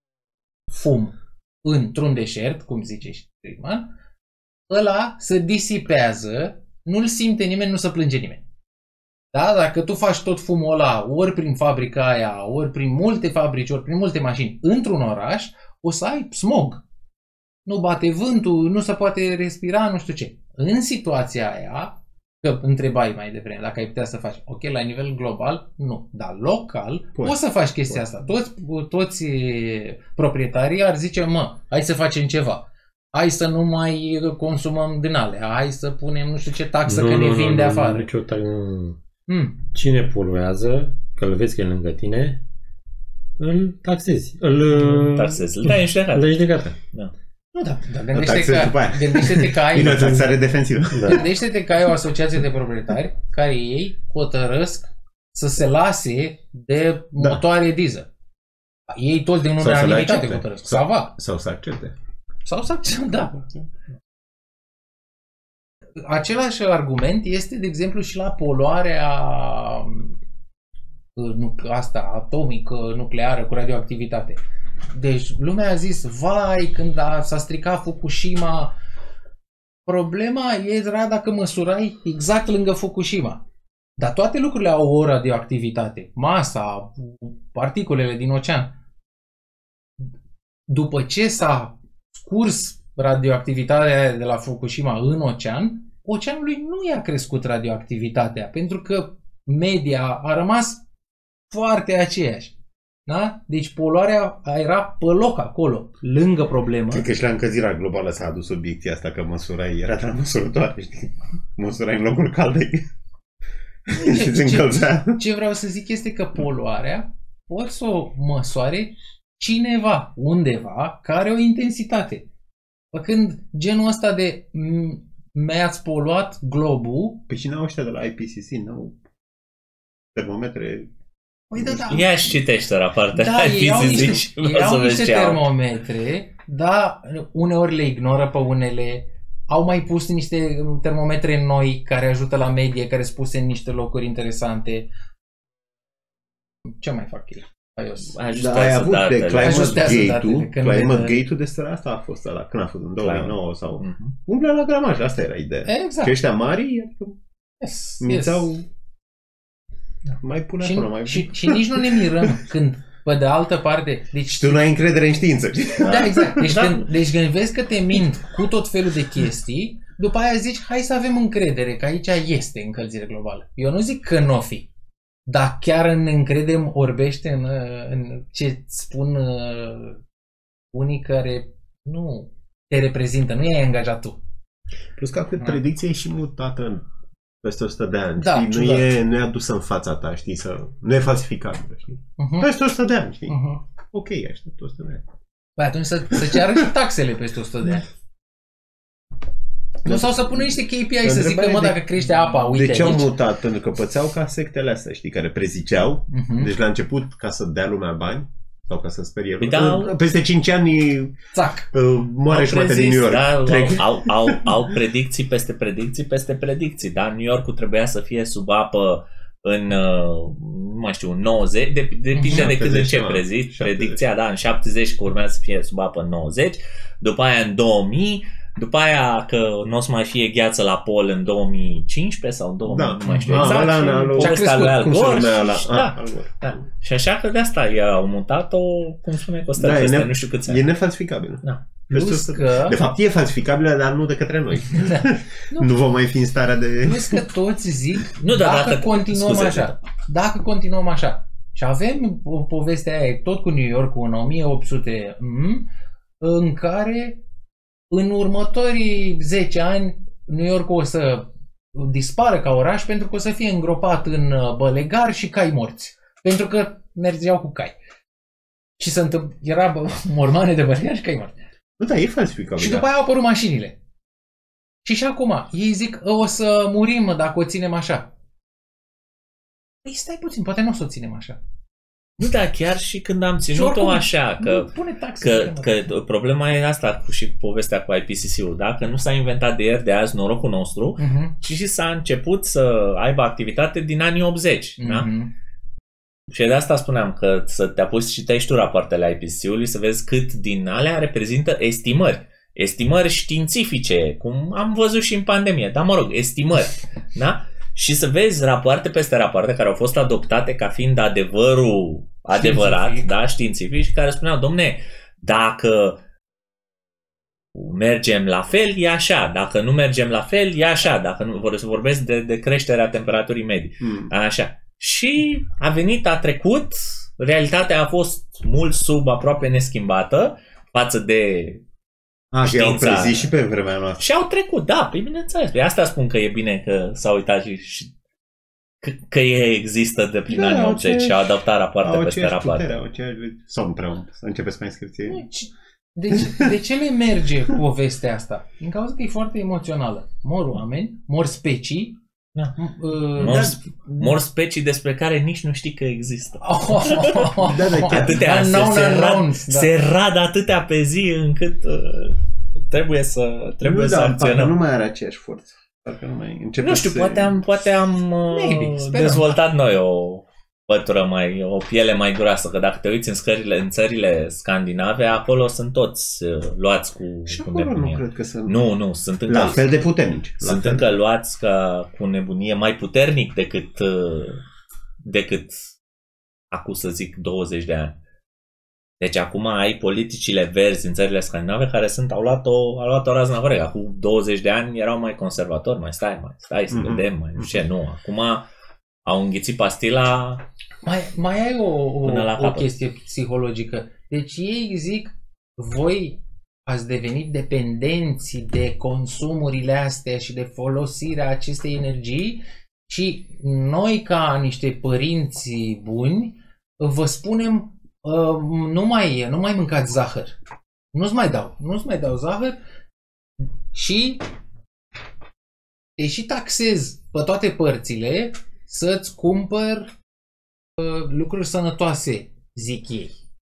fum într-un deșert, cum zice și Friedman, ăla se disipează, nu-l simte nimeni, nu se plânge nimeni. Da? Dacă tu faci tot fumul ăla, ori prin fabrica aia, ori prin multe fabrici, ori prin multe mașini, într-un oraș, o să ai smog. Nu bate vântul, nu se poate respira, nu știu ce. În situația aia, că întrebai mai devreme dacă ai putea să faci, ok, la nivel global, nu, dar local, poți, poți să faci chestia poți. asta. Toți, toți proprietarii ar zice, mă, hai să facem ceva. Hai să nu mai consumăm din alea, hai să punem nu știu ce taxă nu, că ne vin de afară. Nu, nu, nu. Hmm. Cine poluează, că îl vezi că e lângă tine, îl taxezi. Îl taxezi, îl dai în judecată. Îl dai în judecată. Da. Nu, da, dar gândește-te că, gândește-te că ai... Bine, o taxare defensivă. Da. Gândește-te că ai o asociație de proprietari care ei hotărăsc să se lase de da. motoare diesel. Ei toți de unanimitate hotărăsc. Sau, sau, sau să accepte. Sau să accepte, da. Același argument este, de exemplu, și la poluarea asta atomică, nucleară, cu radioactivitate. Deci lumea a zis, vai, când a, s-a stricat Fukushima, problema era dacă măsurai exact lângă Fukushima. Dar toate lucrurile au o radioactivitate. Masa, particulele din ocean. După ce s-a scurs radioactivitatea de la Fukushima în ocean, oceanului nu i-a crescut radioactivitatea, pentru că media a rămas foarte aceeași. Da? Deci poluarea era pe loc acolo, lângă problemă. Cred că și la încălzirea globală s-a adus obiecția asta că măsurai, era de la măsurătoare, știi? Măsurai în locuri calde. Ce, ce, ce vreau să zic este că poluarea poți să o măsoare cineva, undeva, care are o intensitate. Când genul ăsta de mi-ați poluat globul... Păi și n-au ăștia de la I P C C, n-au termometre... Păi da, da. Ia și citește rapoartele da, I P C C. Ei au niște, ei au niște termometre, dar uneori le ignoră pe unele. Au mai pus niște termometre noi care ajută la medie, care sunt puse în niște locuri interesante. Ce mai fac ei? Da, ai avut de Climate Gate-ul, Climate Gate-ul de seara asta a fost ăla, când a fost în două mii nouă sau... Uh-huh. Umblea la gramaj, asta era ideea. Exact. Că ăștia mari, yes, mințeau... Yes. Mai pune și, acolo, mai... Și, și nici nu ne mirăm când, pe de altă parte... Deci, și tu nu ai încredere în știință. Da, exact. Deci, da. Când, deci când vezi că te mint cu tot felul de chestii, după aia zici, hai să avem încredere, că aici este încălzire globală. Eu nu zic că n-o fi. Dar chiar ne încredem orbește în, în ce spun uh, unii care nu te reprezintă, nu i-ai angajat tu. Plus că cât predicția e și mutată în peste o sută de ani, da, știi? Nu e, nu e adusă în fața ta, știi? Să, nu e falsificabilă, știi? Uh-huh. Peste o sută de ani, știi? Uh-huh. Ok, aștept o sută de ani. Păi atunci să, să ceară și taxele peste o sută de ani. Nu, sau să pună niște K P I să zică, mă, dacă crește apa, uite de ce aici. au mutat? Pentru că pățeau ca sectele astea, știi, care preziceau. Uh-huh. Deci la început ca să dea lumea bani sau ca să sperie lumea. Da, peste cinci ani Țac. Uh, moare jumătate din New York. Da, au, au, au predicții peste predicții peste predicții. Da? New Yorkul trebuia să fie sub apă în, nu mai știu, nouăzeci, de, depinde de cât de ce prezici. Predicția, da, în șaptezeci că urmează să fie sub apă în nouăzeci, după aia în două mii, După aia că nu o să mai fie gheață la pol în două mii cincisprezece sau două mii, Da. nu mai știu Ah, exact. ăla, și ăla, ăla, povestea ce-a lui Al Cum se Gore numea ăla? și- Ah, da, Al Gore. da. Și așa că de asta i-au mutat-o, cum spune Costel, Da, e peste ne- nu știu câți E ani. nefalsificabilă. Da. Plus că, De fapt, e falsificabilă, dar nu de către noi. Nu. Nu vom mai fi în starea de... plus că toți zic, Nu, dar dacă, dacă- continuăm scuze, așa, dacă continuăm așa, și avem o poveste aia tot cu New York în o mie opt sute, mm, în care în următorii zece ani New York o să dispară ca oraș pentru că o să fie îngropat în bălegari și cai morți. Pentru că mergeau cu cai. Și se întâmpl- era bă, mormane de bălegari și cai morți. Nu, da, e falsificabil. Și după aia au apărut mașinile. Și și acum, ei zic, o să murim dacă o ținem așa. Păi stai puțin, poate nu o să o ținem așa. Nu, da, chiar și când am Și ținut-o oricum, așa, că, nu pune taxe. că, că problema e asta cu și cu povestea cu I P C C-ul, da? Că nu s-a inventat de ieri, de azi, norocul nostru, Uh-huh. ci și s-a început să aibă activitate din anii optzeci, da? Uh-huh. Și de asta spuneam că să te apuci și citești tu rapoartele I P C C-ului să vezi cât din alea reprezintă estimări. Estimări științifice, cum am văzut și în pandemie, dar mă rog, estimări, da? Și să vezi rapoarte peste rapoarte care au fost adoptate ca fiind adevărul adevărat, Științific. da, științific, și care spuneau, domne, dacă mergem la fel, e așa, dacă nu mergem la fel, e așa, dacă nu vor să vorbesc de, de creșterea temperaturii medii, Mm. așa. Și a venit, a trecut, realitatea a fost mult sub, aproape neschimbată față de... A, că i-au Știința. prezis și pe vremea noastră. Și au trecut, da, păi bineînțeles. Pe asta spun că e bine că s-au uitat și, și că, că e există de prin Da, anii au optzeci și aceeași- au adaptat rapoarte Au peste aceeași rapoarte. putere, au aceeași... Sau împreună, să începeți cu inscripție. De ce, de ce le merge povestea asta? Din cauza că e foarte emoțională. Mor oameni, mor specii. Da. Uh, Mor, da- mor specii despre care nici nu știi că există. Da, da, chiar. Atâtea, se, Unknown se, rad, unknowns, da. se rad atâtea pe zi încât uh, trebuie să, trebuie nu, să da, acționăm. parcă nu mai are aceeași forță. Parcă nu mai începe Nu știu, să... poate am, poate am uh, Maybe, sperăm. dezvoltat noi o pătură mai, o piele mai groasă, că dacă te uiți în, scările, în țările scandinave, acolo sunt toți uh, luați cu, Și cu acolo nu nebunie. cred că sunt... Nu, nu, sunt încă, La fel de puternici. La sunt fel. încă luați ca, cu nebunie mai puternic decât, uh, decât acum să zic douăzeci de ani. Deci acum ai politicile verzi în țările scandinave care sunt, au luat-o, au luat-o razna vără. Acum douăzeci de ani erau mai conservatori, mai stai, mai stai să Mhm. vedem, mai nu știu ce, nu. Acum au înghițit pastila. Mai, mai ai o, o, Până la o capăt. chestie psihologică. Deci ei zic, voi ați devenit dependenți de consumurile astea și de folosirea acestei energii și noi, ca niște părinți buni, vă spunem uh, nu, mai, nu mai mâncați zahăr. Nu-ți mai dau. Nu-ți mai dau zahăr și te și taxez pe toate părțile să-ți cumpăr uh, lucruri sănătoase, zic ei.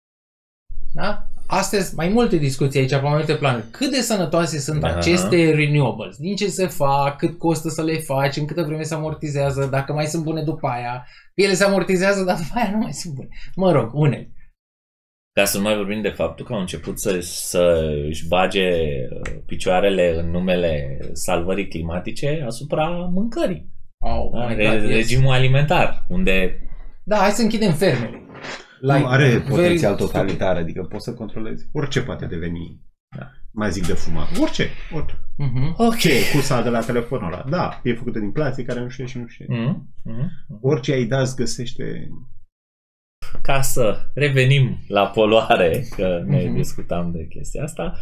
Da? Astea sunt mai multe discuții aici, pe mai multe planuri. Cât de sănătoase sunt Aha. aceste renewables? Din ce se fac? Cât costă să le faci? În câtă vreme se amortizează? Dacă mai sunt bune după aia? Ele se amortizează, dar după aia nu mai sunt bune. Mă rog, unele. Ca să nu mai vorbim de faptul că au început să, să își bage uh, picioarele în numele salvării climatice asupra mâncării. Oh, Da? my Re- God, yes. regimul alimentar, unde Da, hai să închidem fermele. Nu, are very potențial stupid. totalitar, adică poți să controlezi. Orice poate deveni. Da. Mai zic de fumat. Orice. Orice. Mhm. ok. Ce? Cursa de la telefonul ăla. Da, e făcută din plastic care nu știe și nu știe. Mm, mm. Orice ai dat găsește... Ca să revenim la poluare, că noi Mhm. discutam de chestia asta,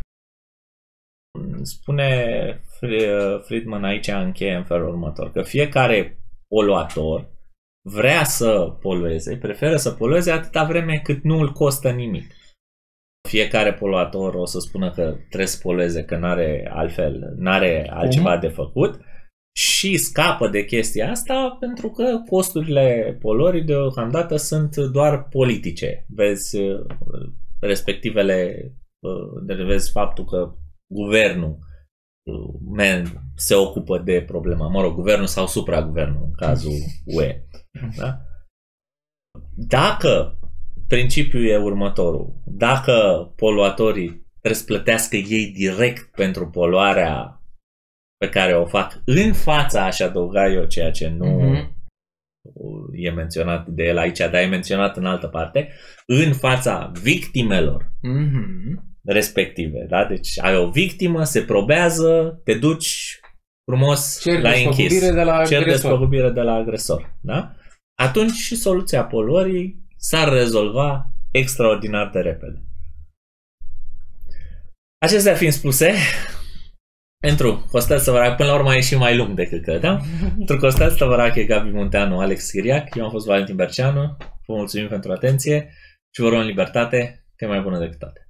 spune Fri- Friedman aici, încheie în felul următor, că fiecare poluator vrea să polueze, preferă să polueze atâta vreme cât nu îl costă nimic. Fiecare poluator o să spună că trebuie să polueze, că n-are altfel, n-are altceva de făcut și scapă de chestia asta pentru că costurile poluării deocamdată sunt doar politice. Vezi uh, respectivele, uh, de vezi faptul că guvernul uh, man, se ocupă de problema, mă rog, guvernul sau supraguvernul în cazul U E. Da? Dacă principiul e următorul, dacă poluatorii trebuie să plătească ei direct pentru poluarea pe care o fac în fața, aș adăuga eu, ceea ce nu mm-hmm. e menționat de el aici, dar e menționat în altă parte, în fața victimelor Mm-hmm. respective. Da? Deci ai o victimă, se probează, te duci frumos Cer la închis. de la Cer agresor. despăgubire de la agresor. Da? Atunci și soluția poluării s-ar rezolva extraordinar de repede. Acestea fiind spuse, pentru Costel Stăvărache, până la urmă a ieșit mai lung decât credeam. Pentru Costel Stăvărache, Gabi Munteanu, Alex Chiriac, eu am fost Valentin Berceanu, vă mulțumim pentru atenție și vă rog în libertate, că e mai bună decât toate.